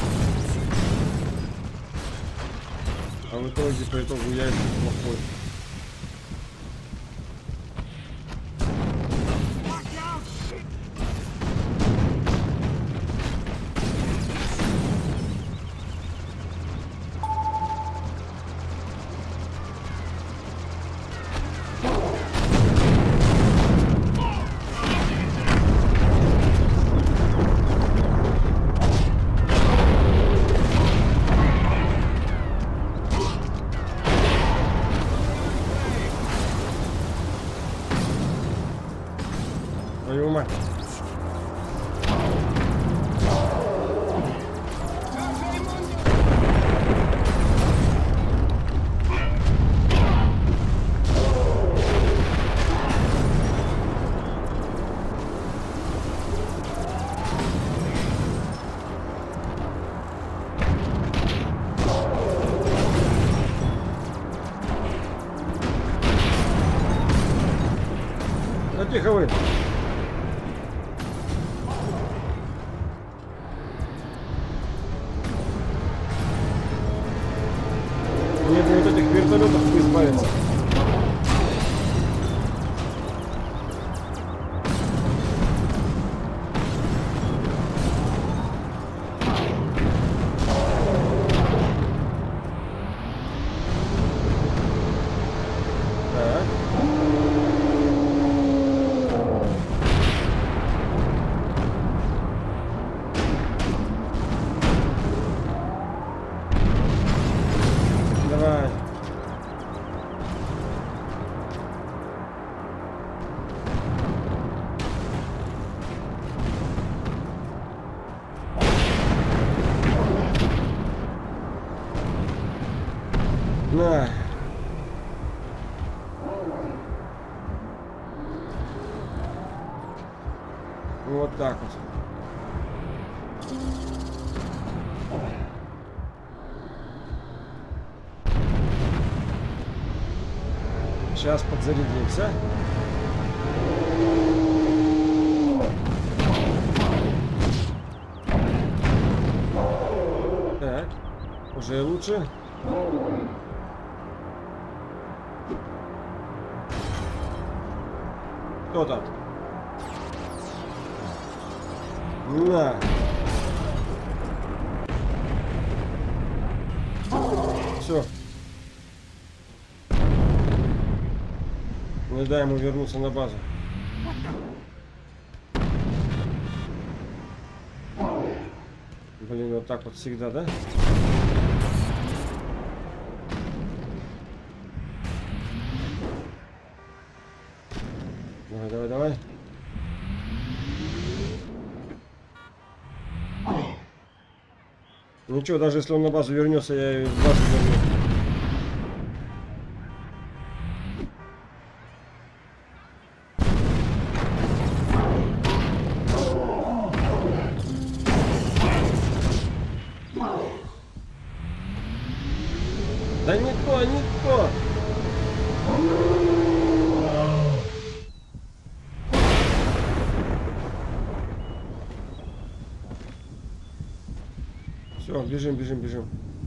Speaker 1: А в итоге по итогу я плохой. Твою мать. Да тихо вы. Мне бы вот этих вертолетов избавиться. Так. Давай. На. Вот так вот. Сейчас подзарядимся. Так, уже лучше. Кто там? На. Все. Не дай ему вернуться на базу. Блин, вот так вот всегда, да? Давай, давай, давай. Ничего, даже если он на базу вернется, я ее в базу верну. Да не то, не то. Все, бежим, бежим, бежим.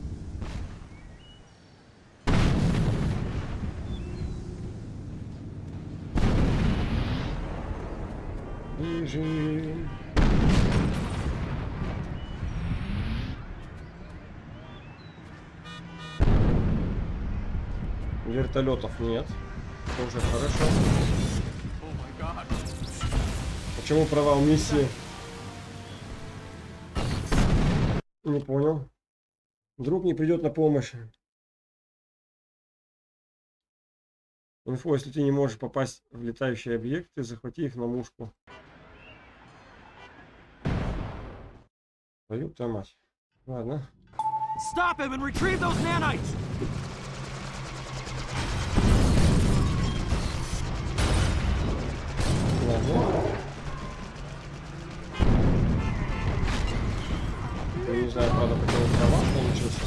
Speaker 1: Бежим. Вертолетов нет. Это уже хорошо. Почему провал миссии? Не понял. Вдруг не придет на помощь. Инфо, если ты не можешь попасть в летающие объекты, захвати их на мушку. Твою твою мать. Ладно.
Speaker 6: Stop him and retrieve those nanites!
Speaker 1: Ладно. Я не знаю, правда, какой права получился.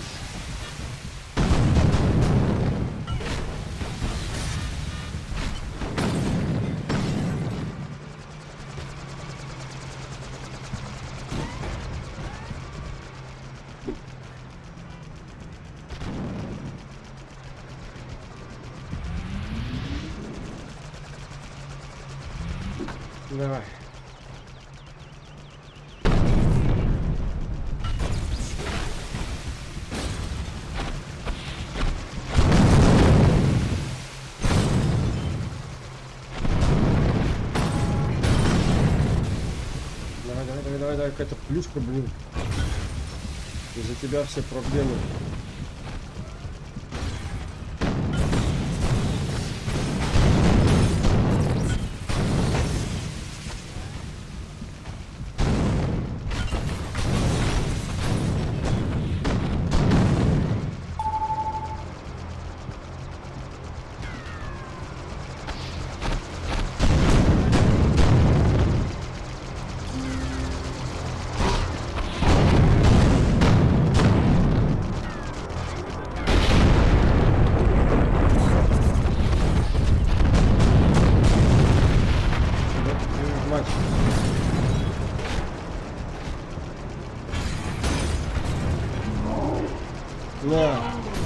Speaker 1: Давай. Давай, давай, давай, давай, давай, какая-то плюшка, блин. Из-за тебя все проблемы. На.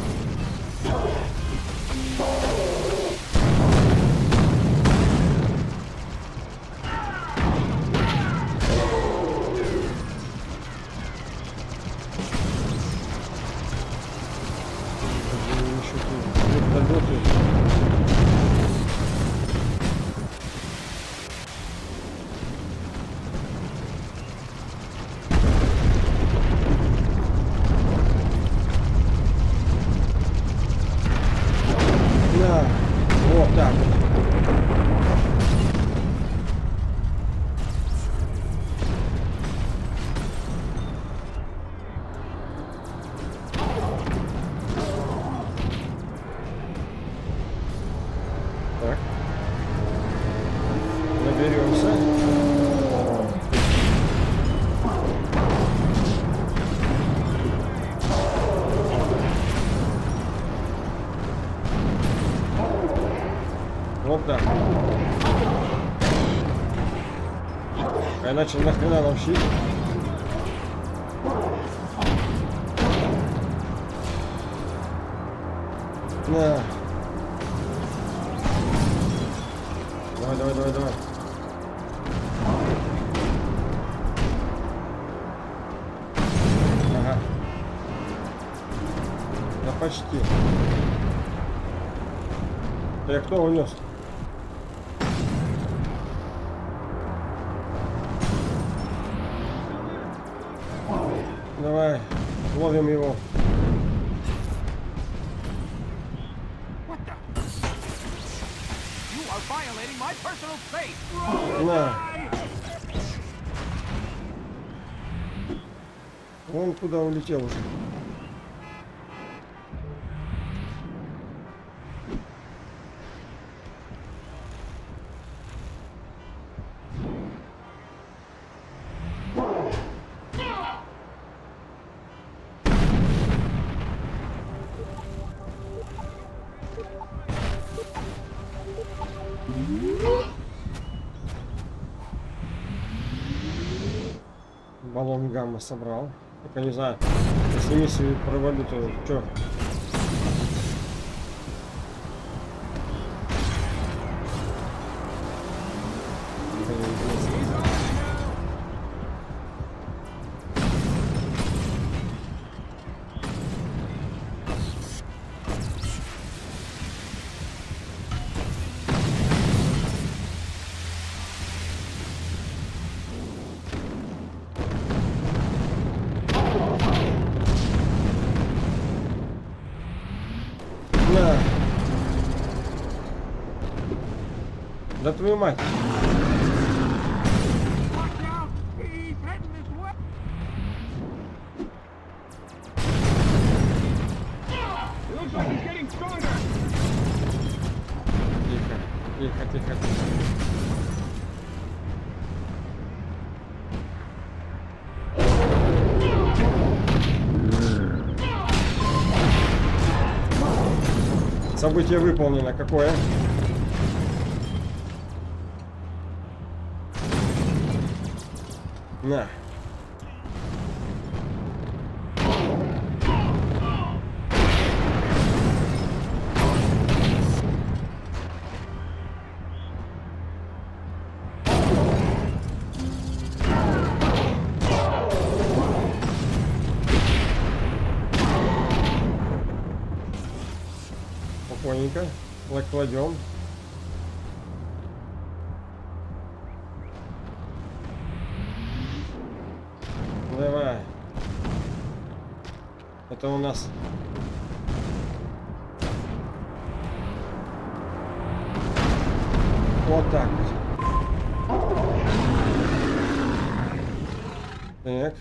Speaker 1: Вот так вот. Так. Наберемся. Вот так. А иначе нахрена нам щит? На. Давай, давай, давай, давай. Ага. Да почти. Да кто унес? Давай, ловим его. На. Он куда улетел уже? Баллон гамма собрал. Только не знаю. Если миссию провалю, то что? Да твою мать. Тихо, тихо, тихо, тихо. Событие выполнено. Какое? На. Спокойненько. Кладем. Давай. Это у нас вот так вот. Так.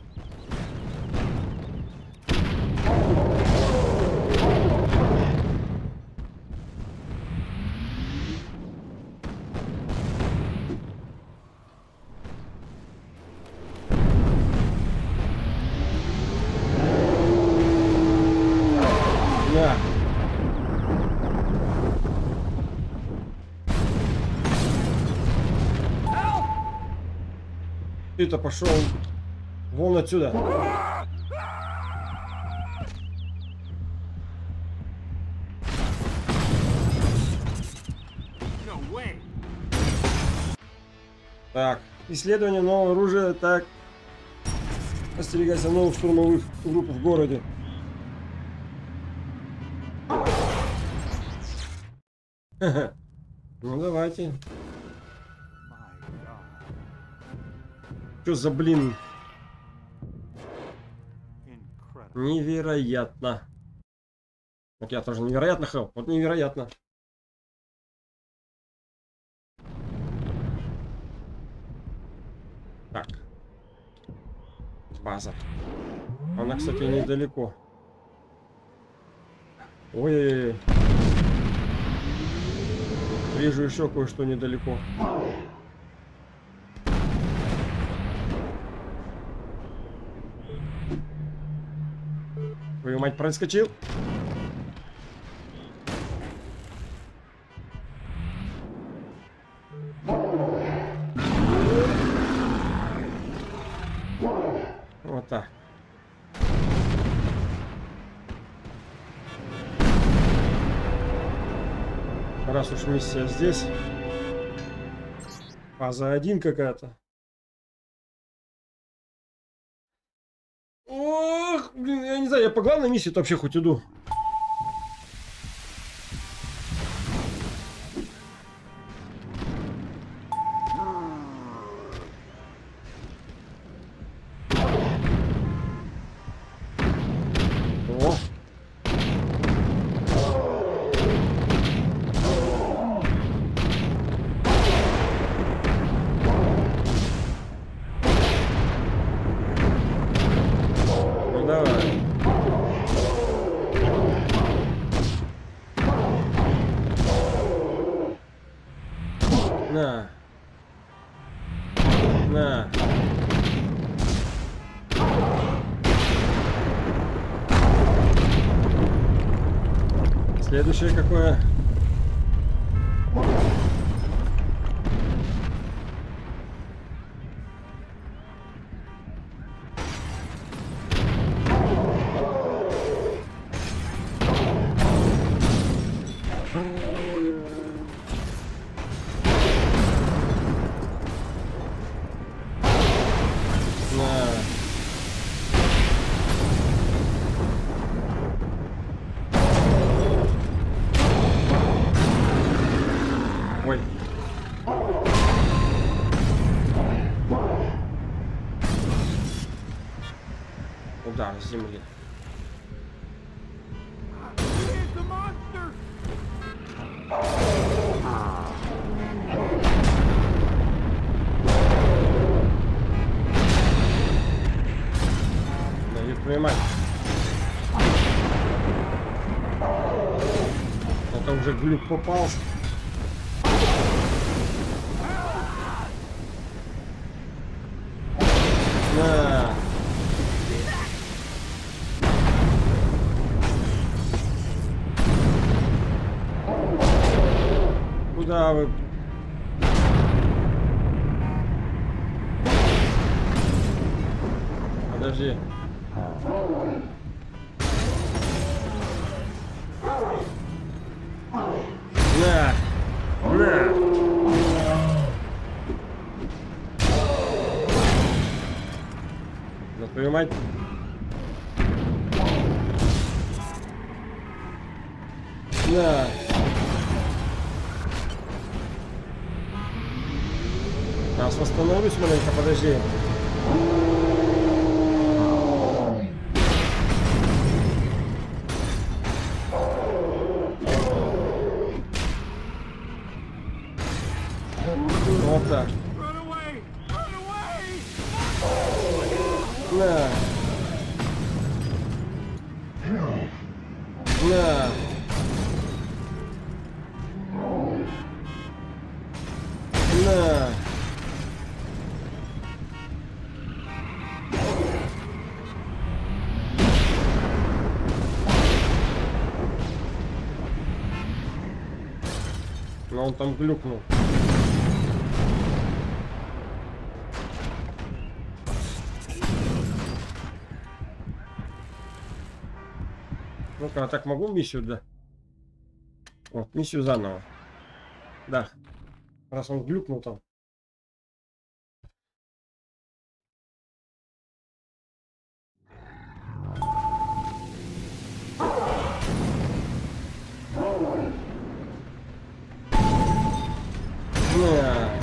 Speaker 1: Ты-то пошел вон отсюда. Так, исследование нового оружия. Так, остерегайся новых штурмовых групп в городе. Ну давайте. Что за блин? Невероятно. Вот я тоже невероятно хел. Вот невероятно. Так. База. Она, кстати, недалеко. Ой-ой-ой. Вижу еще кое-что недалеко. Твою мать, проскочил. Вот так. Раз уж миссия здесь. Фаза один какая-то. Ох, блин, я не знаю, я по главной миссии-то вообще хоть иду. О. На. На. Следующее какое? Удар с земли.
Speaker 7: Here's the monster!
Speaker 1: Да, ёб твою мать. Это уже глюк попался. На. Куда вы? Подожди. На. На. Да твою мать. На. Сейчас восстановлюсь маленько, подожди. Вот так.
Speaker 7: Run away! Run away!
Speaker 1: На. На. На. Но он там глюкнул. Ну-ка, а так могу миссию, да? Вот, миссию заново. Да. Раз он глюкнул там. Не.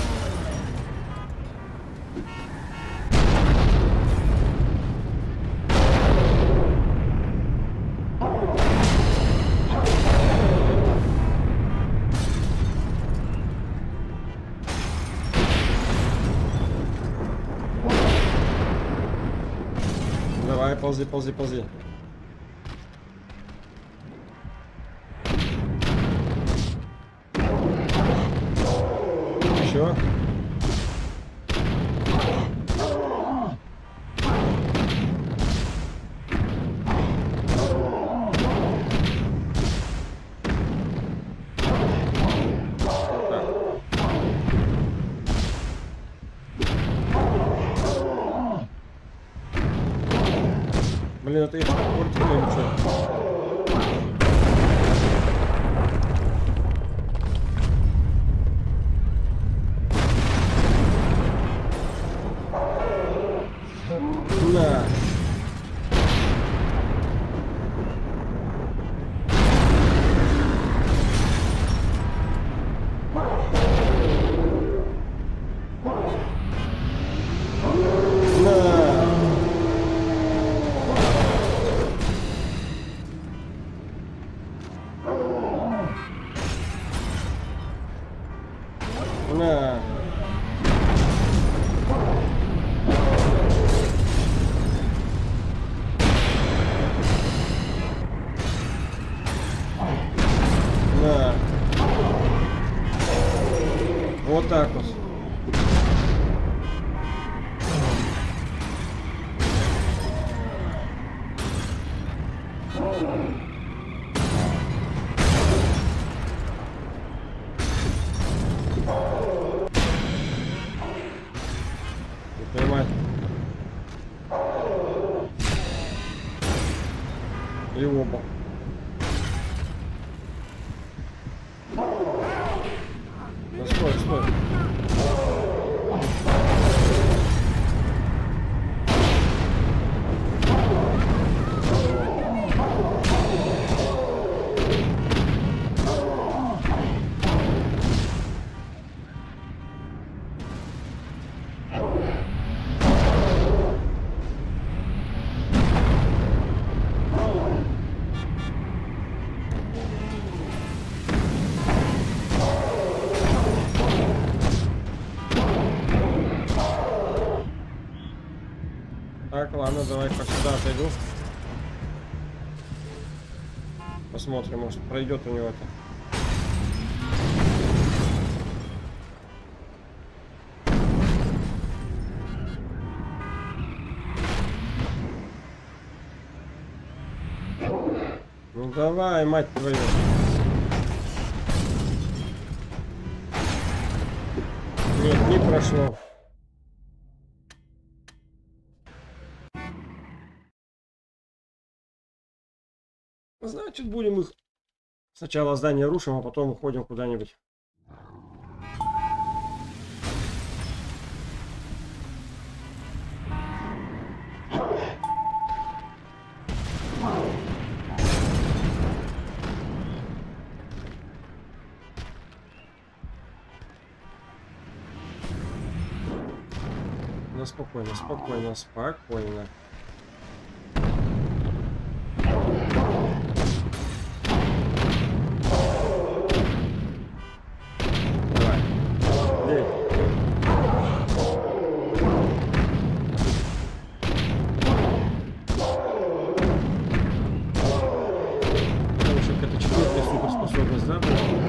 Speaker 1: Давай, ползи, ползи, ползи. Еще. Блин, это я что, портил или что? На. На. На. Вот так вот. Не понимаю. И оба. Да стой, стой. Так, ладно, давай по сюда отойду. Посмотрим, может пройдет у него это. Ну давай, мать твою. Нет, не прошло. Значит, будем их сначала здание рушим, а потом уходим куда-нибудь. Ну, спокойно, спокойно, спокойно. Давай. Бей. Там еще какая-то четвертая суперспособность, да?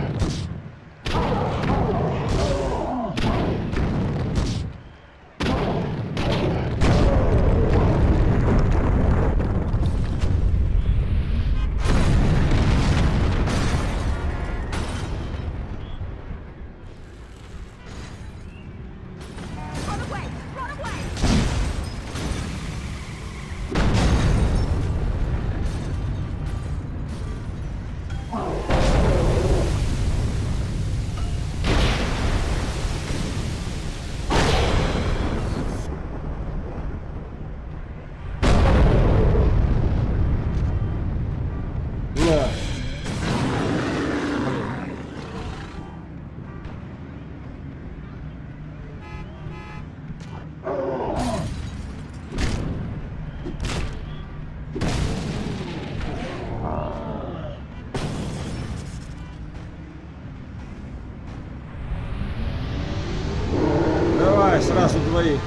Speaker 1: Сразу двоих.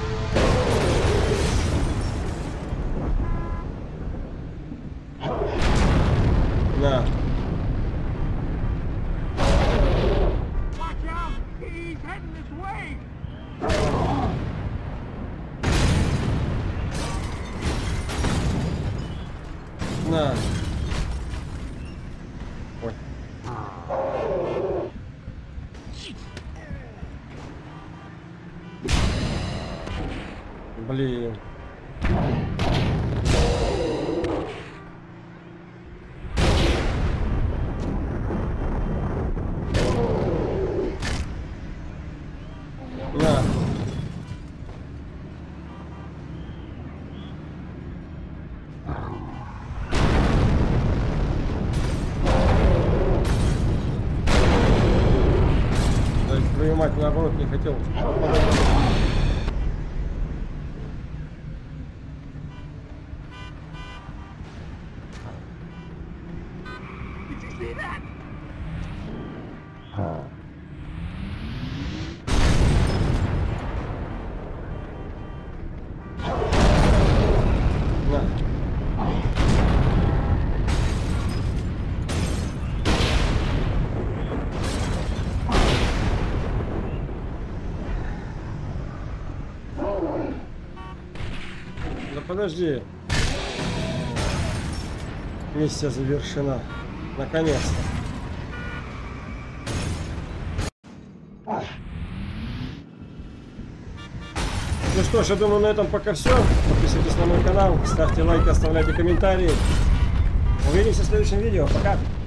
Speaker 1: На. На. Ой. Блин. На. Да, твою мать, наоборот, не хотел. Подожди. Миссия завершена. Наконец-то. Ну что ж, я думаю, на этом пока все. Подписывайтесь на мой канал, ставьте лайки, оставляйте комментарии. Увидимся в следующем видео. Пока.